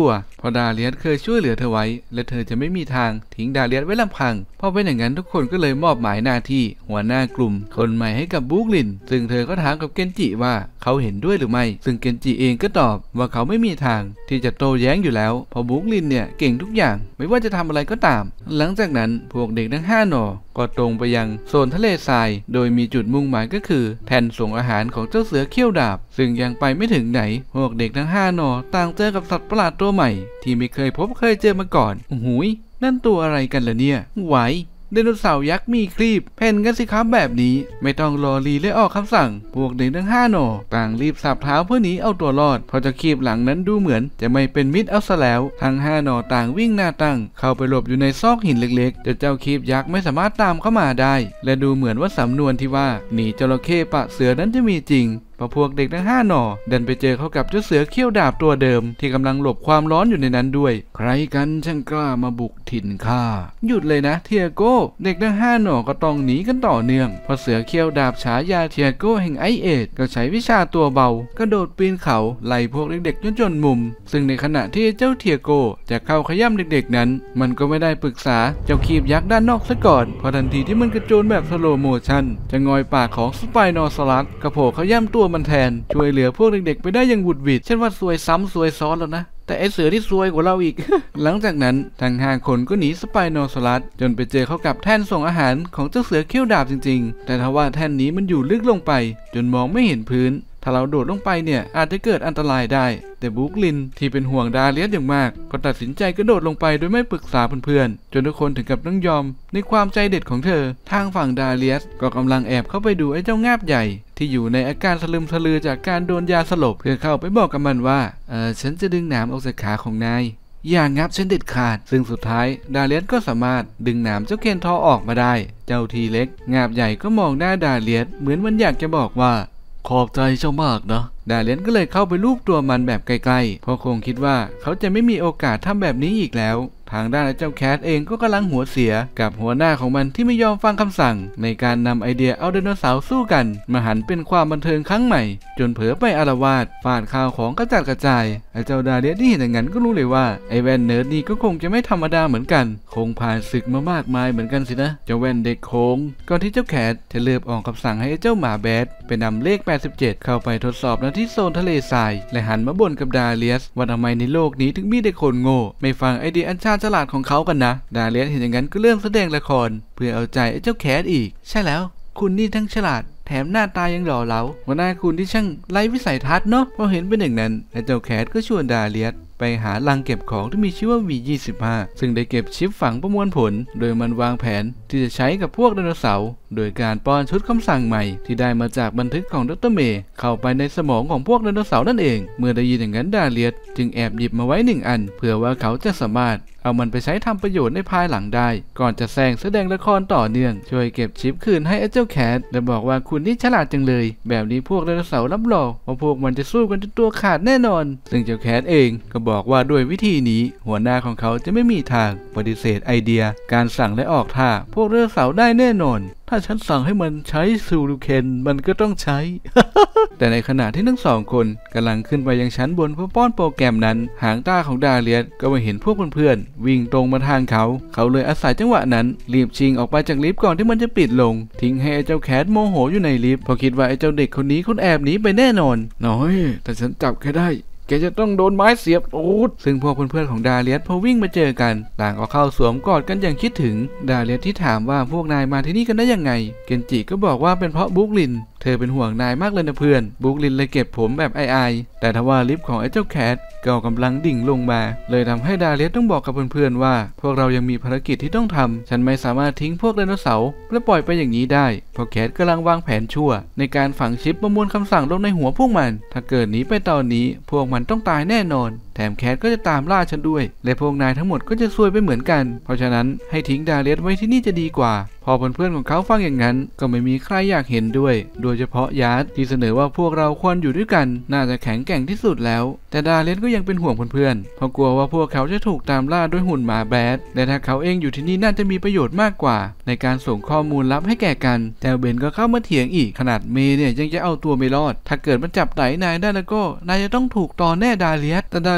ลัวเพราะดาเลียสเคยช่วยเหลือเธอไว้และเธอจะไม่มีทางทิ้งดาเลียสไว้ลำพังพอเป็นอย่างนั้นทุกคนก็เลยมอบหมายหน้าที่หัวหน้ากลุ่มคนใหม่ให้กับบุ๊กลินซึ่งเธอก็ถามกับเกนจิว่าเขาเห็นด้วยหรือไม่ซึ่งเกนจิเองก็ตอบว่าเขาไม่มีทางที่จะโต้แย้งอยู่แล้วเพราะบุ๊กลินเนี่ยเก่งทุกอย่างไม่ว่าจะทำอะไรก็ตามหลังจากนั้นพวกเด็กทั้งห้าหน่อก็ตรงไปยังโซนทะเลทรายโดยมีจุดมุ่งหมายก็คือแท่นส่งอาหารของเจ้าเสือเขี้ยวดาบซึ่งยังไปไม่ถึงไหนพวกเด็กทั้งห้าหน่อต่างเจอกับสัตว์ประหลาดตัวใหม่ที่ไม่เคยพบเคยเจอมาก่อนโอ้โหนั่นตัวอะไรกันล่ะเนี่ยไหวไดโนเสาร์ยักษ์มีครีบแผ่นกันสิครับแบบนี้ไม่ต้องรอรีและออกคำสั่งพวกเด็กทั้งห้าหน่อต่างรีบสับเท้าเพื่อหนีเอาตัวรอดเพราะจะคีบหลังนั้นดูเหมือนจะไม่เป็นมิตรเอาซะแล้วทั้งห้าหน่อต่างวิ่งหน้าตั้งเข้าไปหลบอยู่ในซอกหินเล็กๆแต่เจ้าคีบยักษ์ไม่สามารถตามเข้ามาได้และดูเหมือนว่าสำนวนที่ว่าหนีจระเข้ปะเสือนั้นจะมีจริงพอพวกเด็กทั้งห้าหน่อเดินไปเจอเข้ากับเจ้าเสือเขี้ยวดาบตัวเดิมที่กำลังหลบความร้อนอยู่ในนั้นด้วยใครกันช่างกล้ามาบุกถิ่นข้าหยุดเลยนะเทียโก้เด็กทั้งห้าหน่อก็ต้องหนีกันต่อเนื่องพอเสือเขี้ยวดาบฉายาเทียโก้แห่งไอเอดก็ใช้วิชาตัวเบากระโดดปีนเขาไล่พวกเด็กๆจนจนมุมซึ่งในขณะที่เจ้าเทียโก้จะเข้าขย้ำเด็กๆนั้นมันก็ไม่ได้ปรึกษาเจ้าคีบยักษ์ด้านนอกซะก่อนพอทันทีที่มันกระโจนแบบสโลโมชั่นจะงอยปากของสไปโนซอรัสกระโผล่ขย้ำตัวมันแทนช่วยเหลือพวกเด็กๆไปได้อย่างบุดหวิดเช่นว่าซวยซ้ำซวยซ้อนแล้วนะแต่ไอเสือที่ซวยกว่าเราอีก หลังจากนั้นทั้งห้าคนก็หนีสไปโนซอรัสจนไปเจอเข้ากับแท่นส่งอาหารของเจ้าเสือเขี้ยวดาบจริงๆแต่ทว่าแท่นนี้มันอยู่ลึกลงไปจนมองไม่เห็นพื้นถ้าเราโดดลงไปเนี่ยอาจจะเกิดอันตรายได้แต่บุ๊กลินที่เป็นห่วงดาเลียสอย่างมากก็ตัดสินใจกระโดดลงไปโดยไม่ปรึกษาเพื่อนๆจนทุกคนถึงกับต้องยอมในความใจเด็ดของเธอทางฝั่งดาเลียสก็กำลังแอบเข้าไปดูไอ้เจ้างาบใหญ่ที่อยู่ในอาการสลึมสลือจากการโดนยาสลบเพื่อเข้าไปบอกกับมันว่าเออฉันจะดึงหนามออกจากขาของนายอย่างงับฉันเด็ดขาดซึ่งสุดท้ายดาเลียสก็สามารถดึงหนามเจ้าเคนทอออกมาได้เจ้าทีเล็กงาบใหญ่ก็มองหน้าดาเลียสเหมือนมันอยากจะบอกว่าขอบใจเจ้ามากนะดาเลียนก็เลยเข้าไปลูบตัวมันแบบใกล้ๆเพราะคงคิดว่าเขาจะไม่มีโอกาสทำแบบนี้อีกแล้วทางด้านเจ้าแคทเองก็กำลังหัวเสียกับหัวหน้าของมันที่ไม่ยอมฟังคำสั่งในการนำไอเดียเอาไดโนเสาร์สู้กันมาหันเป็นความบันเทิงครั้งใหม่จนเผลอไปอาละวาดฟาดข้าวของกระจัดกระจายไอเจ้าดาเลียนที่เห็นอย่างนั้นก็รู้เลยว่าไอแว่นเนิร์ดนี่ก็คงจะไม่ธรรมดาเหมือนกันคงผ่านศึกมามากมายเหมือนกันสินะเจ้าแว่นเด็กโค้งก่อนที่เจ้าแคทจะเลือบออกคำสั่งให้เจ้าหมาแบดไปนำเลขแปดสิบเจ็ดเข้าไปทดสอบณที่โซนทะเลทรายและหันมาบ่นกับดาเลียสว่าทำไมในโลกนี้ถึงมีเด็กคนโง่ไม่ฟังไอเดียอันชาญฉลาดของเขากันนะดาเลียสเห็นอย่างนั้นก็เริ่มแสดงละครเพื่อเอาใจไอ้เจ้าแคทอีกใช่แล้วคุณนี่ทั้งฉลาดแถมหน้าตายังหล่อเหลาหัวหน้าคุณที่ช่างไร้วิสัยทัศน์เนาะพอเห็นเป็นอย่างนั้นไอ้เจ้าแคทก็ชวนดาเลียสไปหาลังเก็บของที่มีชื่อว่า วี ยี่สิบห้า ซึ่งได้เก็บชิปฝังประมวลผลโดยมันวางแผนที่จะใช้กับพวกไดโนเสาร์โดยการป้อนชุดคำสั่งใหม่ที่ได้มาจากบันทึกของดร.เมย์เข้าไปในสมองของพวกไดโนเสาร์นั่นเองเมื่อได้ยินอย่างนั้นดาเลียสจึงแอบหยิบมาไว้หนึ่งอันเพื่อว่าเขาจะสามารถเอามันไปใช้ทำประโยชน์ในภายหลังได้ก่อนจะแสดงแสดงละครต่อเนื่องช่วยเก็บชิปคืนให้ไอ้เจ้าแคทและบอกว่าคุณนี่ฉลาดจังเลยแบบนี้พวกไดโนเสาร์รับรองว่าพวกมันจะสู้กันจนตัวขาดแน่นอนซึ่งเจ้าแคทเองก็บอกว่าด้วยวิธีนี้หัวหน้าของเขาจะไม่มีทางปฏิเสธไอเดียการสั่งและออกท่าพวกไดโนเสาร์ได้แน่นอนถ้าฉันสั่งให้มันใช้ซูรูเคนมันก็ต้องใช้ แต่ในขณะที่ทั้งสองคนกำลังขึ้นไปยังชั้นบนเพื่อป้อนโปรแกรมนั้นหางตาของดาเลียสก็มาเห็นพวกเพื่อนๆวิ่งตรงมาทางเขาเขาเลยอาศัยจังหวะนั้นรีบชิงออกไปจากลิฟต์ก่อนที่มันจะปิดลงทิ้งให้ไอ้เจ้าแคทโมโหอยู่ในลิฟต์เพราะคิดว่าไอ้เจ้าเด็กคนนี้คงแอบหนีไปแน่นอนน้อยแต่ฉันจับแค่ได้แกจะต้องโดนไม้เสียบตูดซึ่งพวกเพื่อนๆของดาเลียสพอวิ่งมาเจอกันต่างก็เข้าสวมกอดกันอย่างคิดถึงดาเลียสที่ถามว่าพวกนายมาที่นี่กันได้ยังไงเกนจิก็บอกว่าเป็นเพราะบุ๊กลินเธอเป็นห่วงนายมากเลยนะเพื่อนบุ๊กลินเลยเก็บผมแบบอายๆแต่ทว่าลิฟต์ของไอ้เจ้าแคทก็กำลังดิ่งลงมาเลยทำให้ดาเลียสต้องบอกกับเพื่อนๆว่าพวกเรายังมีภารกิจที่ต้องทำฉันไม่สามารถทิ้งพวกไดโนเสาร์และปล่อยไปอย่างนี้ได้เพราะแคทกำลังวางแผนชั่วในการฝังชิปประมวลคำสั่งลงในหัวพวกมันถ้าเกิดหนีไปตอนนี้พวกมันต้องตายแน่นอนแถมแคทก็จะตามล่าฉันด้วยและพวกนายทั้งหมดก็จะซวยไปเหมือนกันเพราะฉะนั้นให้ทิ้งดาเลียสไว้ที่นี่จะดีกว่าพอเพื่อนๆของเขาฟังอย่างนั้นก็ไม่มีใครอยากเห็นด้วยโดยเฉพาะยาร์ดที่เสนอว่าพวกเราควรอยู่ด้วยกันน่าจะแข็งแกร่งที่สุดแล้วแต่ดาเลียสก็ยังเป็นห่วงเพื่อนๆเพราะกลัวว่าพวกเขาจะถูกตามล่าด้วยหุ่นหมาแบดและถ้าเขาเองอยู่ที่นี่น่าจะมีประโยชน์มากกว่าในการส่งข้อมูลลับให้แก่กันแต่เบนก็เข้ามาเถียงอีกขนาดเมย์เนี่ยยังจะเอาตัวไม่รอดถ้าเกิดมันจับไต่นายได้แล้วก็นายจะต้องถูกต่อแน่ดาเลียสแต่ดา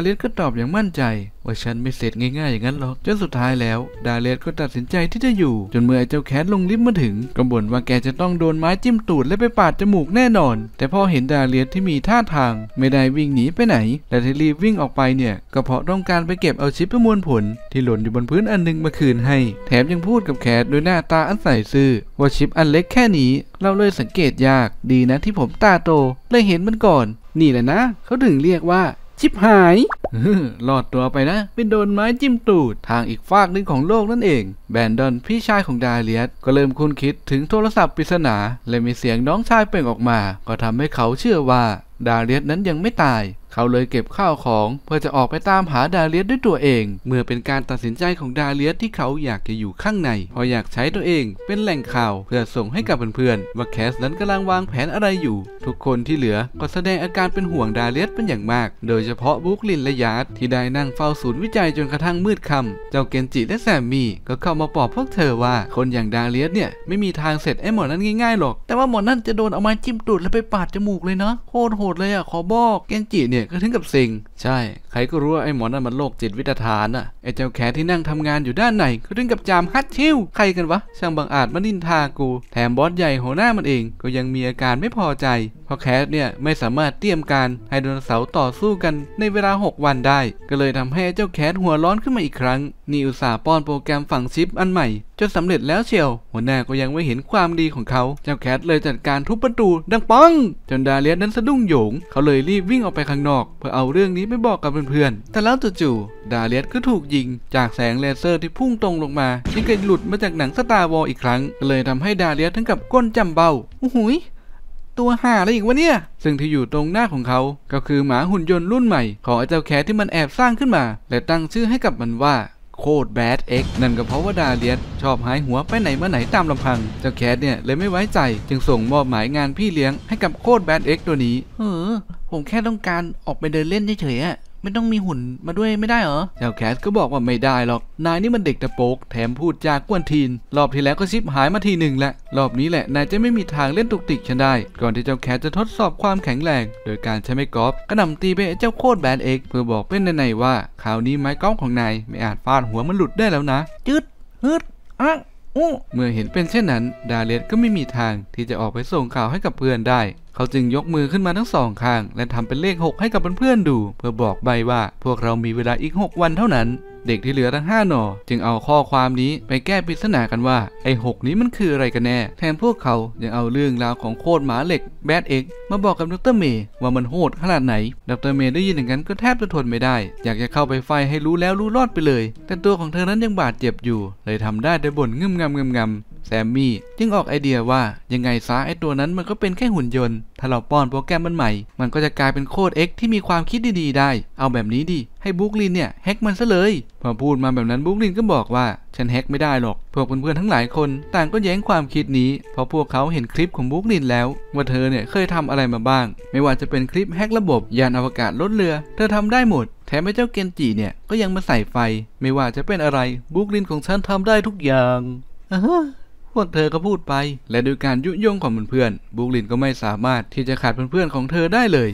เลียสก็ตอบอย่างมั่นใจว่าฉันไม่เสร็จง่ายๆอย่างนั้นหรอกจนสุดท้ายแล้วดาเลียสก็ตัดสินใจที่จะอยู่จนเมื่อไอ้เจ้าแคทลงลิฟต์มาถึงก็บ่นว่าแกจะต้องโดนไม้จิ้มตูดและไปปาดจมูกแน่นอนแต่พอเห็นดาเลียสที่มีท่าทางไม่ได้วิ่งหนีไปไหนแต่ที่รีบวิ่งออกไปเนี่ยก็เพราะต้องการไปเก็บเอาชิปประมวลผลที่หล่นอยู่บนพื้นอันนึงมาคืนให้แถมยังพูดกับแคทโดยหน้าตาอันใส่ซื่อว่าชิปอันเล็กแค่นี้เราเลยสังเกตยากดีนะที่ผมตาโตเลยเห็นมันก่อนนี่แหละนะเขาถึงเรียกว่าชิปหายรอดตัวไปนะเป็นโดนไม้จิ้มตูดทางอีกฟากหนึ่งของโลกนั่นเองแบนดอนพี่ชายของดาเลียสก็เริ่มคุ้นคิดถึงโทรศัพท์ปริศนาและมีเสียงน้องชายเปล่งออกมาก็ทำให้เขาเชื่อว่าดาเลียสนั้นยังไม่ตายเขาเลยเก็บข้าวของเพื่อจะออกไปตามหาดาเลียสด้วยตัวเองเมื่อเป็นการตัดสินใจของดาเลียสที่เขาอยากจะอยู่ข้างในเพราะอยากใช้ตัวเองเป็นแหล่งข่าวเพื่อส่งให้กับเพื่อนๆว่าแคสนั้นกำลังวางแผนอะไรอยู่ทุกคนที่เหลือก็แสดงอาการเป็นห่วงดาเลียสเป็นอย่างมากโดยเฉพาะบรูคลินและยาร์ดที่ได้นั่งเฝ้าศูนย์วิจัยจนกระทั่งมืดค่ำเจ้าเกนจิและแซมมี่ก็เข้ามาปลอบพวกเธอว่าคนอย่างดาเลียสเนี่ยไม่มีทางเสร็จไอ้หมอนั้นง่ายๆหรอกแต่ว่าหมอนั่นจะโดนเอาไม้จิ้มตูดแล้วไปปาดจมูกเลยนะโคตรโหดเลยอ่ะขอบอกเกนจิเนี่ยก็ถึงกับเซ็งใช่ใครก็รู้ว่าไอ้หมอนั่นมันโรคจิตวิทยาทานอ่ะไอ้เจ้าแขกที่นั่งทำงานอยู่ด้านในก็ถึงกับจามฮัดชิวใครกันวะช่างบังอาจมานินทากูแถมบอสใหญ่หัวหน้ามันเองก็ยังมีอาการไม่พอใจเพราะแคทเนี่ยไม่สามารถเตรียมการให้ไดโนเสาร์ต่อสู้กันในเวลาหกวันได้ก็เลยทำให้เจ้าแคทหัวร้อนขึ้นมาอีกครั้งนี่อุตส่าห์ป้อนโปรแกรมฝังชิปอันใหม่จนสำเร็จแล้วเชียวหัวหน้าก็ยังไม่เห็นความดีของเขาเจ้าแคทเลยจัดการทุบประตูดังปังจนดาเลียสนั้นสะดุ้งโหยงเขาเลยรีบวิ่งออกไปข้างนอกเพื่อเอาเรื่องนี้ไปบอกกับเพื่อนๆแต่แล้วจู่ๆดาเลียสก็ถูกยิงจากแสงเลเซอร์ที่พุ่งตรงลงมาที่เกิดหลุดมาจากหนังสตาร์วอร์อีกครั้งก็เลยทำให้ดาเลียสถึงกับก้นจำเบ้าโอ้โหตัวห่าอะไรอีกวะเนี่ยซึ่งที่อยู่ตรงหน้าของเขาก็คือหมาหุ่นยนต์รุ่นใหม่ของไอ้เจ้าแคทที่มันแอบสร้างขึ้นมาและตั้งชื่อให้กับมันว่าโคตรแบดเอ็กนั่นก็เพราะว่าดาเลียสชอบหายหัวไปไหนมาไหนตามลำพังเจ้าแคทเนี่ยเลยไม่ไว้ใจจึงส่งมอบหมายงานพี่เลี้ยงให้กับโคตรแบดเอ็กตัวนี้เออผมแค่ต้องการออกไปเดินเล่นเฉยๆอะไม่ต้องมีหุ่นมาด้วยไม่ได้เหรอเจ้าแคทก็บอกว่าไม่ได้หรอกนายนี่มันเด็กตะโปกแถมพูดจากกวนทีนรอบที่แล้วก็ชิปหายมาทีหนึ่งและรอบนี้แหละนายจะไม่มีทางเล่นตุกติกฉันได้ก่อนที่เจ้าแคทจะทดสอบความแข็งแรงโดยการใช้ไม้กอล์ฟกระหน่ำตีไปเจ้าโคตรแบดเอ็กเพื่อบอกเป็นในๆว่าคราวนี้ไม้กอล์ฟของนายไม่อาจฟาดหัวมันหลุดได้แล้วนะจืดฮึดอ่ะอู้เมื่อเห็นเป็นเช่นนั้นดาเลียสก็ไม่มีทางที่จะออกไปส่งข่าวให้กับเพื่อนได้เขาจึงยกมือขึ้นมาทั้งสองข้างและทำเป็นเลขหกให้กับเพื่อนๆดูเพื่อบอกใบว่าพวกเรามีเวลาอีกหกวันเท่านั้นเด็กที่เหลือทั้งห้าหน่อจึงเอาข้อความนี้ไปแก้ปริศนากันว่าไอ้หกนี้มันคืออะไรกันแน่แถมพวกเขายังเอาเรื่องราวของโคตรหมาเหล็กแบดเอ็กมาบอกกับดร.เมย์ว่ามันโหดขนาดไหนดร.เมย์ได้ยินอย่างนั้นก็แทบจะทนไม่ได้อยากจะเข้าไปไฟให้รู้แล้วรู้รอดไปเลยแต่ตัวของเธอนั้นยังบาดเจ็บอยู่เลยทำได้แต่บ่นงึมงำงึมงำแซมมี่จึงออกไอเดียว่ายังไงซะไอตัวนั้นมันก็เป็นแค่หุ่นยนต์ถ้าเราป้อนโปรแกรมมันใหม่มันก็จะกลายเป็นโคด X ที่มีความคิดดีๆได้เอาแบบนี้ดิให้บรูคลินเนี่ยแฮกมันซะเลยพอพูดมาแบบนั้นบรูคลินก็บอกว่าฉันแฮกไม่ได้หรอกพวกเพื่อนๆทั้งหลายคนต่างก็แย้งความคิดนี้เพราะพวกเขาเห็นคลิปของบรูคลินแล้วว่าเธอเนี่ยเคยทำอะไรมาบ้างไม่ว่าจะเป็นคลิปแฮกระบบยานอวกาศลดเรือเธอทำได้หมดแถมไอ้เจ้าเกนจิเนี่ยก็ยังมาใส่ไฟไม่ว่าจะเป็นอะไรบรูคลินของฉันทำได้ทุกอย่างอ่าพวกเธอก็พูดไปและโดยการยุยงของเพื่อนๆบรูคลินก็ไม่สามารถที่จะขาดเพื่อนๆของเธอได้เลย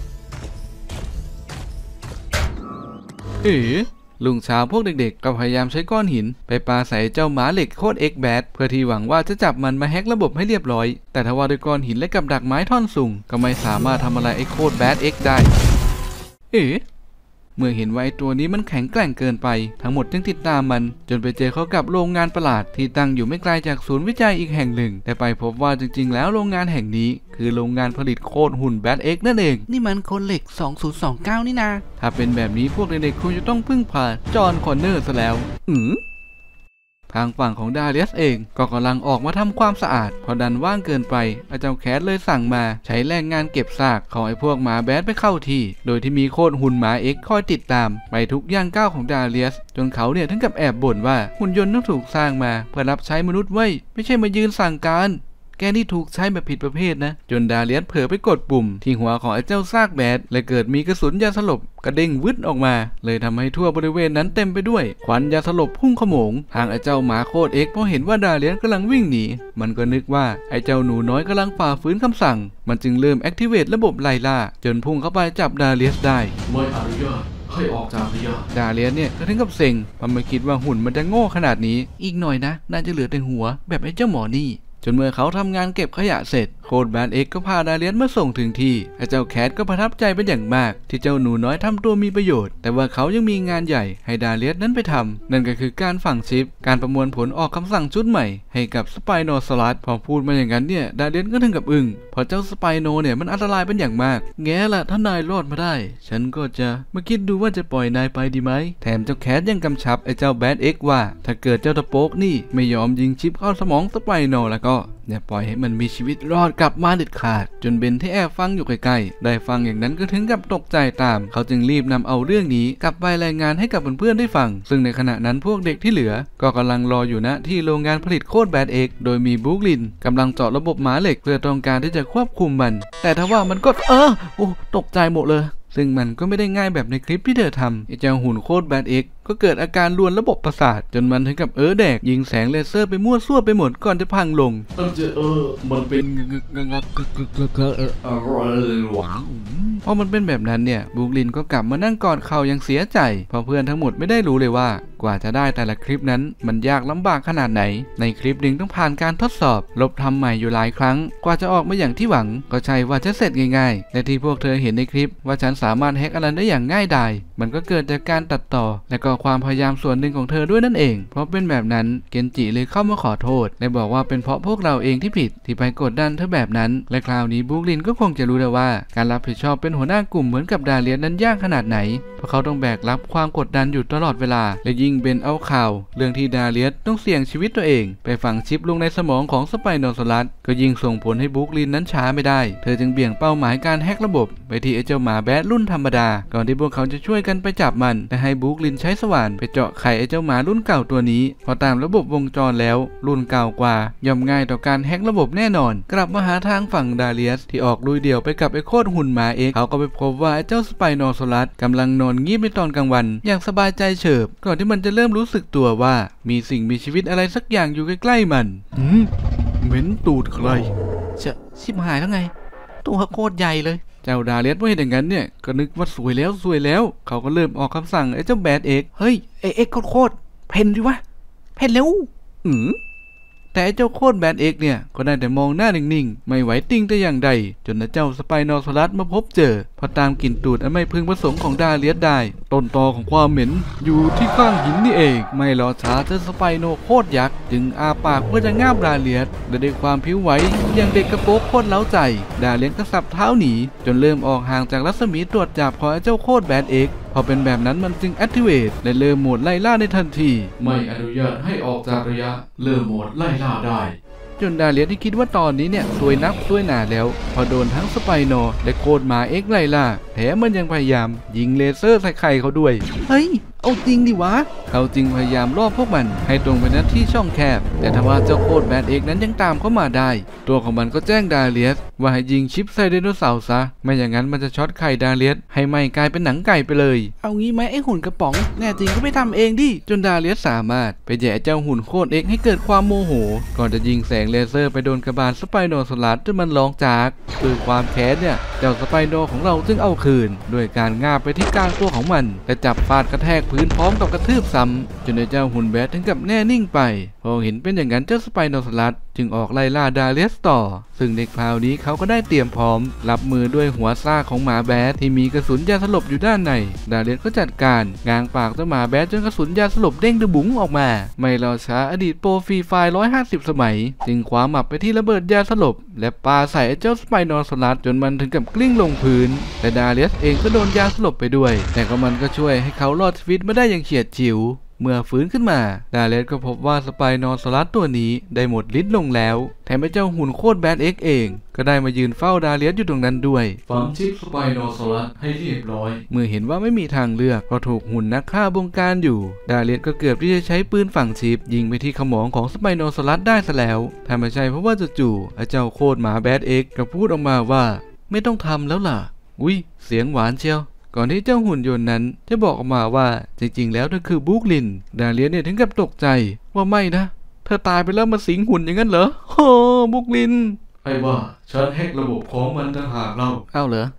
เอ๋ลุงเช้าพวกเด็กๆก็พยายามใช้ก้อนหินไปปาใส่เจ้าหมาเหล็กโคตรเอ็กแบดเพื่อที่หวังว่าจะจับมันมาแฮกระบบให้เรียบร้อยแต่ทว่าด้วยก้อนหินและกับดักไม้ท่อนสูงก็ไม่สามารถทำอะไรไอ้โคตรแบดเอ็กได้เอ๋เมื่อเห็นว่าไอ้ตัวนี้มันแข็งแกร่งเกินไปทั้งหมดจึงติดตามมันจนไปเจอเขากับโรงงานประหลาดที่ตั้งอยู่ไม่ไกลจากศูนย์วิจัยอีกแห่งหนึ่งแต่ไปพบว่าจริงๆแล้วโรงงานแห่งนี้คือโรงงานผลิตโคตรหุ่นแบดเอ็กนั่นเองนี่มันคนเหล็กสองศูนย์สองเก้านี่นาถ้าเป็นแบบนี้พวกเด็กๆคงจะต้องพึ่งพาจอห์นคอนเนอร์ซะแล้วอือทางฝั่งของดาเลียสเองก็กำลังออกมาทำความสะอาดพอดันว่างเกินไปอาจารย์แคทเลยสั่งมาใช้แรงงานเก็บซากของไอ้พวกหมาแบดไปเข้าที่โดยที่มีโคตรหุ่นหมาเอ็กคอยติดตามไปทุกย่างก้าวของดาเลียสจนเขาเนี่ยถึงกับแอบบ่นว่าหุ่นยนต์ต้องถูกสร้างมาเพื่อรับใช้มนุษย์ไว้ไม่ใช่มายืนสั่งการแกนี่ถูกใช้แบบผิดประเภทนะจนดาเลียสเผลอไปกดปุ่มที่หัวของไอ้เจ้าซากแบดและเกิดมีกระสุนยาสลบกระเด้งวึดออกมาเลยทำให้ทั่วบริเวณนั้นเต็มไปด้วยควันยาสลบพุ่งขโมงทางไอ้เจ้าหมาโคตรเอ็กพอเห็นว่าดาเลียสกำลังวิ่งหนีมันก็นึกว่าไอ้เจ้าหนูน้อยกำลังฝ่าฝืนคำสั่งมันจึงเริ่มแอคทีเวตระบบไล่ล่าจนพุ่งเข้าไปจับดาเลียสได้ไม่อนุญาตให้ออกจากระยะดาเลียสเนี่ยก็ถึงกับเซ็งมันไม่คิดว่าหุ่นมันจะโง่ขนาดนี้อีกหน่อยนะน่าจะเหลือแต่หัวแบบไอ้เจ้าหมอนี่จนเมื่อเขาทำงานเก็บขยะเสร็จโค้ดแบนเอ็กก็พาดาเลียสมาส่งถึงที่ไอ้เจ้าแคทก็ประทับใจเป็นอย่างมากที่เจ้าหนูน้อยทำตัวมีประโยชน์แต่ว่าเขายังมีงานใหญ่ให้ดาเลียสนั้นไปทำนั่นก็คือการฝังชิปการประมวลผลออกคำสั่งชุดใหม่ให้กับสไปโนซอรัสพอพูดมาอย่างนั้นเนี่ยดาเลียสก็ถึงกับอึ้งเพราะเจ้าสไปโนเนี่ยมันอันตรายเป็นอย่างมากแง่ละถ้านายรอดมาได้ฉันก็จะมาคิดดูว่าจะปล่อยนายไปดีไหมแถมเจ้าแคทยังกำชับไอ้เจ้าแบนเอ็กว่าถ้าเกิดเจ้าตะโป๊กนี่ไม่ยอมยิงชิปเข้าสมองสไปโนแล้วก็อย่าปล่อยให้มันมีชีวิตรอดกลับมาเด็ดขาดจนเบนที่แอบฟังอยู่ใกล้ๆได้ฟังอย่างนั้นก็ถึงกับตกใจตามเขาจึงรีบนำเอาเรื่องนี้กลับไปรายงานให้กับเพื่อนๆได้ฟังซึ่งในขณะนั้นพวกเด็กที่เหลือก็กำลังรออยู่ณที่โรงงานผลิตโคดแบนเอ็กโดยมีบรูคลินกำลังเจาะระบบหมาเหล็กเพื่อต้องการที่จะควบคุมมันแต่ทว่ามันก็เออโอ้ตกใจหมดเลยซึ่งมันก็ไม่ได้ง่ายแบบในคลิปที่เธอทำไอ้เจ้าหุ่นโคดแบนเอ็กก็เกิดอาการลวนระบบประสาทจนมันถึงกับเออแดกยิงแสงเลเซอร์ไปมั่วซั่วไปหมดก่อนจะพังลงมันจะเออมันเป็นงักกึกกึกกึกอะไรหวังพอมันเป็นแบบนั้นเนี่ยบรูคลินก็กลับมานั่งกอดเข่ายังเสียใจเพราะเพื่อนทั้งหมดไม่ได้รู้เลยว่ากว่าจะได้แต่ละคลิปนั้นมันยากลำบากขนาดไหนในคลิปหนึ่งต้องผ่านการทดสอบลบทำใหม่อยู่หลายครั้งกว่าจะออกมาอย่างที่หวังก็ใช่ว่าจะเสร็จง่ายๆและที่พวกเธอเห็นในคลิปว่าฉันสามารถแฮกอะไรได้อย่างง่ายดายมันก็เกิดจากการตัดต่อและก็ความพยายามส่วนหนึ่งของเธอด้วยนั่นเองเพราะเป็นแบบนั้นเกนจิเลยเข้ามาขอโทษและบอกว่าเป็นเพราะพวกเราเองที่ผิดที่ไปกดดันเธอแบบนั้นและคราวนี้บรูคลินก็คงจะรู้แล้วว่าการรับผิดชอบเป็นหัวหน้ากลุ่มเหมือนกับดาเลียสนั้นยากขนาดไหนเพราะเขาต้องแบกรับความกดดันอยู่ตลอดเวลาและยิ่งเป็นเอาข่าวเรื่องที่ดาเลียสต้องเสี่ยงชีวิตตัวเองไปฝังชิปลงในสมองของสไปโนซอรัสก็ยิ่งส่งผลให้บรูคลินนั้นช้าไม่ได้เธอจึงเบี่ยงเป้าหมายการแฮกระบบไปที่ไอ้เจ้าหมาแบดรุ่นธรรมดาก่อนที่พวกเขาจะช่วยกันไปจับมันและให้บรูคลินใช้สว่านไปเจาะไข่ไอ้เจ้าหมารุ่นเก่าตัวนี้พอตามระบบวงจรแล้วรุ่นเก่ากว่าย่อมง่ายต่อการแฮกระบบแน่นอนกลับมาหาทางฝั่งดาเลียสที่ออกลุยเดี่ยวไปกับไอ้โคตรหุ่นหมาเอ็กเขาก็ไปพบว่าไอ้เจ้าสไปโนซอรัสกำลังนอนงีบในตอนกลางวันอย่างสบายใจเฉิบก่อนที่มันจะเริ่มรู้สึกตัวว่ามีสิ่งมีชีวิตอะไรสักอย่างอยู่ใกล้ๆมันหืมเหม็นตูดใครเจะชิบหายแล้วไงตัวโคตรใหญ่เลยเจ้าดาเลียสเมื่อเห็นอย่างนั้นเนี่ยก็นึกว่าสวยแล้วสวยแล้วเขาก็เริ่มออกคำสั่งไอ้เจ้าแบดเอ็กเฮ้ยไอเอ็กโคตรเพนดิวะเพนเร็วอืมแต่เจ้าโคตรแบนเอ็กเนี่ยก็ได้แต่มองหน้านิ่งๆไม่ไหวติ้งแต่อย่างใดจนเจ้าสไปโนซอรัสมาพบเจอพอตามกลิ่นตูดอันไม่พึงประสงค์ของดาเลียสได้ต้นตอของความเหม็นอยู่ที่ข้างหินนี่เองไม่รอช้าเจ้าสไปโนโคตรยักษ์จึงอาปากเพื่อจะง่ามดาเลียสและด้วยความผิวไหวอย่างเด็กกระโปงโคตรเล้าใจดาเลียสก็สับเท้าหนีจนเริ่มออกห่างจากรัศมีตรวจจับของเจ้าโคตรแบนเอ็กพอเป็นแบบนั้นมันจึง activate และเริ่มโหมดไล่ล่าในทันทีไม่อนุญาตให้ออกจากระยะเริ่มโหมดไล่ล่าได้จนดาเลียสที่คิดว่าตอนนี้เนี่ยสวยนักสวยหนาแล้วพอโดนทั้งสไปโนและโคดหมาเอ็กไล่ล่าแถมมันยังพยายามยิงเลเซอร์ใส่ไข่เขาด้วยเฮ้ยเอาจริงดิวะเขาจึงพยายามล่อพวกมันให้ตรงไปณที่ช่องแคบแต่ทว่าเจ้าโคดแบนเอ็กนั้นยังตามเข้ามาได้ตัวของมันก็แจ้งดาเลียสว่าให้ยิงชิปใส่ไดโนเสาร์ซะไม่อย่างนั้นมันจะช็อตไข่ดาเลียสให้ไหม้กลายเป็นหนังไก่ไปเลยเอางี้ไหมไอ้หุ่นกระป๋องแน่จริงก็ไม่ทำเองดิจนดาเลียสสามารถไปแย่เจ้าหุ่นโคดเอ็กให้เกิดความโมโหก่อนจะยิงแสงเลเซอร์ไปโดนกระบาลสไปโนซอรัสจนมันร้องจากคือความแค้นเนี่ยเจ้าสไปโนของเราจึงเอาคืนด้วยการงาบไปที่กลางตัวของมันและจับฟาดกระแทกพื้นพร้อมกับกระทืบซ้ำจนเจ้าหุ่นแบดถึงกับแน่นิ่งไปพอเห็นเป็นอย่างนั้นเจ้าสไปโนซอรัสจึงออกไล่ล่าดาเลียสต่อซึ่งในคราวนี้เขาก็ได้เตรียมพร้อมรับมือด้วยหัวซ่าของหมาแบดที่มีกระสุนยาสลบอยู่ด้านในดาเลียสก็จัดการง้างปากเจ้าหมาแบดจนกระสุนยาสลบเด้งดะบุ๋งออกมาไม่รอช้าอดีตโปรฟรีไฟล์ร้อยห้าสิบสมัยจึงคว้าหมับไปที่ระเบิดยาสลบและปาใส่เจ้าสไปโนซอรัสจนมันถึงกับกลิ้งลงพื้นแต่ดาเลียสเองก็โดนยาสลบไปด้วยแต่ก็มันก็ช่วยให้เขารอดชีวิตมาได้อย่างเฉียดฉิวเมื่อฟื้นขึ้นมาดาเลียสก็พบว่าสไปโนซอรัสตัวนี้ได้หมดฤทธิ์ลงแล้วแถมเจ้าหุ่นโคตรแบนเอ็กเองก็ได้มายืนเฝ้าดาเลียสอยู่ตรงนั้นด้วยฝังชิปสไปโนซอรัสให้เรียบร้อยเมื่อเห็นว่าไม่มีทางเลือกเพราะถูกหุ่นนักฆ่าบงการอยู่ดาเลียสก็เกือบที่จะใช้ปืนฝังชิปยิงไปที่ขมองของสไปโนซอรัสได้ซะแล้วถ้าไม่ใช่เพราะว่าจู่ๆเจ้าโคตรหมาแบนเอ็กก็พูดออกมาว่าไม่ต้องทำแล้วล่ะอุ้ยเสียงหวานเชียวก่อนที่เจ้าหุ่นยนต์นั้นจะบอกออกมาว่าจริงๆแล้วเธอคือบรูคลินดาเลียสเนี่ยถึงกับตกใจว่าไม่นะเธอตายไปแล้วมาสิงหุ่นอย่างนั้นเหรอโอ้บรูคลินไอ้ว่าฉันแฮกระบบของมันต่างหากเล่าเอ้าเหรอ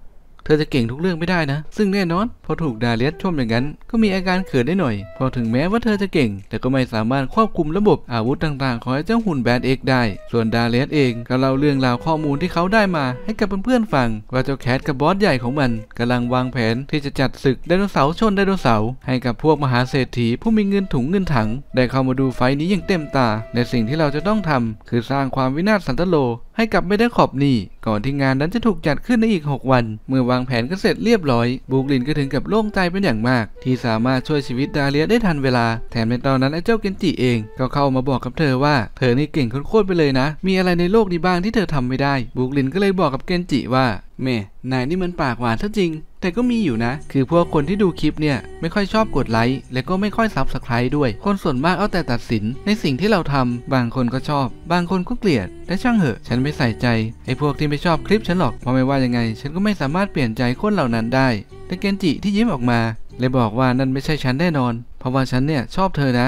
ธอจะเก่งทุกเรื่องไม่ได้นะซึ่งแน่นอนพอถูกดาเลียสชมอย่างนั้นก็มีอาการเขินได้หน่อยพอถึงแม้ว่าเธอจะเก่งแต่ก็ไม่สามารถควบคุมระบบอาวุธต่างๆของไอ้เจ้าหุ่นแบดเอ็กได้ส่วนดาเลียสเองก็เล่าเรื่องราวข้อมูลที่เขาได้มาให้กับเพื่อนๆฟังว่าเจ้าแคทกับบอสใหญ่ของมันกำลังวางแผนที่จะจัดศึกไดโนเสาร์ชนไดโนเสาร์ให้กับพวกมหาเศรษฐีผู้มีเงินถุงเงินถังได้เข้ามาดูไฟนี้อย่างเต็มตาและสิ่งที่เราจะต้องทำคือสร้างความวินาศสันตโลให้กับเมเดคอบนี่ก่อนที่งานนั้นจะถูกจัดขึ้นในอีกหกวันเมื่อวางแผนก็เสร็จเรียบร้อยบูกลินก็ถึงกับโล่งใจเป็นอย่างมากที่สามารถช่วยชีวิตดาเลียสได้ทันเวลาแถมในตอนนั้นไอ้เจ้าเกนจิเองก็เข้ามาบอกกับเธอว่าเธอนี่เก่งโคตรไปเลยนะมีอะไรในโลกนี้บ้างที่เธอทำไม่ได้บูกลินก็เลยบอกกับเกนจิว่าแม่นายนี่มันปากหวานซะจริงแต่ก็มีอยู่นะคือพวกคนที่ดูคลิปเนี่ยไม่ค่อยชอบกดไลค์และก็ไม่ค่อยซับสไครบ์ด้วยคนส่วนมากเอาแต่ตัดสินในสิ่งที่เราทำบางคนก็ชอบบางคนก็เกลียดแต่ช่างเหอะฉันไม่ใส่ใจไอ้พวกที่ไม่ชอบคลิปฉันหรอกเพราะไม่ว่ายังไงฉันก็ไม่สามารถเปลี่ยนใจคนเหล่านั้นได้แต่เกนจิที่ยิ้มออกมาเลยบอกว่านั่นไม่ใช่ฉันแน่นอนเพราะว่าฉันเนี่ยชอบเธอนะ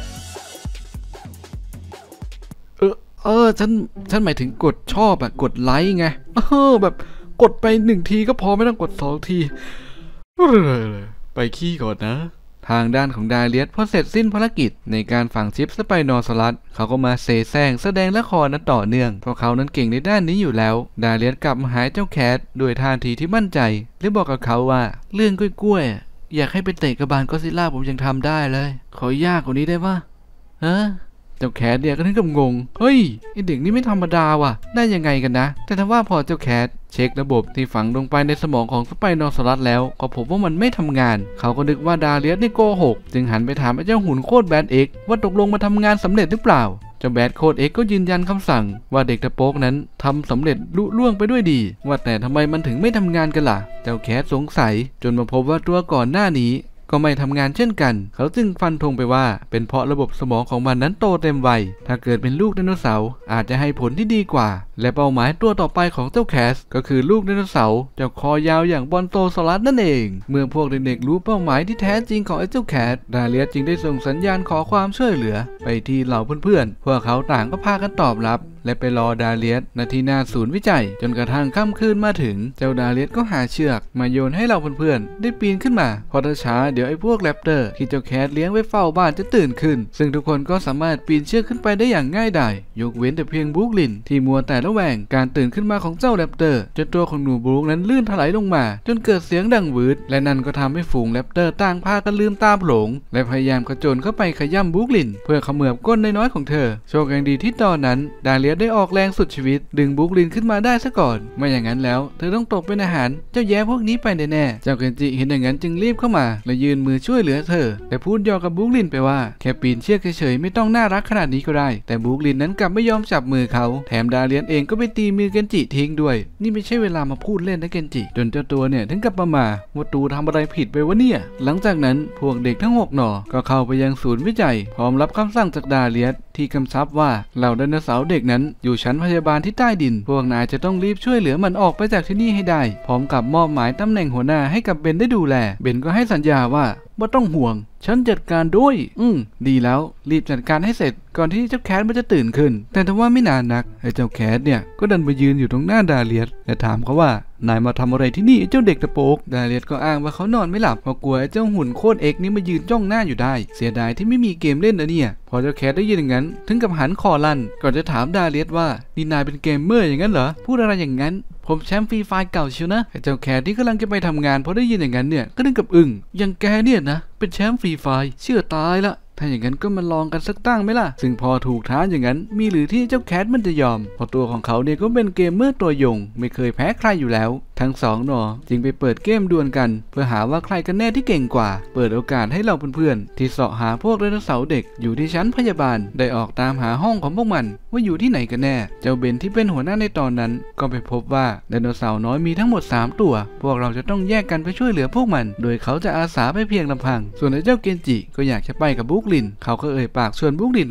เออเออฉันฉันหมายถึงกดชอบอะกดไลค์ไงเออแบบกดไปหนึ่งทีก็พอไม่ต้องกดสองทีไปขี้ก่อนนะทางด้านของดาเลียสพอเสร็จสิ้นภารกิจในการฝังชิปสไปโนซอรัสเขาก็มาเสแสร้งแสดงละครนั้นต่อเนื่องเพราะเขานั้นเก่งในด้านนี้อยู่แล้วดาเลียสกลับมาหาเจ้าแคทด้วยท่าทีที่มั่นใจและบอกกับเขาว่าเรื่องกล้วยๆอยากให้ไปเตะกระบาลก็ซิลล่าผมยังทำได้เลยขอยากกว่านี้ได้ปะฮะเจ้าแคทเนี่ยก็ถึงกับงงเฮ้ยไอเด็กนี่ไม่ธรรมดาว่ะได้ยังไงกันนะแต่ถ้าว่าพอเจ้าแคทเช็คระบบที่ฝังลงไปในสมองของสไปโนซอรัสแล้วก็พบว่ามันไม่ทำงานเขาก็นึกว่าดาเลียสนี่โกหกจึงหันไปถามไอ้เจ้าหุ่นโคตรแบดเอ็กว่าตกลงมาทำงานสำเร็จหรือเปล่าเจ้าแบดโคตรเอ็กก็ยืนยันคำสั่งว่าเด็กตะโป๊กนั้นทำสำเร็จลุล่วงไปด้วยดีว่าแต่ทำไมมันถึงไม่ทำงานกันล่ะเจ้าแคทสงสัยจนมาพบว่าตัวก่อนหน้านี้ก็ไม่ทำงานเช่นกันเขาจึงฟันธงไปว่าเป็นเพราะระบบสมองของมันนั้นโตเต็มวัยถ้าเกิดเป็นลูกไดโนเสาร์อาจจะให้ผลที่ดีกว่าและเป้าหมายตัวต่อไปของเจ้าแคสก็คือลูกไดโนเสาร์เจ้าคอยาวอย่างบอนโตซอรัสนั่นเองเมื่อพวกเด็กๆรู้เป้าหมายที่แท้จริงของไอ้เจ้าแคสดาเลียสจึงได้ส่งสัญญาณขอความช่วยเหลือไปที่เหล่าเพื่อนๆพวกเขาต่างก็พากันตอบรับและไปรอดาเลียสณที่หน้าศูนย์วิจัยจนกระทั่งค่ำคืนมาถึงเจ้าดาเลียสก็หาเชือกมาโยนให้เราเพื่อนๆได้ปีนขึ้นมาพอถ้าช้าเดี๋ยวไอ้พวกแรปเตอร์ที่เจ้าแคทเลี้ยงไว้เฝ้าบ้านจะตื่นขึ้นซึ่งทุกคนก็สามารถปีนเชือกขึ้นไปได้อย่างง่ายดายยกเว้นแต่เพียงบรูคลินที่มัวแต่ระแวงการตื่นขึ้นมาของเจ้าแรปเตอร์จนตัวของหนูบรูคนั้นลื่นถลายลงมาจนเกิดเสียงดังวืดและนั่นก็ทำให้ฝูงแรปเตอร์ต่างพากันลืมตาโผลงและพยายามกระโจนเข้าไปขย้ำบรูคลินเพื่อเขมือบก้นน้อยๆของเธอโชคดีที่ตอนนั้นดาเลียสได้ออกแรงสุดชีวิตดึงบรูคลินขึ้นมาได้ซะก่อนไม่อย่างนั้นแล้วเธอต้องตกเป็นอาหารเจ้าแย่พวกนี้ไปแน่ๆเจ้าเคนจิเห็นอย่างนั้นจึงรีบเข้ามาและยืนมือช่วยเหลือเธอแต่พูดยอกับบรูคลินไปว่าแค่ปีนเชือกเฉยๆไม่ต้องน่ารักขนาดนี้ก็ได้แต่บรูคลินนั้นกลับไม่ยอมจับมือเขาแถมดาเลียสเองก็ไปตีมือเคนจิทิ้งด้วยนี่ไม่ใช่เวลามาพูดเล่นนะเคนจิจนเจ้าตัวเนี่ยถึงกับประมาว่าตูทำอะไรผิดไปวะเนี่ยหลังจากนั้นพวกเด็กทั้งหกหน่อก็เข้าไปยังศูนย์วิจัยพร้อมรับคำสั่งจากดาเลียสที่กำชับว่าเหล่าไดโนเสาร์เด็กนั้นอยู่ชั้นพยาบาลที่ใต้ดินพวกนายจะต้องรีบช่วยเหลือมันออกไปจากที่นี่ให้ได้พร้อมกับมอบหมายตำแหน่งหัวหน้าให้กับเบนได้ดูแลเบนก็ให้สัญญาว่าไม่ต้องห่วงฉันจัดการด้วยอืมดีแล้วรีบจัดการให้เสร็จก่อนที่เจ้าแคทมันจะตื่นขึ้นแต่ถ้าว่าไม่นานนักไอ้เจ้าแคทเนี่ยก็ดันมายืนอยู่ตรงหน้าดาเลียสและถามเขาว่านายมาทำอะไรที่นี่ไอ้เจ้าเด็กตะโปกดาเลียสก็อ้างว่าเขานอนไม่หลับเพราะกลัวไอ้เจ้าหุ่นโคตรเอ็กนี้มายืนจ้องหน้าอยู่ได้เสียดายที่ไม่มีเกมเล่นนะเนี่ยพอเจ้าแคทได้ยินอย่างนั้นถึงกับหันคอลั่นก่อนจะถามดาเลียสว่านี่นายเป็นเกมเมอร์อย่างนั้นเหรอพูดอะไรอย่างนั้นผมแชมป์ฟรีไฟเก่าเชียวนะไอ้เจ้าแคทที่กำลังจะไปทำงานพอได้ยินอย่างนั้นเนี่ยก็นึกกับอึ้งอย่างแกเนี่ยนะเป็นแชมป์ฟรีไฟเชื่อตายละถ้าอย่างนั้นก็มาลองกันสักตั้งไหมล่ะซึ่งพอถูกท้าอย่างนั้นมีหรือที่เจ้าแคทมันจะยอมเพราะตัวของเขาเนี่ยก็เป็นเกมเมอร์ตัวยงไม่เคยแพ้ใครอยู่แล้วทั้งสองหนอจึงไปเปิดเกมดวลกันเพื่อหาว่าใครกันแน่ที่เก่งกว่าเปิดโอกาสให้เราเพื่อนๆที่เสาะหาพวกไดโนเสาร์เด็กอยู่ที่ชั้นพยาบาลได้ออกตามหาห้องของพวกมันว่าอยู่ที่ไหนกันแน่เจ้าเบนที่เป็นหัวหน้าในตอนนั้นก็ไปพบว่าไดโนเสาร์น้อยมีทั้งหมดสามตัวพวกเราจะต้องแยกกันไปช่วยเหลือพวกมันโดยเขาจะอาสาไปเพียงลำพังส่วนไอ้เจ้าเกนจิก็อยากจะไปกับบรูคลินเขาก็เอ่ยปากชวนบรูคลินว่า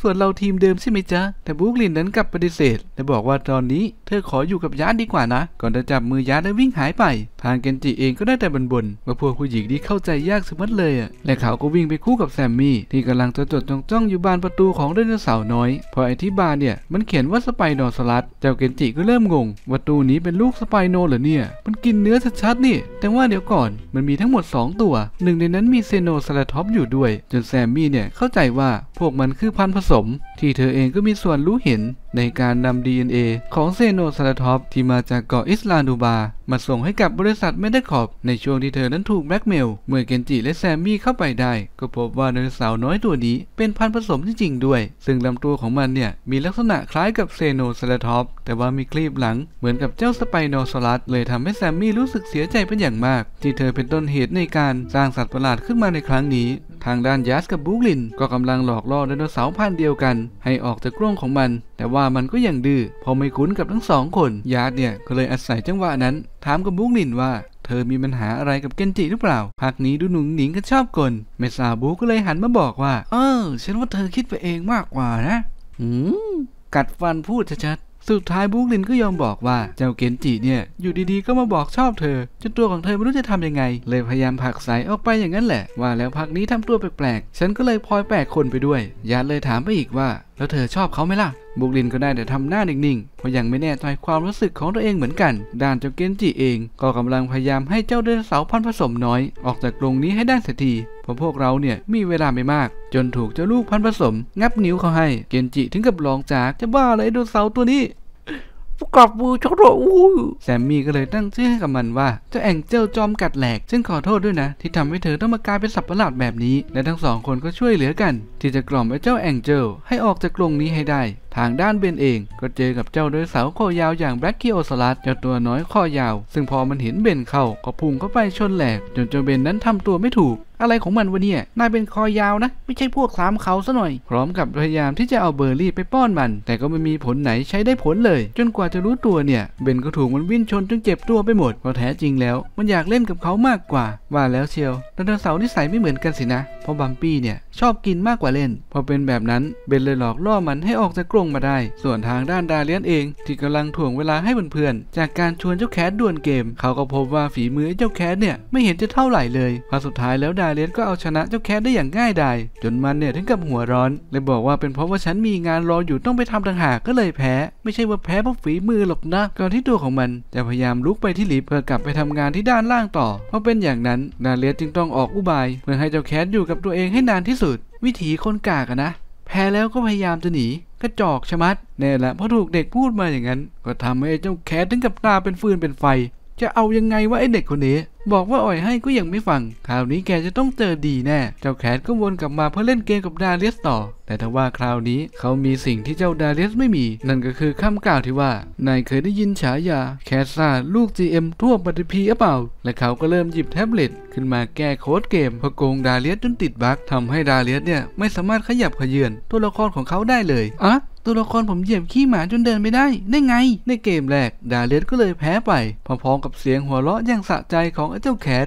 ส่วนเราทีมเดิมใช่ไหมจ๊ะแต่บรูคลินนั้นกลับปฏิเสธและบอกว่าตอนนี้เธอขออยู่กับยาร์ดดีกว่านะก่อนจะจับมือยาร์ดและวิ่งหายไปทางเคนจิเองก็ได้แต่บ่นๆว่าพวกผู้หญิงที่เข้าใจยากสมัดเลยอ่ะและเขาก็วิ่งไปคู่กับแซมมี่ที่กำลังจะจดจ้องๆอยู่บานประตูของไดโนเสาร์น้อยพอไอที่บานเนี่ยมันเขียนว่าสไปโนซอรัสเจ้าเคนจิก็เริ่มงงว่าตู้นี้เป็นลูกสไปโนเหรอเนี่ยมันกินเนื้อชัดๆนี่แต่ว่าเดี๋ยวก่อนมันมีทั้งหมดสองตัวหนึ่งในนั้นมีเซโนซาราท็อปอยู่ด้วยจนแซมมี่เนี่ยเข้าใจว่าพวกมันคือพันธุ์ผสมที่เธอเองก็มีส่วนรู้เห็นในการนำ ดี เอ็น เอ ของเซโนซาราท็อปที่มาจากเกาะอิสลานูบามาส่งให้กับบริษัทเมดคอร์ปในช่วงที่เธอนั้นถูกแบล็กเมลเมื่อเคนจิและแซมมี่เข้าไปได้ก็พบว่าไดโนเสาร์น้อยตัวนี้เป็นพันธุ์ผสมจริงๆด้วยซึ่งลำตัวของมันเนี่ยมีลักษณะคล้ายกับเซโนซาราท็อปแต่ว่ามีคลีบหลังเหมือนกับเจ้าสไปโนซอรัสเลยทำให้แซมมี่รู้สึกเสียใจเป็นอย่างมากที่เธอเป็นต้นเหตุในการสร้างสัตว์ประหลาดขึ้นมาในครั้งนี้ทางด้านยัสกับบรูคลินก็กำลังหลอกล่อไดโนเสาร์พันธุ์เดียวกันให้ออกจากกรงของมันแต่ว่ามันก็ยังดื้อพอไม่คุ้นกับทั้งสองคนยัสเนี่ยก็เลยอาศัยจังหวะนั้นถามกับบรูคลินว่าเธอมีปัญหาอะไรกับเคนจิหรือเปล่าพักนี้ดูหนุ่งหนิงกันชอบกลเมซาบูก็เลยหันมาบอกว่าเออฉันว่าเธอคิดไปเองมากกว่านะอืมกัดฟันพูดชัดสุดท้ายบรูคลินก็ยอมบอกว่าเจ้าเคนจิเนี่ยอยู่ดีๆก็มาบอกชอบเธอจนตัวของเธอไม่รู้จะทำยังไงเลยพยายามผลักสายออกไปอย่างนั้นแหละว่าแล้วพักนี้ทำตัวแปลกๆฉันก็เลยพลอยแปลกคนไปด้วยยัดเลยถามไปอีกว่าแล้วเธอชอบเขาไหมล่ะบรูคลินก็ได้แต่ทำหน้านิ่งๆเพราะยังไม่แน่ใจความรู้สึกของตัวเองเหมือนกันด้านเจ้าเคนจิเองก็กำลังพยายามให้เจ้าไดโนเสาร์พันธุ์ผสมน้อยออกจากกรงนี้ให้ได้สักทีเพราะพวกเราเนี่ยมีเวลาไม่มากจนถูกเจ้าลูกพันธุ์ผสมงับนิ้วเขาให้เคนจิถึงกับร้องจากจะบ้าเลยไดโนเสาร์ตัวนี้กลับมือชกโดอู้แซมมี่ก็เลยตั้งชื่อให้กับมันว่าเจ้าแองเจิลจอมกัดแหลกซึ่งขอโทษด้วยนะที่ทำให้เธอต้องมากลายเป็นสัตว์ประหลาดแบบนี้และทั้งสองคนก็ช่วยเหลือกันที่จะกล่อมไอ้เจ้าแองเจิลให้ออกจากกรงนี้ให้ได้ทางด้านเบนเองก็เจอกับเจ้าไดโนเสาร์คอยาวอย่างแบล็กคิโอซอรัสเจ้าตัวน้อยคอยาวซึ่งพอมันเห็นเบนเข้าก็พุ่งเข้าไปชนแหลกจนเจ้าเบนนั้นทำตัวไม่ถูกอะไรของมันวะเนี่ยนายเป็นคอยาวนะไม่ใช่พวกสามเขาซะหน่อยพร้อมกับพยายามที่จะเอาเบอร์รี่ไปป้อนมันแต่ก็ไม่มีผลไหนใช้ได้ผลเลยจนกว่าจะรู้ตัวเนี่ยเบนก็ถูกมันวิ่งชนจนเจ็บตัวไปหมดเพราะแท้จริงแล้วมันอยากเล่นกับเขามากกว่าว่าแล้วเชียวไดโนเสาร์นิสัยไม่เหมือนกันสินะเพราะบัมปี้เนี่ยชอบกินมากกว่าเล่นพอเป็นแบบนั้นเบนเลยหลอกล่อมันให้ออกจากกรงมาได้ส่วนทางด้านดาเลียนเองที่กำลังถ่วงเวลาให้เพื่อนๆจากการชวนเจ้าแคทดวลเกมเขาก็พบว่าฝีมือเจ้าแคทเนี่ยไม่เห็นจะเท่าไหร่เลยพอสุดท้ายแล้วดาเลียนก็เอาชนะเจ้าแคทได้อย่างง่ายดายจนมันเนี่ยถึงกับหัวร้อนเลยบอกว่าเป็นเพราะว่าฉันมีงานรออยู่ต้องไปทำต่างหากก็เลยแพ้ไม่ใช่ว่าแพ้เพราะฝีมือหรอกนะก่อนที่ตัวของมันจะพยายามลุกไปที่ลิฟต์เพื่อกลับไปทำงานที่ด้านล่างต่อเพราะเป็นอย่างนั้นดาเลียนจึงต้องออกอุบายเพื่อให้เจ้าแคทอยู่กับตัวเองให้นานที่สุดวิถีคนกากอะนะแพ้แล้วก็พยายามจะหนีกระจอกชะมัดแน่แหละเพราะถูกเด็กพูดมาอย่างนั้นก็ทำให้เจ้าแคทถึงกับตาเป็นฟืนเป็นไฟจะเอายังไงวะไอเด็กคนนี้บอกว่าอ่อยให้ก็ยังไม่ฟังคราวนี้แกจะต้องเจอดีแน่เจ้าแคทก็วนกลับมาเพื่อเล่นเกมกับดาเลียสต่อแต่ถ้าว่าคราวนี้เขามีสิ่งที่เจ้าดาเลียสไม่มีนั่นก็คือคำกล่าวที่ว่านายเคยได้ยินฉายาแคทซ่าลูก จี เอ็ม ทั่วปฏิพีหรือเปล่าและเขาก็เริ่มหยิบแท็บเล็ตขึ้นมาแก้โค้ดเกมเพื่อโกงดาเลียสจนติดบั๊กทำให้ดาเลียสเนี่ยไม่สามารถขยับเขยื้อนตัวละครของเขาได้เลยอะตัวละครผมเหยียบขี้หมาจนเดินไม่ได้ได้ไงในเกมแรกดาเลียสก็เลยแพ้ไปพร้อมๆกับเสียงหัวเราะอย่างสะใจของไอ้เจ้าแคท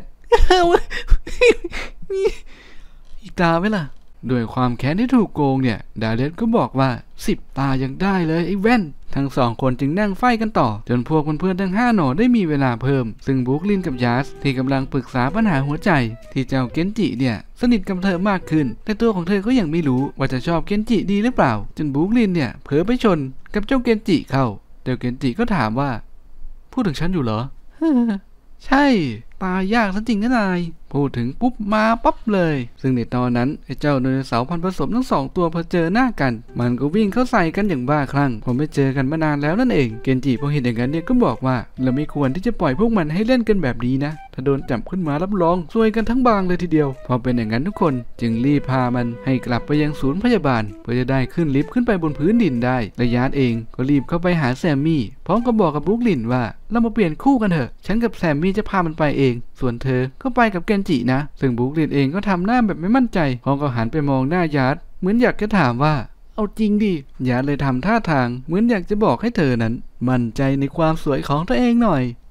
อีกตาไหมล่ะด้วยความแค้นที่ถูกโกงเนี่ยดาเลียสก็บอกว่าสิบตายังได้เลยไอ้แว่นทั้งสองคนจึงนั่งไฟกันต่อจนพวกเพื่อนๆทั้งห้าหน่อได้มีเวลาเพิ่มซึ่งบรูคลินกับยัสที่กำลังปรึกษาปัญหาหัวใจที่เจ้าเคนจิเนี่ยสนิทกับเธอมากขึ้นแต่ตัวของเธอก็ยังไม่รู้ว่าจะชอบเคนจิดีหรือเปล่าจนบรูคลินเนี่ยเผลอไปชนกับเจ้าเคนจิเข้าเจ้าเคนจิก็ถามว่าพูดถึงฉันอยู่เหรอ ใช่ตายยากซะจริงนะนายพูดถึงปุ๊บมาปั๊บเลยซึ่งในตอนนั้นไอ้เจ้าไดโนเสาร์พันธุ์ผสมทั้งสองตัวพอเจอหน้ากันมันก็วิ่งเข้าใส่กันอย่างบ้าคลั่งผมไม่เจอกันมานานแล้วนั่นเองเคนจิพอเห็นอย่างนั้นเนี่ยก็บอกว่าเราไม่ควรที่จะปล่อยพวกมันให้เล่นกันแบบนี้นะถ้าโดนจับขึ้นมารับรองซวยกันทั้งบางเลยทีเดียวพอเป็นอย่างนั้นทุกคนจึงรีบพามันให้กลับไปยังศูนย์พยาบาลเพื่อจะได้ขึ้นลิฟต์ขึ้นไปบนพื้นดินได้และยัสเองก็รีบเข้าไปหาแซมมี่พร้อมกับบอกกับบรูคลินว่าเรามาเปลี่ยนคู่กันเถอะฉันกับแซมมี่จะพามันไปเองส่วนเธอก็ไปกับเคนจินะซึ่งบรูคลินเองก็ทำหน้าแบบไม่มั่นใจพร้อมกับหันไปมองหน้ายัสเหมือนอยากจะถามว่าเอาจริงดิยัสเลยทำท่าทางเหมือนอยากจะบอกให้เธอนั้นมั่นใจในความสวยของตัวเองหน่อย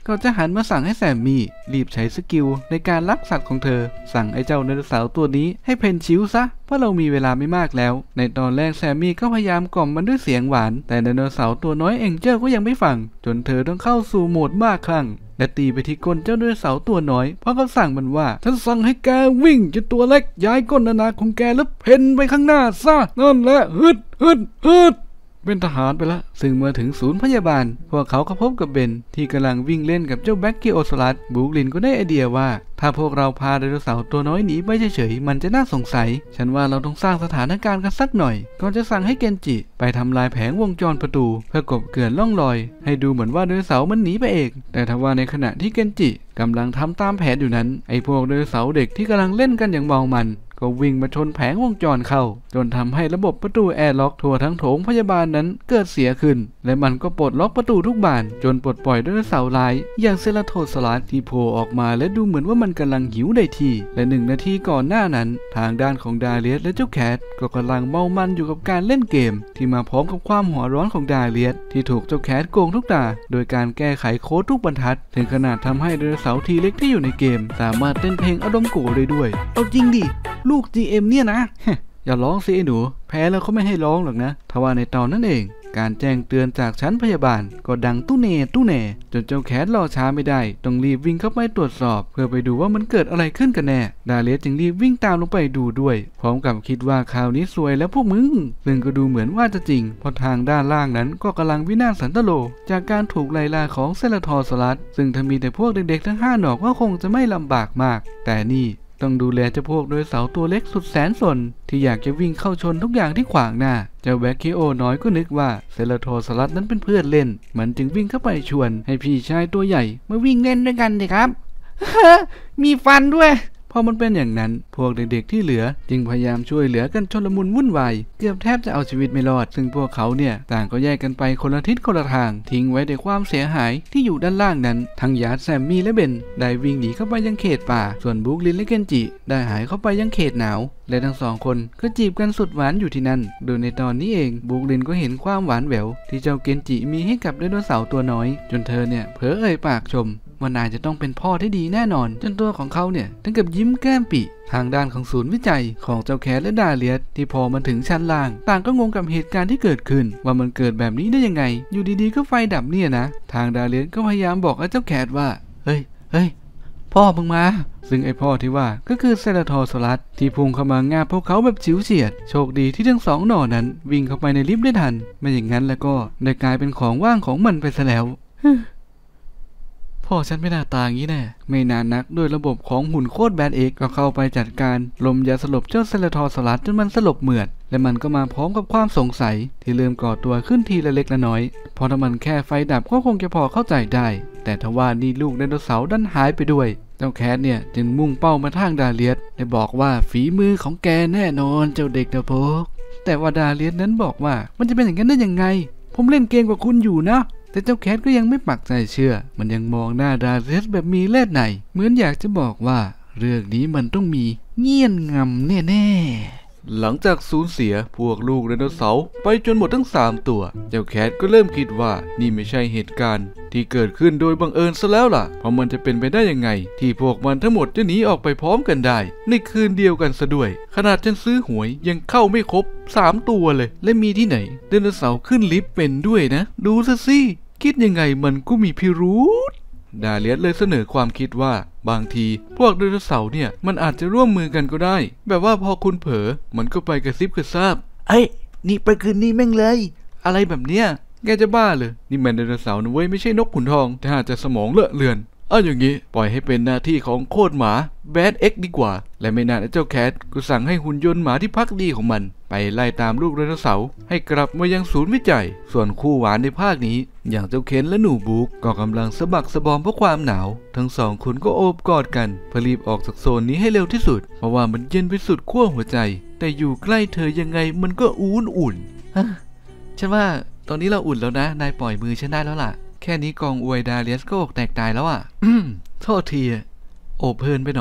ก็จะหันมาสั่งให้แซมมี่รีบใช้สกิลในการลักสัตว์ของเธอสั่งไอ้เจ้าไดโนเสาร์ตัวนี้ให้เพนชิวซะเพราะเรามีเวลาไม่มากแล้วในตอนแรกแซมมี่ก็พยายามกล่อมมันด้วยเสียงหวานแต่ไดโนเสาร์ตัวน้อยเอ็งเจอร์ก็ยังไม่ฟังจนเธอต้องเข้าสู่โหมดบ้าคลั่งและตีไปที่ก้นเจ้าไดโนเสาร์ตัวน้อยเพราะเขาสั่งมันว่าฉันสั่งให้แกวิ่งจนตัวเล็กย้ายก้นนานาของแกแล้วเพนไปข้างหน้าซะนั่นแหละฮึดฮึดฮึดเป็นทหารไปละซึ่งเมื่อถึงศูนย์พยาบาลพวกเขาก็พบกับเบนที่กำลังวิ่งเล่นกับเจ้าแบ็คกิโอซอรัสบรูคลินก็ได้ไอเดียว่าถ้าพวกเราพาไดโนเสาร์ตัวน้อยหนีไปเฉยๆมันจะน่าสงสัยฉันว่าเราต้องสร้างสถานการณ์กันสักหน่อยก่อนจะสั่งให้เกนจิไปทำลายแผงวงจรประตูเพื่อกบเกลื่อนล่องรอยให้ดูเหมือนว่าไดโนเสาร์มันหนีไปเองแต่ทว่าในขณะที่เกนจิกำลังทำตามแผนอยู่นั้นไอ้พวกไดโนเสาร์เด็กที่กำลังเล่นกันอย่างเมามันก็วิ่งมาชนแผงวงจรเข้าจนทำให้ระบบประตูแอร์ล็อกทั่วทั้งโถงพยาบาลนั้นเกิดเสียขึ้นและมันก็ปลดล็อกประตูทุกบานจนปลดปล่อยไดโนเสาร์ร้ายอย่างเซราโทซอรัสที่โผล่ออกมาและดูเหมือนว่ามันกำลังหิวได้ทีและหนึ่งนาทีก่อนหน้านั้นทางด้านของดาเลียสและเจ้าแคทก็กำลังเมามันอยู่กับการเล่นเกมที่มาพร้อมกับความหัวร้อนของดาเลียสที่ถูกเจ้าแคทโกงทุกตาโดยการแก้ไขโค้ดทุกบรรทัดถึงขนาดทำให้ไดโนเสาร์ทีเล็กที่อยู่ในเกมสามารถเต้นเพลงอดมโกได้ด้วยเอาจริงดิลูก จี เอ็ม เนี่ยนะ อย่าร้องสิไอ้หนูแพ้แล้วเขาไม่ให้ร้องหรอกนะทว่าในตอนนั้นเองการแจ้งเตือนจากชั้นพยาบาลก็ดังตู้เน่ตู้เน่จนเจ้าแคทรอช้าไม่ได้ต้องรีบวิ่งเข้าไปตรวจสอบเพื่อไปดูว่ามันเกิดอะไรขึ้นกันแน่ดาเลียสจึงรีบวิ่งตามลงไปดูด้วยพร้อมกับคิดว่าคราวนี้ซวยแล้วพวกมึงซึ่งก็ดูเหมือนว่าจะจริงเพราะทางด้านล่างนั้นก็กำลังวินาศสันตโลจากการถูกไล่ล่าของเซราทอซอรัสซึ่งถ้ามีแต่พวกเด็กๆทั้งห้าหนอกก็คงจะไม่ลำบากมากแต่นี่ต้องดูแลเจ้าพวกโดยเสาตัวเล็กสุดแสนสนที่อยากจะวิ่งเข้าชนทุกอย่างที่ขวางหน้าเจ้าแบ็คคิโอน้อยก็นึกว่าเซราโทซอรัสนั้นเป็นเพื่อนเล่นมันจึงวิ่งเข้าไปชวนให้พี่ชายตัวใหญ่มาวิ่งเล่นด้วยกันดิครับ มีฟันด้วยพอมันเป็นอย่างนั้นพวกเด็กๆที่เหลือจึงพยายามช่วยเหลือกันชลมุนวุ่นวายเกือบแทบจะเอาชีวิตไม่รอดซึ่งพวกเขาเนี่ยต่างก็แยกกันไปคนละทิศคนละทางทิ้งไว้แต่ความเสียหายที่อยู่ด้านล่างนั้นทั้งยาร์ดแซมมี่และเบนได้วิ่งหนีเข้าไปยังเขตป่าส่วนบรูคลินและเกนจิได้หายเข้าไปยังเขตหนาวและทั้งสองคนก็จีบกันสุดหวานอยู่ที่นั่นโดยในตอนนี้เองบรูคลินก็เห็นความหวานแหววที่เจ้าเกนจิมีให้กับไดโนเสาร์ตัวน้อยจนเธอเนี่ยเผลอเอ่ยปากชมว่านายจะต้องเป็นพ่อที่ดีแน่นอนจนตัวของเขาเนี่ยถึงกับยิ้มแก้มปีทางด้านของศูนย์วิจัยของเจ้าแคทและดาเลียสที่พอมันถึงชั้นล่างต่างก็งงกับเหตุการณ์ที่เกิดขึ้นว่ามันเกิดแบบนี้ได้ยังไงอยู่ดีๆก็ไฟดับเนี่ยนะทางดาเลียสก็พยายามบอกกับเจ้าแคทว่าเฮ้ยเฮ้ยพ่อมึงมาซึ่งไอพ่อที่ว่าก็คือเซราโทซอรัสที่พุ่งเข้ามางาบพวกเขาแบบฉิวเฉียดโชคดีที่ทั้งสองหน่อนั้นวิ่งเข้าไปในลิฟต์ได้ทันไม่อย่างนั้นแล้วก็ได้กลายเป็นของว่างของมันไปซะแล้วพ่อฉันไม่น่าตายงี้แน่ไม่นานนักด้วยระบบของหุ่นโคตรแบนเอกก็เข้าไปจัดการลมยาสลบเจ้าเซราโทซอรัสจนมันสลบเหมือดและมันก็มาพร้อมกับความสงสัยที่เริ่มก่อตัวขึ้นทีละเล็กละน้อยเพราะถ้ามันแค่ไฟดับก็คงจะพอเข้าใจได้แต่ทว่านี่ลูกไดโนเสาร์ดันหายไปด้วยเจ้าแคทเนี่ยจึงมุ่งเป้ามาทางดาเลียสและบอกว่าฝีมือของแกแน่นอนเจ้าเด็กนะพกแต่ว่าดาเลียสนั้นบอกว่ามันจะเป็นอย่างนั้นได้ยังไงผมเล่นเกมกว่าคุณอยู่นะแต่เจ้าแคทก็ยังไม่ปักใจเชื่อมันยังมองหน้าดาเลียสแบบมีเล่ห์ในเหมือนอยากจะบอกว่าเรื่องนี้มันต้องมีเงี่ยนงำแน่ๆหลังจากสูญเสียพวกลูกไดโนเสาร์ไปจนหมดทั้งสามตัวเจ้าแคทก็เริ่มคิดว่านี่ไม่ใช่เหตุการณ์ที่เกิดขึ้นโดยบังเอิญซะแล้วล่ะเพราะมันจะเป็นไปได้ยังไงที่พวกมันทั้งหมดจะหนีออกไปพร้อมกันได้ในคืนเดียวกันซะด้วยขนาดฉันซื้อหวยยังเข้าไม่ครบสามตัวเลยและมีที่ไหนไดโนเสาร์ขึ้นลิฟต์เป็นด้วยนะดูซะสิคิดยังไงมันก็มีพิรุธดาเลียสเลยเสนอความคิดว่าบางทีพวกไดโนเสาร์เนี่ยมันอาจจะร่วมมือกันก็ได้แบบว่าพอคุณเผลอมันก็ไปกระซิบกระซาบเอ้ยนี่ไปคืนนี้แม่งเลยอะไรแบบเนี้ยแกจะบ้าเลยนี่มันไดโนเสาร์นะเว้ยไม่ใช่นกขุนทองแต่อาจจะสมองเลอะเลือนเอาอย่างงี้ปล่อยให้เป็นหน้าที่ของโคตรหมาแบดเอ็กดีกว่าและไม่นานเจ้าแคทก็สั่งให้หุ่นยนต์หมาที่พักดีของมันไปไล่ตามลูกไดโนเสาร์ให้กลับมายังศูนย์วิจัยส่วนคู่หวานในภาคนี้อย่างเจ้าเคนและหนูบุ๊กก็กำลังสะบักสะบอมเพราะความหนาวทั้งสองคนก็โอบกอดกันเพื่อรีบออกจากโซนนี้ให้เร็วที่สุดเพราะว่ามันเย็นไปสุดขั้วหัวใจแต่อยู่ใกล้เธอยังไงมันก็อุ่นอุ่นฉันว่าตอนนี้เราอุ่นแล้วนะนายปล่อยมือฉันได้แล้วล่ะแค่นี้กองอวยดาเลียสก็อกแตกตายแล้วอ่ะอืมโทษทีโอบเพลินไปหน่อย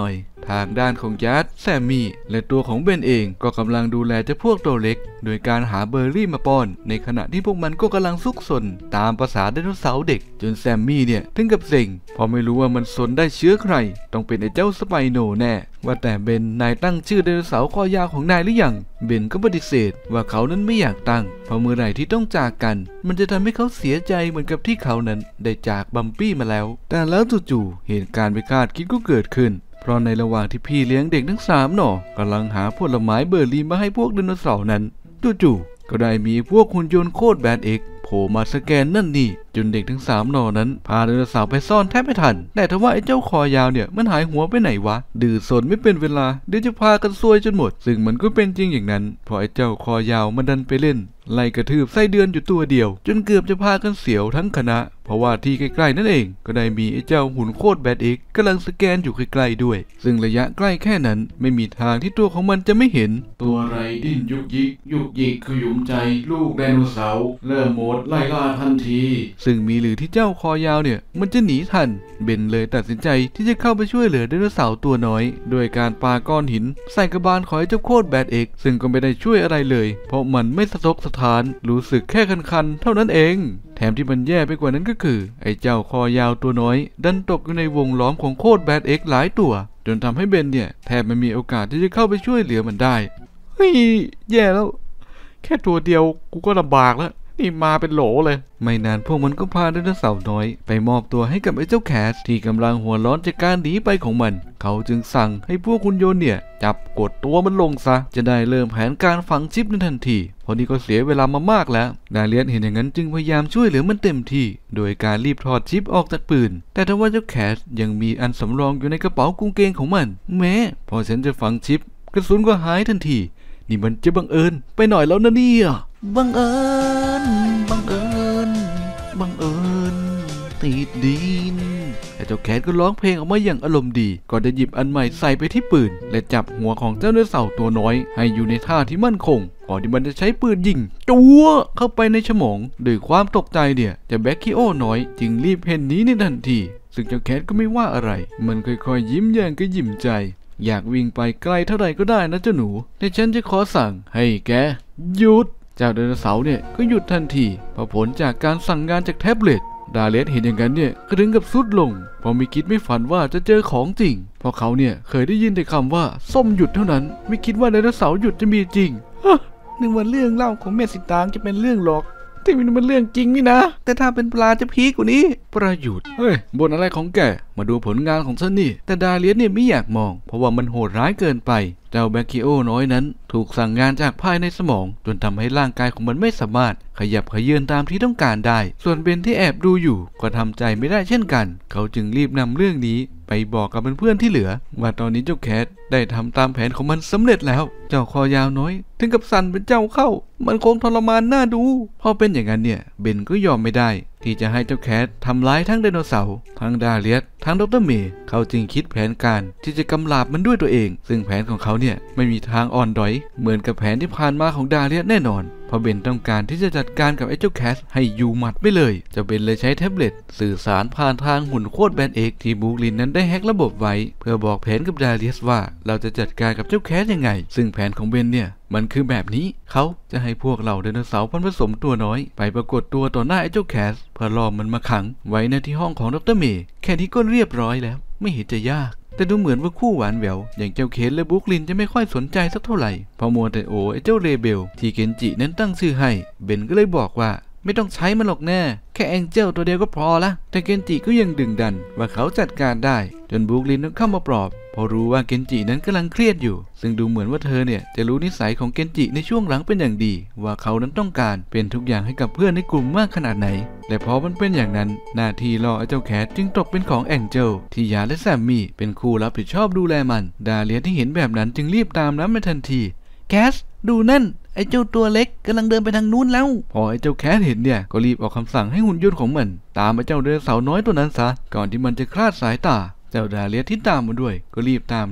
ทางด้านของยัดแซมมี่และตัวของเบนเองก็กำลังดูแลเจ้าพวกตัวเล็กโดยการหาเบอร์รี่มาป้อนในขณะที่พวกมันก็กำลังซุกซนตามภาษาไดโนเสาร์เด็กจนแซมมี่เนี่ยถึงกับเซ็งเพราะไม่รู้ว่ามันสนได้เชื้อใครต้องเป็นไอ้เจ้าสไปโนแน่ว่าแต่เบนนายตั้งชื่อไดโนเสาร์คอยาวของนายหรือยังเบนก็ปฏิเสธว่าเขานั้นไม่อยากตั้งเพราะเมื่อไหร่ที่ต้องจากกันมันจะทำให้เขาเสียใจเหมือนกับที่เขานั้นได้จากบัมปี้มาแล้วแต่แล้วจู่ๆเหตุการณ์ไม่คาดคิดก็เกิดขึ้นเพราะในระหว่างที่พี่เลี้ยงเด็กทั้งสามหน่อกำลังหาผลไม้เบอร์รี่มาให้พวกไดโนเสาร์นั้นจู่ๆก็ได้มีพวกหุ่นยนต์โคตรแบดเอ็กโผล่มาสแกนนั่นนี่จนเด็กทั้งสามหน่อนั้นพาไดโนเสาร์ไปซ่อนแทบไม่ทันแต่ทว่าไอ้เจ้าคอยาวเนี่ยมันหายหัวไปไหนวะดื้อสนไม่เป็นเวลาเดี๋ยวจะพากันซวยจนหมดซึ่งมันก็เป็นจริงอย่างนั้นเพราะไอ้เจ้าคอยาวมันดันไปเล่นไล่กระทืบไส้เดือนอยู่ตัวเดียวจนเกือบจะพากันเสียวทั้งคณะเพราะว่าที่ใกล้ๆนั่นเองก็ได้มีไอ้เจ้าหุ่นโคตรแบดเอ็กกำลังสแกนอยู่ใกล้ๆด้วยซึ่งระยะใกล้แค่นั้นไม่มีทางที่ตัวของมันจะไม่เห็นตัวอะไรดิ้นยุกยิกยุกยิกขยุมใจลูกไดโนเสาร์เริ่มโหมดไล่ล่าทันทีซึ่งมีหรือที่เจ้าคอยาวเนี่ยมันจะหนีทันเบนเลยตัดสินใจที่จะเข้าไปช่วยเหลือไดโนเสาร์ตัวน้อยโดยการปาก้อนหินใส่กระบาลของไอ้เจ้าโคตรแบดเอ็กซึ่งก็ไม่ได้ช่วยอะไรเลยเพราะมันไม่สะทกสะท้านรู้สึกแค่คันๆเท่านั้นเองแถมที่มันแย่ไปกว่านั้นก็คือไอ้เจ้าคอยาวตัวน้อยดันตกอยู่ในวงล้อมของโคตรแบดเอ็กหลายตัวจนทำให้เบนเนี่ยแทบไม่มีโอกาสที่จะเข้าไปช่วยเหลือมันได้เฮ้ยแย่แล้วแค่ตัวเดียวกูก็ลำบากแล้วนี่มาเป็นโหลเลยไม่นานพวกมันก็พาไดโนเสาร์น้อยไปมอบตัวให้กับไอ้เจ้าแคสที่กำลังหัวร้อนจากการหนีไปของมันเขาจึงสั่งให้พวกหุ่นยนต์เนี่ยจับกดตัวมันลงซะจะได้เริ่มแผนการฝังชิปในทันทีพอนี้ก็เสียเวลามามากแล้วดาเลียสเห็นอย่างนั้นจึงพยายามช่วยเหลือมันเต็มที่โดยการรีบถอดชิปออกจากปืนแต่ทว่าเจ้าแคสยังมีอันสำรองอยู่ในกระเป๋ากางเกงของมันแม้พอฉันจะฝังชิปกระสุนก็หายทันทีนี่มันจะบังเอิญไปหน่อยแล้วนะเนี่ยบังเอิญบังเอิญบังเอิญติดดินแต่เจ้าแคทก็ร้องเพลงออกมาอย่างอารมณ์ดีก่อนจะหยิบอันใหม่ใส่ไปที่ปืนและจับหัวของเจ้าไดโนเสาร์ตัวน้อยให้อยู่ในท่าที่มั่นคงก่อนที่มันจะใช้ปืนยิงจั่วเข้าไปในสมองด้วยความตกใจเนี่ยเจ้าแบ็คคิโอน้อยจึงรีบเพ่นหนีในทันทีซึ่งเจ้าแคทก็ไม่ว่าอะไรมันค่อยๆยิ้มแย้มก็ยิ้มใจอยากวิ่งไปไกลเท่าไหร่ก็ได้นะเจ้าหนูแต่ฉันจะขอสั่งให้แกหยุดเจ้าไดโนเสาร์เนี่ยก็หยุดทันทีเพราะผลจากการสั่งงานจากแท็บเล็ตดาเลสเห็นอย่างนั้นเนี่ยก็ถึงกับสุดลงเพราะไม่คิดไม่ฝันว่าจะเจอของจริงเพราะเขาเนี่ยเคยได้ยินแต่คำว่าส้มหยุดเท่านั้นไม่คิดว่าไดโนเสาร์หยุดจะมีจริงนึกว่าเรื่องเล่าของแม่สิตางจะเป็นเรื่องหลอกแต่มันเป็นเรื่องจริงนี่นะแต่ถ้าเป็นปลาจะพีกกว่านี้ประยุทธ์เฮ้ยบนอะไรของแกมาดูผลงานของฉันนี่แต่ดาเลียสเนี่ยไม่อยากมองเพราะว่ามันโหดร้ายเกินไปเจ้าแบคคิโอน้อยนั้นถูกสั่งงานจากภายในสมองจนทำให้ร่างกายของมันไม่สามารถขยับเขยื้อนตามที่ต้องการได้ส่วนเบนที่แอบดูอยู่ก็ทำใจไม่ได้เช่นกันเขาจึงรีบนำเรื่องนี้ไปบอกกับเพื่อนๆที่เหลือว่าตอนนี้เจ้าแคทได้ทำตามแผนของมันสำเร็จแล้วเจ้าคอยาวน้อยถึงกับสั่นเป็นเจ้าเข้ามันคงทรมานน่าดูพอเป็นอย่างนั้นเนี่ยเบนก็ยอมไม่ได้ที่จะให้เจ้าแคททำร้ายทั้งไดโนเสาร์ทั้งดาเลียสทั้งดรเมย์เขาจึงคิดแผนการที่จะกำราบมันด้วยตัวเองซึ่งแผนของเขาเนี่ยไม่มีทางอ่อนด้อยเหมือนกับแผนที่ผ่านมาของดาเลียสแน่นอนเพราะเบนต้องการที่จะจัดการกับไอ้เจ้าแคทให้อยู่หมัดไปเลยเจ้าเบนเลยใช้แท็บเล็ตสื่อสารผ่านทางหุ่นโคตรแบนเอ็กที่บูคลินนั้นได้แฮกระบบไว้เพื่อบอกแผนกับดาเลียสว่าเราจะจัดการกับเจ้าแคทยังไงซึ่งแผนของเบนเนี่ยมันคือแบบนี้เขาจะให้พวกเหล่าไดโนเสาร์พันธุ์ผสมตัวน้อยไปปรากฏตัวต่อหน้าไอ้เจ้าแคทเพื่อล่อมันมาขังไว้ในที่ห้องของดรเมย์แค่นี้ก็เรียบร้อยแล้วไม่เห็นจะยากแต่ดูเหมือนว่าคู่หวานแหววอย่างเจ้าเคนและบุคลินจะไม่ค่อยสนใจสักเท่าไหร่เพราะมัวแต่โอไอ้เจ้าเรเบลที่เคนจินั้นตั้งชื่อให้เบนก็เลยบอกว่าไม่ต้องใช้มันหรอกแน่แค่แองเจิลตัวเดียวก็พอละแต่เคนจิก็ยังดึงดันว่าเขาจัดการได้จนบุคลินต้องเข้ามาปลอบพอรู้ว่าเคนจินั้นกำลังเครียดอยู่ซึ่งดูเหมือนว่าเธอเนี่ยจะรู้นิสัยของเคนจิในช่วงหลังเป็นอย่างดีว่าเขานั้นต้องการเป็นทุกอย่างให้กับเพื่อนในกลุ่มมากขนาดไหนและพอมันเป็นอย่างนั้นหน้าที่รอไอ้เจ้าแคทจึงตกเป็นของแองเจิลที่ยาและแซมมี่เป็นคู่รับผิดชอบดูแลมันดาเลียที่เห็นแบบนั้นจึงรีบตามน้ำไปทันทีแคสดูนั่นไอ้เจ้าตัวเล็กกำลังเดินไปทางนู้นแล้วพอไอ้เจ้าแคทเห็นเนี่ยก็รีบออกคำสั่งให้หุ่นยนต์ของมันตามไอ้เจ้าไดโนเสาร์น้อยตัวนั้นซะก่อนที่มันจะคลาดสายตาเจ้าดาเลียสที่ตามมาด้วยก็รีบตามน้ำ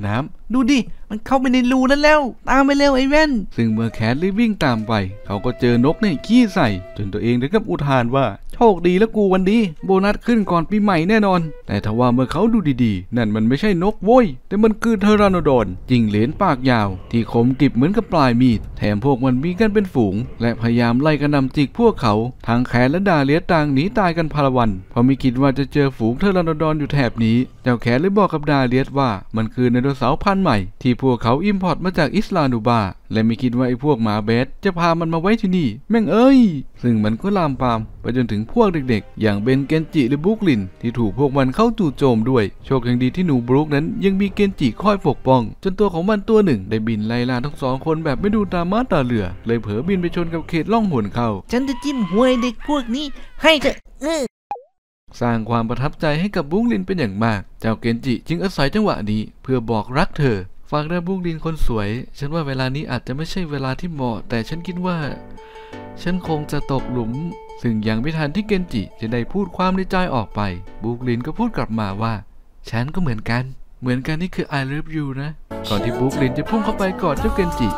ดูดิมันเข้าไปในรูนั้นแล้วตามไปเร็วไอ้แว่นซึ่งเมื่อแคทรีบวิ่งตามไปเขาก็เจอนกเนี่ยขี้ใส่จนตัวเองถึงกับอุทานว่าโชคดีแล้วกูวันนี้โบนัสขึ้นก่อนปีใหม่แน่นอนแต่ทว่าเมื่อเขาดูดีๆนั่นมันไม่ใช่นกโว้ยแต่มันคือเทราโนดอนจิงเหลนปากยาวที่คมกริบเหมือนกับปลายมีดแถมพวกมันมีกันเป็นฝูงและพยายามไล่กระหน่ำจิกพวกเขาทางแคทและดาเลียต่างหนีตายกันพลวันเพราะไม่คิดว่าจะเจอฝูงเทราโนดอนอยู่แถบนี้เจ้าแคทเลยบอกกับดาเลียว่ามันคือไดโนเสาร์พันธุ์ใหม่ที่พวกเขาอิมพอร์ตมาจากอิสลานูบาและไม่คิดว่าไอ้พวกหมาแบดจะพามันมาไว้ที่นี่แม่งเอ้ยซึ่งมันก็ลามปามไปจนถึงพวกเด็กๆอย่างเบนเกนจิและบรูคลินที่ถูกพวกมันเข้าจู่โจมด้วยโชคยังดีที่หนูบรูคนั้นยังมีเกนจิคอยปกป้องจนตัวของมันตัวหนึ่งได้บินไล่ล่าทั้งสองคนแบบไม่ดูตาม้าตาเรือเลยเผลอบินไปชนกับเขตล่องหนเข้าฉันจะจิ้มหัวเด็กพวกนี้ให้เธอสร้างความประทับใจให้กับบรูคลินเป็นอย่างมากเจ้าเกนจิจึงอาศัยจังหวะนี้เพื่อบอกรักเธอฝากได้บรูคลินคนสวยฉันว่าเวลานี้อาจจะไม่ใช่เวลาที่เหมาะแต่ฉันคิดว่าฉันคงจะตกหลุมซึ่งยังไม่ทันที่เกนจิจะได้พูดความในใจออกไปบรูคลินก็พูดกลับมาว่าฉันก็เหมือนกันเหมือนกันนี่คือ I love you นะก่อนที่บรูคลินจะพุ่งเข้าไปกอดเจ้าเกนจิ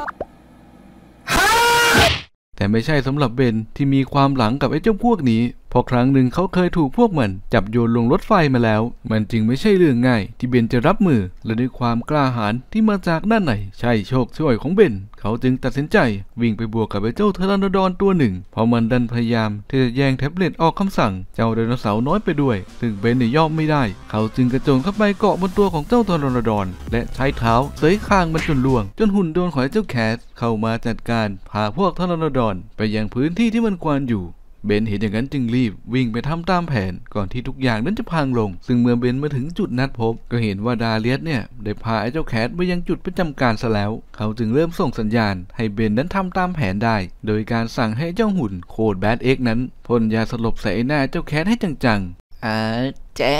แต่ไม่ใช่สำหรับเบนที่มีความหลังกับไอ้เจ้าพวกนี้พอครั้งหนึ่งเขาเคยถูกพวกมันจับโยนลงรถไฟมาแล้วมันจึงไม่ใช่เรื่องง่ายที่เบนจะรับมือและด้วยความกล้าหาญที่มาจากด้านไหนใช่โชคช่วยของเบนเขาจึงตัดสินใจวิ่งไปบวกกับไอ้เจ้าเทราโนดอนตัวหนึ่งเพราะมันดันพยายามที่จะแย่งแท็บเล็ตออกคำสั่งเจ้าไดโนเสาร์น้อยไปด้วยซึ่งเบนเนี่ยยอมไม่ได้เขาจึงกระโจนเข้าไปเกาะบนตัวของเจ้าเทราโนดอนและใช้เท้าเสยคางมันจนล่วงจนหุ่นโดนของไอ้เจ้าแคทเข้ามาจัดการพาพวกเทราโนดอนไปยังพื้นที่ที่มันควรอยู่เบนเห็นอย่างนั้นจึงรีบวิ่งไปทำตามแผนก่อนที่ทุกอย่างนั้นจะพังลงซึ่งเมื่อเบนมาถึงจุดนัดพบก็เห็นว่าดาเลียสเนี่ยได้พาไอ้เจ้าแคทไปยังจุดประจำการซะแล้วเขาจึงเริ่มส่งสัญญาณให้เบนนั้นทำตามแผนได้โดยการสั่งให้เจ้าหุ่นโคดแบดเอ็กนั้นพ่นยาสลบใส่หน้าเจ้าแคทให้จังๆอ่าแจ๊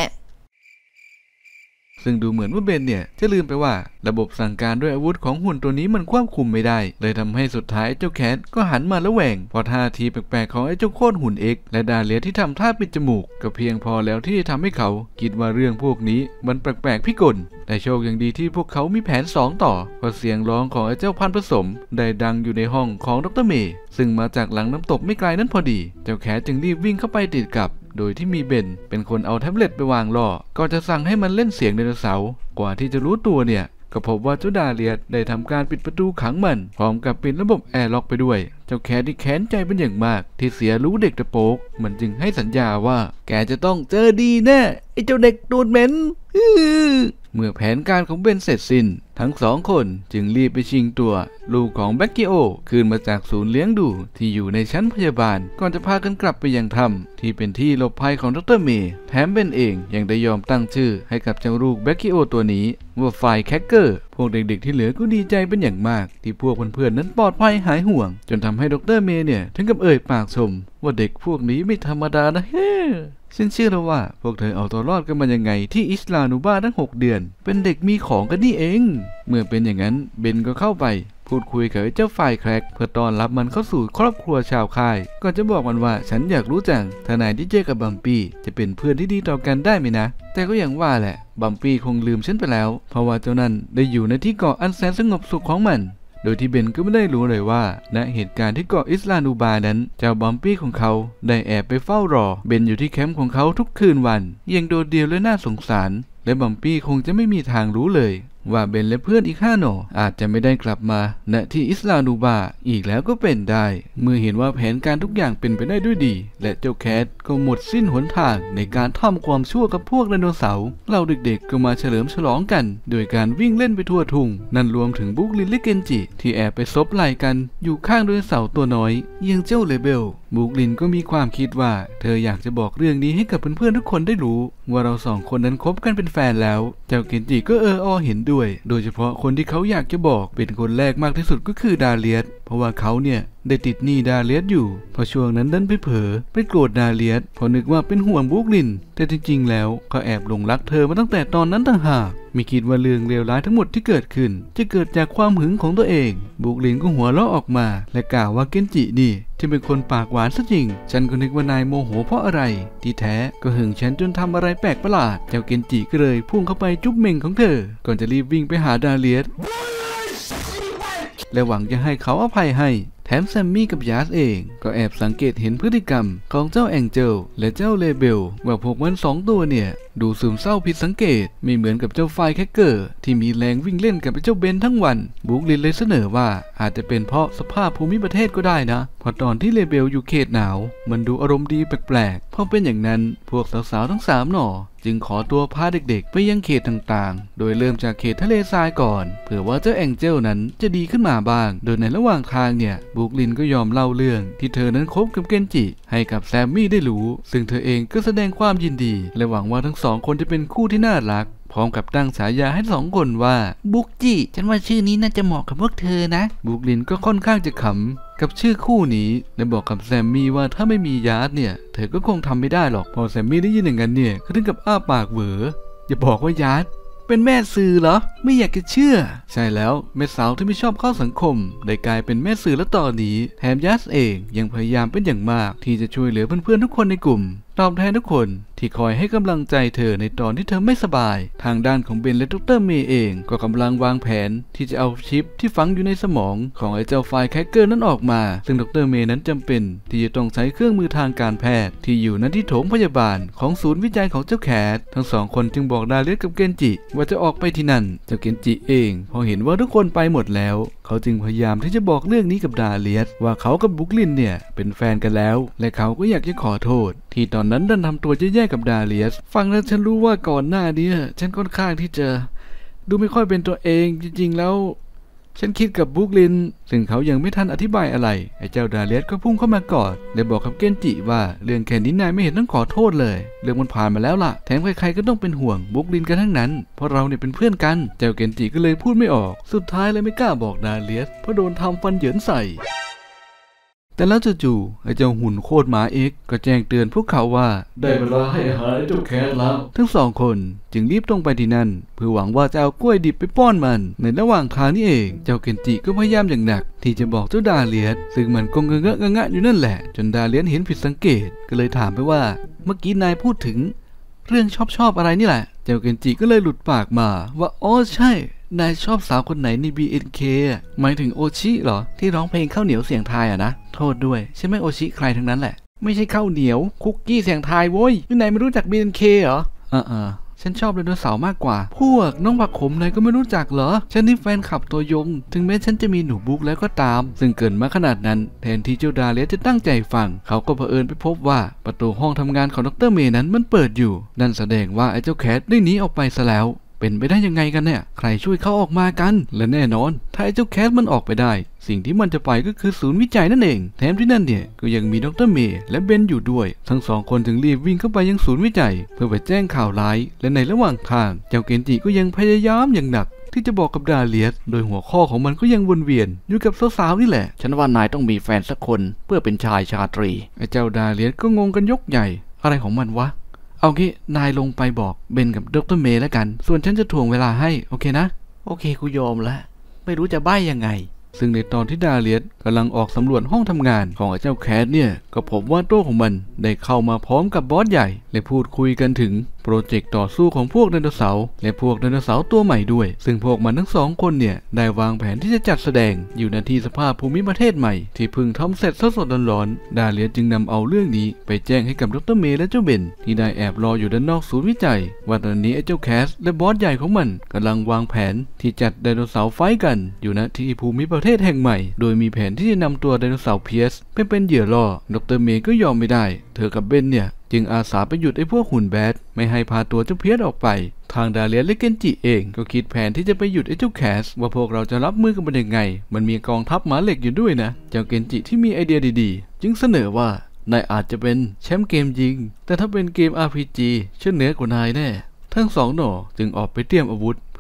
ซึ่งดูเหมือนว่าเบนเนี่ยจะลืมไปว่าระบบสั่งการด้วยอาวุธของหุ่นตัวนี้มันควบคุมไม่ได้เลยทำให้สุดท้ายเจ้าแคทก็หันมาละแวงพอท่าทีแปลกๆของไอ้เจ้าโคตรหุ่นเอ็กและดาเลียที่ทำท่าปิดจมูกก็เพียงพอแล้วที่จะทำให้เขาคิดว่าเรื่องพวกนี้มันแปลกๆพิกลแต่โชคยังดีที่พวกเขามีแผนสองต่อเพราะเสียงร้องของไอ้เจ้าพันธุ์ผสมได้ดังอยู่ในห้องของดร.เมย์ซึ่งมาจากหลังน้ำตกไม่ไกลนั้นพอดีเจ้าแคทจึงรีบวิ่งเข้าไปติดกับโดยที่มีเบนเป็นคนเอาแท็บเล็ตไปวางล่อก่อนจะสั่งให้มันเล่นเสียงไดโนเสาร์กว่าที่จะรู้ตัวเนี่ยก็พบว่าเจ้าดาเลียสได้ทำการปิดประตูขังมันพร้อมกับปิดระบบแอร์ล็อกไปด้วยเจ้าแคทที่แค้นใจเป็นอย่างมากที่เสียรู้เด็กตะโปกมันจึงให้สัญญาว่าแกจะต้องเจอดีแน่ไอ้เจ้าเด็กตูดเหม็นเมื่อแผนการของเบนเสร็จสิ้นทั้งสองคนจึงรีบไปชิงตัวลูกของแบ็กกิโอคืนมาจากศูนย์เลี้ยงดูที่อยู่ในชั้นพยาบาลก่อนจะพากันกลับไปยังถ้ำที่เป็นที่หลบภัยของดร.เมย์แถมเบนเองยังได้ยอมตั้งชื่อให้กับเจ้าลูกแบ็กกิโอตัวนี้ว่าไฟแคคเกอร์พวกเด็กๆที่เหลือก็ดีใจเป็นอย่างมากที่พวกเพื่อนๆนั้นปลอดภัยหายห่วงจนทำให้ดร.เมย์เนี่ยถึงกับเอ่ยปากชมว่าเด็กพวกนี้ไม่ธรรมดานะเฮ้ฉันเชื่อแล้วว่าพวกเธอเอาตัวรอดกันมายังไงที่อิสลานูบาทั้งหกเดือนเป็นเด็กมีของกันนี่เองเมื่อเป็นอย่างนั้นเบนก็เข้าไปพูดคุยกับเจ้าฝ่ายแคร็กเพื่อต้อนรับมันเข้าสู่ครอบครัวชาวค่ายก่อนจะบอกมันว่าฉันอยากรู้จังทนายที่เจอกับบัมปี้จะเป็นเพื่อนที่ดีต่อกันได้ไหมนะแต่ก็อย่างว่าแหละบัมปี้คงลืมฉันไปแล้วเพราะว่าเจ้านั้นได้อยู่ในที่เกาะอันแสนสงบสุขของมันโดยที่เบนก็ไม่ได้รู้เลยว่าณเหตุการณ์ที่เกาะอิสลานูบานั้นเจ้าบัมปี้ของเขาได้แอบไปเฝ้ารอเบนอยู่ที่แคมป์ของเขาทุกคืนวันยังโดดเดี่ยวและน่าสงสารและบัมปี้คงจะไม่มีทางรู้เลยว่าเบนและเพื่อนอีกห้าหน่ออาจจะไม่ได้กลับมาณที่อิสลานูบาอีกแล้วก็เป็นได้เมื่อเห็นว่าแผนการทุกอย่างเป็นไปได้ด้วยดีและเจ้าแคทก็หมดสิ้นหนทางในการทำความชั่วกับพวกไดโนเสาร์เราเด็กๆก็มาเฉลิมฉลองกันโดยการวิ่งเล่นไปทั่วทุ่งนั่นรวมถึงบุกลินและเกนจิที่แอบไปซบไหล่กันอยู่ข้างไดโนเสาร์ตัวน้อยยังเจ้าเลเบลบุกลินก็มีความคิดว่าเธออยากจะบอกเรื่องนี้ให้กับเพื่อนๆทุกคนได้รู้ว่าเราสองคนนั้นคบกันเป็นแฟนแล้วเจ้าเกนจิก็เอออเห็นด้วยโดยเฉพาะคนที่เขาอยากจะบอกเป็นคนแรกมากที่สุดก็คือดาเลียสเพราะว่าเขาเนี่ยได้ติดหนี้ดาเลียสอยู่พอช่วงนั้นดันไปเผลอไปโกรธดาเลียสพอนึกว่าเป็นห่วงบรูคลินแต่จริงๆแล้วเขาแอบหลงรักเธอมาตั้งแต่ตอนนั้นต่างหากไม่คิดว่าเรื่องเลวร้ายทั้งหมดที่เกิดขึ้นจะเกิดจากความหึงของตัวเองบรูคลินก็หัวเราะออกมาและกล่าวว่าเกนจินี่ที่เป็นคนปากหวานซะจริงฉันก็นึกว่านายโมโหเพราะอะไรที่แท้ก็หึงฉันจนทำอะไรแปลกประหลาดเจ้าเกนจิก็เลยพุ่งเข้าไปจุ๊บเม่งของเธอก่อนจะรีบวิ่งไปหาดาเลียสและหวังจะให้เขาอภัยให้แถมแซมมี่กับยาสเองก็แอบสังเกตเห็นพฤติกรรมของเจ้าแองเจิลและเจ้าเลเบลว่าพวกมันสองตัวเนี่ยดูซึมเศร้าผิดสังเกตไม่เหมือนกับเจ้าไฟแคคเกอร์ที่มีแรงวิ่งเล่นกับเจ้าเบนทั้งวันบรูคลินเลยเสนอว่าอาจจะเป็นเพราะสภาพภูมิประเทศก็ได้นะเพราะตอนที่เลเบลอยู่เขตหนาวมันดูอารมณ์ดีแปลกๆเพราะเป็นอย่างนั้นพวกสาวๆทั้งสามหน่อจึงขอตัวพาเด็กๆไปยังเขตต่างๆโดยเริ่มจากเขตทะเลทรายก่อนเผื่อว่าเจ้าแองเจิลนั้นจะดีขึ้นมาบ้างโดยในระหว่างทางเนี่ยบรูคลินก็ยอมเล่าเรื่องที่เธอนั้นคบกับเกนจิให้กับแซมมี่ได้รู้ซึ่งเธอเองก็แสดงความยินดีและหวังว่าทั้งสองคนจะเป็นคู่ที่น่ารักพร้อมกับตั้งฉายาให้สองคนว่าบุกจิฉันว่าชื่อนี้น่าจะเหมาะกับพวกเธอนะบรูคลินก็ค่อนข้างจะขำกับชื่อคู่นี้และบอกกับแซมมี่ว่าถ้าไม่มียาร์ดเนี่ยเธอก็คงทำไม่ได้หรอกพอแซมมี่ได้ยินอย่างนั้นเนี่ยก็ถึงกับอ้าปากเหวออย่าบอกว่ายาร์ดเป็นแม่สื่อเหรอไม่อยากจะเชื่อใช่แล้วแม่สาวที่ไม่ชอบเข้าสังคมได้กลายเป็นแม่สื่อแล้วตอนนี้แถมยัสเองยังพยายามเป็นอย่างมากที่จะช่วยเหลือเพื่อนๆทุกคนในกลุ่มตอบแทนทุกคนที่คอยให้กำลังใจเธอในตอนที่เธอไม่สบายทางด้านของเบนและดรเมย์เองก็กำลังวางแผนที่จะเอาชิปที่ฝังอยู่ในสมองของไอ้เจ้าไฟแคคเกอร์นั้นออกมาซึ่งดรเมย์นั้นจำเป็นที่จะต้องใช้เครื่องมือทางการแพทย์ที่อยู่ณที่โถงพยาบาลของศูนย์วิจัยของเจ้าแคททั้งสองคนจึงบอกดาเลียสกับเกนจิว่าจะออกไปที่นั่นเจ้าเกนจิเองพอเห็นว่าทุกคนไปหมดแล้วเขาจึงพยายามที่จะบอกเรื่องนี้กับดาเลียสว่าเขากับบรูคลินเนี่ยเป็นแฟนกันแล้วและเขาก็อยากจะขอโทษที่ตอนนั้นดันทำตัวแย่ๆกับดาเลียสฟังแล้วฉันรู้ว่าก่อนหน้านี้ฉันค่อนข้างที่จะดูไม่ค่อยเป็นตัวเองจริงๆแล้วฉันคิดกับบรูคลินซึ่งเขายังไม่ทันอธิบายอะไรไอ้เจ้าดาเลียสก็พุ่งเข้ามากอดและบอกกับเกนจิว่าเรื่องแค่นี้นายไม่เห็นต้องขอโทษเลยเรื่องมันผ่านมาแล้วล่ะแถมใครๆก็ต้องเป็นห่วงบรูคลินกันทั้งนั้นเพราะเราเนี่ยเป็นเพื่อนกันเจ้าเกนจิก็เลยพูดไม่ออกสุดท้ายเลยไม่กล้าบอกดาเลียสเพราะโดนทำฟันเหยินใส่แต่แล้วจู่ๆไอ้เจ้าหุ่นโคตรหมาเอ็กก็แจ้งเตือนพวกเขาว่าได้เวลาให้อาหารไอ้เจ้าแคทแล้วทั้งสองคนจึงรีบตรงไปที่นั่นเพื่อหวังว่าจะเอากล้วยดิบไปป้อนมันในระหว่างทางนี่เองเจ้าเกนจิก็พยายามอย่างหนักที่จะบอกเจ้าดาเลียสซึ่งมันก็เงอะเงอะงะอยู่นั่นแหละจนดาเลียสเห็นผิดสังเกตก็เลยถามไปว่าเมื่อกี้นายพูดถึงเรื่องชอบชอบอะไรนี่แหละเจ้าเกนจิก็เลยหลุดปากมาว่าอ๋อใช่นายชอบสาวคนไหนใน บี เอ็น เค หมายถึงโอชิเหรอที่ร้องเพลงข้าวเหนียวเสียงไทยอ่ะนะโทษด้วยใช่ไหมโอชิใครทั้งนั้นแหละไม่ใช่ข้าวเหนียวคุกกี้เสียงไทยโว้ยนี่นายไม่รู้จัก บี เอ็น เค เหรออ่าๆฉันชอบไดโนเสาร์มากกว่าพวกน้องผักขมนายก็ไม่รู้จักเหรอฉันนี่แฟนคลับตัวยงถึงแม้ฉันจะมีหนูบุ๊กแล้วก็ตามซึ่งเกินมาขนาดนั้นแทนที่เจ้าดาเลียสจะตั้งใจฟังเขาก็เผอิญไปพบว่าประตูห้องทำงานของดรเมย์นั้นมันเปิดอยู่นั่นแสดงว่าไอ้เจ้าแคทได้หนีออกไปซะแล้วเป็นไปได้ยังไงกันเนี่ยใครช่วยเขาออกมากันและแน่นอนถ้าไอ้เจ้าแคทมันออกไปได้สิ่งที่มันจะไปก็คือศูนย์วิจัยนั่นเองแถมที่นั่นเนี่ยก็ยังมีดรเมย์และเบนอยู่ด้วยทั้งสองคนจึงรีบวิ่งเข้าไปยังศูนย์วิจัยเพื่อไปแจ้งข่าวร้ายและในระหว่างทางเจ้าเกนจิก็ยังพยายามอย่างหนักที่จะบอกกับดาเลียสโดยหัวข้อของมันก็ยังวนเวียนอยู่กับสาวๆนี่แหละฉันว่านายต้องมีแฟนสักคนเพื่อเป็นชายชาตรีไอ้เจ้าดาเลียสก็งงกันยกใหญ่อะไรของมันวะเอางี้นายลงไปบอกเบนกับดรเมย์แล้วกันส่วนฉันจะถ่วงเวลาให้โอเคนะโอเคกูยอมแล้วไม่รู้จะใบ้ยังไงซึ่งในตอนที่ดาเลียสกำลังออกสำรวจห้องทำงานของไอ้เจ้าแคทเนี่ยก็พบว่าตัวของมันได้เข้ามาพร้อมกับบอสใหญ่และพูดคุยกันถึงโปรเจกต์ต่อสู้ของพวกไดโนเสาร์และพวกไดโนเสาร์ตัวใหม่ด้วยซึ่งพวกมันทั้งสองคนเนี่ยได้วางแผนที่จะจัดแสดงอยู่ณที่สภาพภูมิประเทศใหม่ที่เพิ่งทำเสร็จสดๆร้อนๆดาเลียสจึงนำเอาเรื่องนี้ไปแจ้งให้กับดรเมย์และเจ้าเบนที่ได้แอบรออยู่ด้านนอกศูนย์วิจัยว่าตอนนี้ไอ้เจ้าแคทและบอสใหญ่ของมันกำลังวางแผนที่จัดไดโนเสาร์ไฟท์กันอยู่ณที่ภูมิประเทศแห่งใหม่โดยมีแผนที่จะนำตัวไดโนเสาร์เพียสไปเป็นเหยื่อล่อดรเมย์ก็ยอมไม่ได้เธอกับเบนเนี่ยจึงอาสาไปหยุดไอ้พวกหุ่นแบดไม่ให้พาตัวเจ้าเพียสออกไปทางดาเลียสและเกนจิเองก็คิดแผนที่จะไปหยุดไอ้เจ้าแคสว่าพวกเราจะรับมือกันเป็นยังไงมันมีกองทัพหมาเหล็กอยู่ด้วยนะเจ้าเกนจิที่มีไอเดียดีๆจึงเสนอว่านายอาจจะเป็นแชมป์เกมยิงแต่ถ้าเป็นเกม อาร์ พี จี เชื่อเหนือกว่านายแน่ทั้งสองหน่อจึงออกไปเตรียมอาวุธเพื่อ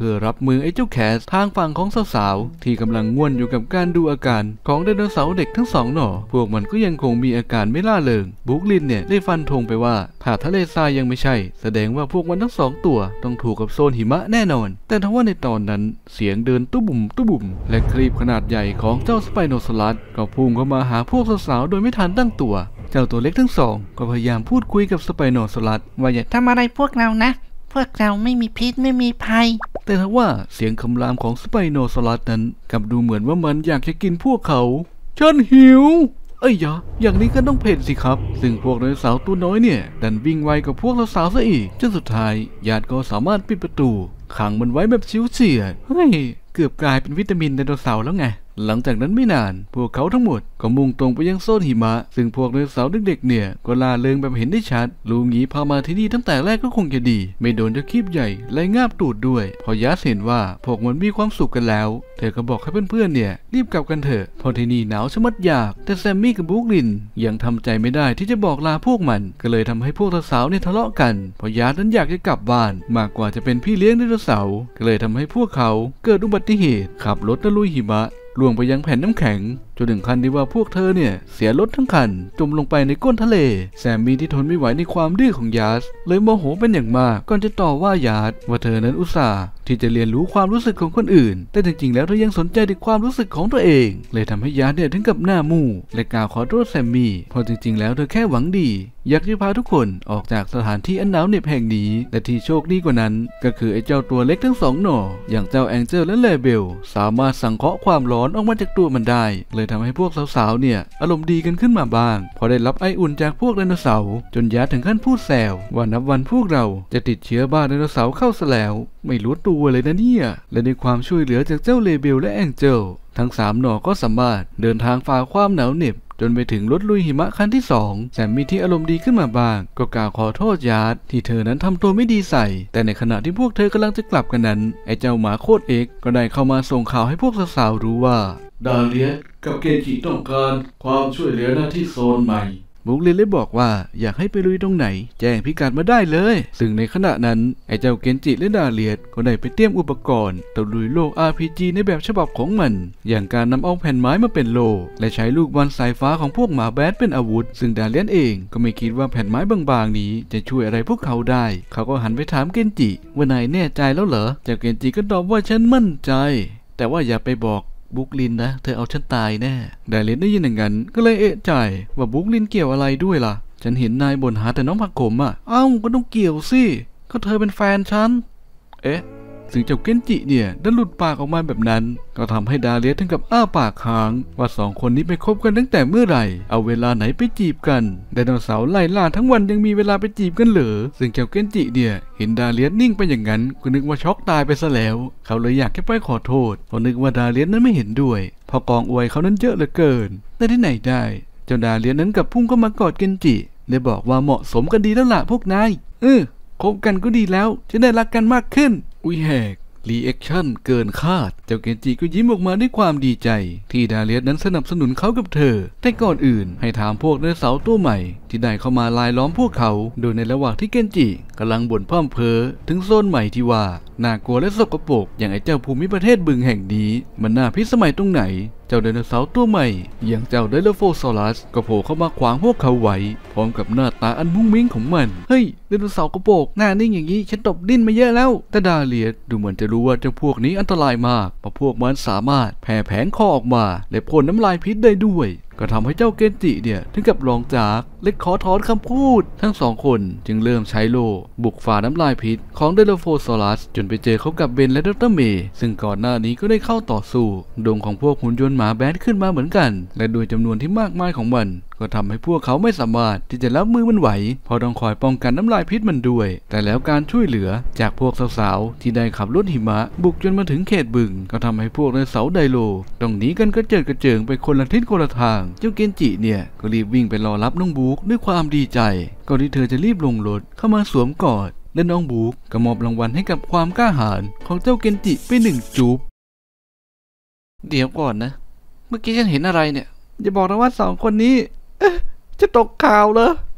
พื่อรับมือไอ้เจ้าแคสทางฝั่งของสาวๆที่กำลังง่วนอยู่กับการดูอาการของไดโนเสาร์เด็กทั้งสองหน่อพวกมันก็ยังคงมีอาการไม่ล่าเริงบรูคลินเนี่ยได้ฟันธงไปว่าถ้าทะเลทรายยังไม่ใช่แสดงว่าพวกมันทั้งสองตัวต้องถูกกับโซนหิมะแน่นอนแต่ทว่าในตอนนั้นเสียงเดินตุ้บุ่มตุ้บุ่มและครีบขนาดใหญ่ของเจ้าสไปโนซอรัสก็พุ่งเข้ามาหาพวกสาวๆโดยไม่ทันตั้งตัวเจ้าตัวเล็กทั้งสองก็พยายามพูดคุยกับสไปโนซอรัสว่าอย่าทำอะไรพวกเรานะพวกเราไม่มีพิษไม่มีภัยแต่ทว่าเสียงคำรามของสไปโนซอรัสนั้นกลับดูเหมือนว่ามันอยากจะกินพวกเขาฉันหิวเอ้ยยะอย่างนี้ก็ต้องเผ็ดสิครับซึ่งพวกไดโนเสาร์ตัวน้อยเนี่ยดันวิ่งไวกับพวกสาวๆซะอีกจนสุดท้ายญาติก็สามารถปิดประตูขังมันไว้แบบชิวเฉียดเฮ้ยเกือบกลายเป็นวิตามินไดโนเสาร์แล้วไงหลังจากนั้นไม่นานพวกเขาทั้งหมดก็มุ่งตรงไปยังโซนหิมะซึ่งพวกไดโนเสาร์เด็กๆเนี่ยก็ล่าเริงแบบเห็นได้ชัดลุงงี้พามาที่นี่ตั้งแต่แรกก็คงจะดีไม่โดนเจ้าคีบใหญ่ไล่งาบตูดด้วยพอยาสเห็นว่าพวกมันมีความสุขกันแล้วเธอก็บอกให้เพื่อนๆเนี่ยรีบกลับกันเถอะเพราะที่นี่หนาวชะมัดอยากแต่แซมมี่กับบรูคลินยังทำใจไม่ได้ที่จะบอกลาพวกมันก็เลยทำให้พวกสาวๆเนี่ยทะเลาะกันเพราะยาสนั้นอยากจะกลับบ้านมากกว่าจะเป็นพี่เลี้ยงไดโนเสาร์ก็เลยทำให้พวกเขาเกิดอุบัติเหตุขับรถตะลุยหิมะล่วงไปยังแผ่นน้ำแข็งจนถึงขั้นที่ว่าพวกเธอเนี่ยเสียรถทั้งคันจมลงไปในก้นทะเลแซมมี่ที่ทนไม่ไหวในความดื้อของยาสเลยโมโหเป็นอย่างมากก่อนจะต่อว่ายาสว่าเธอนั้นอุตส่าห์ที่จะเรียนรู้ความรู้สึกของคนอื่นแต่จริงๆแล้วเธอยังสนใจในความรู้สึกของตัวเองเลยทำให้ยาสเนี่ยถึงกับหน้ามู่และกล่าวขอโทษแซมมี่เพราะจริงๆแล้วเธอแค่หวังดีอยากจะพาทุกคนออกจากสถานที่อันหนาวเหน็บแห่งนี้แต่ที่โชคดีกว่านั้นก็คือไอ้เจ้าตัวเล็กทั้งสองหน่ออย่างเจ้าแองเจิลและเลเบลสามารถสังเคราะห์ความร้อนออกมาจากตัวมันได้เลยทำให้พวกสาวๆเนี่ยอารมณ์ดีกันขึ้นมาบ้างพอได้รับไออุ่นจากพวกไดโนเสาร์จนยาถึงขั้นพูดแซวว่านับวันพวกเราจะติดเชื้อบ้าไดโนเสาร์เข้าซะแล้วไม่รู้ตัวเลยนะเนี่ยและในความช่วยเหลือจากเจ้าเลเบลและแองเจิลทั้งสามหน่อก็สามารถเดินทางฝ่าความหนาวเหน็บจนไปถึงรถลุยหิมะคันที่สองแซมมี่ที่อารมณ์ดีขึ้นมาบ้างก็กล่าวขอโทษยาสที่เธอนั้นทำตัวไม่ดีใส่แต่ในขณะที่พวกเธอกำลังจะกลับกันนั้นไอ้เจ้าหมาโคตรเอ็กก็ได้เข้ามาส่งข่าวให้พวกสาวๆรู้ว่าดาเลียสกับเกจิต้องการความช่วยเหลือหน้าที่โซนใหม่บรูคลินเลยบอกว่าอยากให้ไปลุยตรงไหนแจ้งพิกัดมาได้เลยซึ่งในขณะนั้นไอ้เจ้าเกนจิและดาเลียสก็ได้ไปเตรียมอุปกรณ์ตะลุยโลก อาร์ พี จี ในแบบฉบับของมันอย่างการนำเอาแผ่นไม้มาเป็นโลและใช้ลูกบอลสายฟ้าของพวกหมาแบดเป็นอาวุธซึ่งดาเลียสเองก็ไม่คิดว่าแผ่นไม้บางๆนี้จะช่วยอะไรพวกเขาได้เขาก็หันไปถามเกนจิว่านายแน่ใจแล้วเหรอเจ้าเกนจิก็ตอบว่าฉันมั่นใจแต่ว่าอย่าไปบอกบรูคลินนะเธอเอาฉันตายแน่ดาเลียสได้ยินอย่างนั้นก็เลยเอะใจว่าบรูคลินเกี่ยวอะไรด้วยล่ะฉันเห็นนายบ่นหาแต่น้องผักขมอ่ะเอ้าก็ต้องเกี่ยวสิก็เธอเป็นแฟนฉันเอ๊ะซึ่งเจ้าเกนจิเนี่ยได้หลุดปากออกมาแบบนั้นก็ทำให้ดาเลียสถึงกับอ้าปากค้างว่าสองคนนี้ไปคบกันตั้งแต่เมื่อไหร่เอาเวลาไหนไปจีบกันไดโนเสาร์ไล่ล่าทั้งวันยังมีเวลาไปจีบกันเหรอซึ่งเจ้าเกนจิเนี่ยเห็นดาเลียสนิ่งไปอย่างนั้นก็นึกว่าช็อกตายไปซะแล้วเขาเลยอยากแค่ไปขอโทษเพราะนึกว่าดาเลียสนั้นไม่เห็นด้วยพอกองอวยเขานั้นเยอะเหลือเกินแต่ที่ไหนได้เจ้าดาเลียสนั้นกับพุ่งเข้ามากอดเกนจิเลยบอกว่าเหมาะสมกันดีแล้วล่ะพวกนายเออคบกันก็ดีแล้วจะได้รักกันมากขึ้นอุ้ยแหกรีแอคชั่นเกินคาดเจ้าเกนจิก็ยิ้มออกมาด้วยความดีใจที่ดาเลียสนั้นสนับสนุนเขากับเธอแต่ก่อนอื่นให้ถามพวกไดโนเสาร์ตัวใหม่ที่ได้เข้ามาลายล้อมพวกเขาโดยในระหว่างที่เกนจิกำลังบ่นพร่ำเพ้อถึงโซนใหม่ที่ว่าน่ากลัวและสกปรกอย่างไอ้เจ้าภูมิประเทศบึงแห่งนี้มันน่าพิสมัยตรงไหนเจ้าไดโนเสาร์ตัวใหม่อย่างเจ้าไดโลโฟซอรัสก็โผล่เข้ามาขวางพวกเขาไว้พร้อมกับหน้าตาอันมุ้งมิ้งของมันเฮ้ยไดโนเสาร์กระโปกหน้านิ่งอย่างนี้ฉันตบดิ้นมาเยอะแล้วแต่ดาเลียสดูเหมือนจะรู้ว่าเจ้าพวกนี้อันตรายมากเพราะพวกมันสามารถแผ่แผงคอออกมาและพ่นน้ำลายพิษได้ด้วยก็ทำให้เจ้าเกนจิเนี่ยถึงกับร้องจากและขอถอนคำพูดทั้งสองคนจึงเริ่มใช้โล่บุกฝ่าน้ำลายพิษของไดโลโฟซอรัสจนไปเจอเขากับเบนและดรเมย์ซึ่งก่อนหน้านี้ก็ได้เข้าต่อสู้ดงของพวกหุ่นยนต์หมาแบดขึ้นมาเหมือนกันและโดยจำนวนที่มากมายของมันก็ทำให้พวกเขาไม่สามารถที่จะรับมือมันไหวเพราะต้องคอยป้องกันน้ำลายพิษมันด้วยแต่แล้วการช่วยเหลือจากพวกสาวๆที่ได้ขับรถหิมะบุกจนมาถึงเขตบึงก็ทำให้พวกไดโนเสาร์ไดโลต้องหนีกันกระเจิดกระเจิงไปคนละทิศคนละทางเจ้าเกนจิเนี่ยก็รีบวิ่งไปรอรับน้องบุ๊กด้วยความดีใจก่อนที่เธอจะรีบลงรถเข้ามาสวมกอดและน้องบุ๊กก็มอบรางวัลให้กับความกล้าหาญของเจ้าเกนจิไปหนึ่งจูบเดี๋ยวก่อนนะเมื่อกี้ฉันเห็นอะไรเนี่ยอย่าบอกนะว่าสองคนนี้จะตกข่าวเหรอ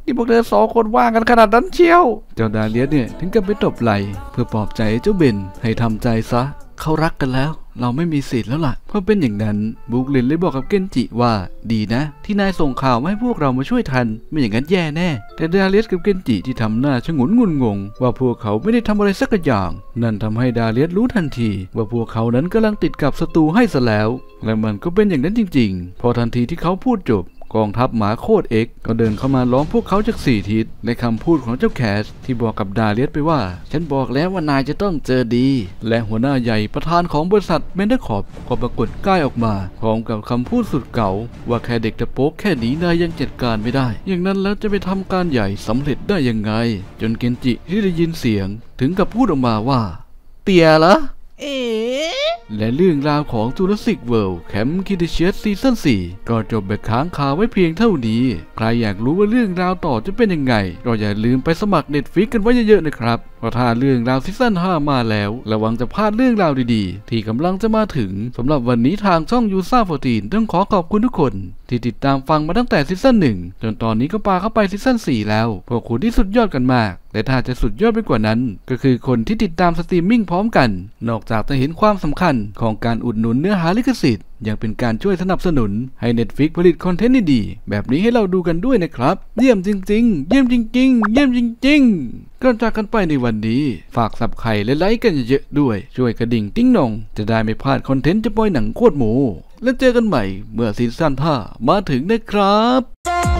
นี่พวกเธอสองคนว่างกันขนาดนั้นเชียวเจ้าดาเลียสเนี่ยถึงกับไปตบไหล่เพื่อปลอบใจเจ้าเบนให้ทำใจซะเขารักกันแล้วเราไม่มีสิทธิ์แล้วล่ะเพราะเป็นอย่างนั้นบุกลินเลยบอกกับเกนจิว่าดีนะที่นายส่งข่าวมาให้พวกเรามาช่วยทันไม่อย่างนั้นแย่แน่แต่ดาเลียสกับเกนจิที่ทำหน้าชงนงุนงงว่าพวกเขาไม่ได้ทำอะไรสักอย่างนั่นทำให้ดาเลียสรู้ทันทีว่าพวกเขานั้นกำลังติดกับศัตรูให้ซะแล้วและมันก็เป็นอย่างนั้นจริงๆพอทันทีที่เขาพูดจบกองทัพหมาโคตรเอ็กก็เดินเข้ามาล้อมพวกเขาจากสี่ทิศในคำพูดของเจ้าแคสที่บอกกับดาเลียสไปว่าฉันบอกแล้วว่านายจะต้องเจอดีและหัวหน้าใหญ่ประธานของบริษัทเมนเดอร์คอร์ปก็ปรากฏกายออกมาพร้อมกับคำพูดสุดเก่าว่าแค่เด็กตะโป๊กแค่นี้นายยังจัดการไม่ได้อย่างนั้นแล้วจะไปทำการใหญ่สำเร็จได้ยังไงจนเกนจิที่ได้ยินเสียงถึงกับพูดออกมาว่าเตี่ยเหรอเอ๋และเรื่องราวของจูราสสิกเวิลด์แคมป์คิดเชียสซีซั่นสี่ก็จบแบบค้างคาไว้เพียงเท่านี้ใครอยากรู้ว่าเรื่องราวต่อจะเป็นยังไงก็อย่าลืมไปสมัคร Netflix กันไว้เยอะๆนะครับเพราะถ้าเรื่องราวซีซั่นห้ามาแล้วระวังจะพลาดเรื่องราวดีๆที่กำลังจะมาถึงสำหรับวันนี้ทางช่องยูซ่าโฟร์ทีนต้องขอขอบคุณทุกคนที่ติดตามฟังมาตั้งแต่ซีซั่นหนึ่งจนตอนนี้ก็ปาเข้าไปซีซั่นสี่แล้วพวกคุณที่สุดยอดกันมากแต่ถ้าจะสุดยอดไปกว่านั้นก็คือคนที่ติดตามสตรีมมิ่งพร้อมกันนอกจากจะเห็นความสำคัญของการอุดหนุนเนื้อหาลิขสิทธิ์ยังเป็นการช่วยสนับสนุนให้ Netflix ผลิตคอนเทนต์ดีๆแบบนี้ให้เราดูกันด้วยนะครับเยี่ยมจริงๆเยี่ยมจริงๆเยี่ยมจริงๆก่อนจากกันไปในวันนี้ฝากซับไข่และไลค์กันเยอะๆด้วยช่วยกระดิ่งติ้งหน่องจะได้ไม่พลาดคอนเทนต์จะปล่อยหนังโคตรหมูแล้วเจอกันใหม่เมื่อซีซั่นห้ามาถึงนะครับ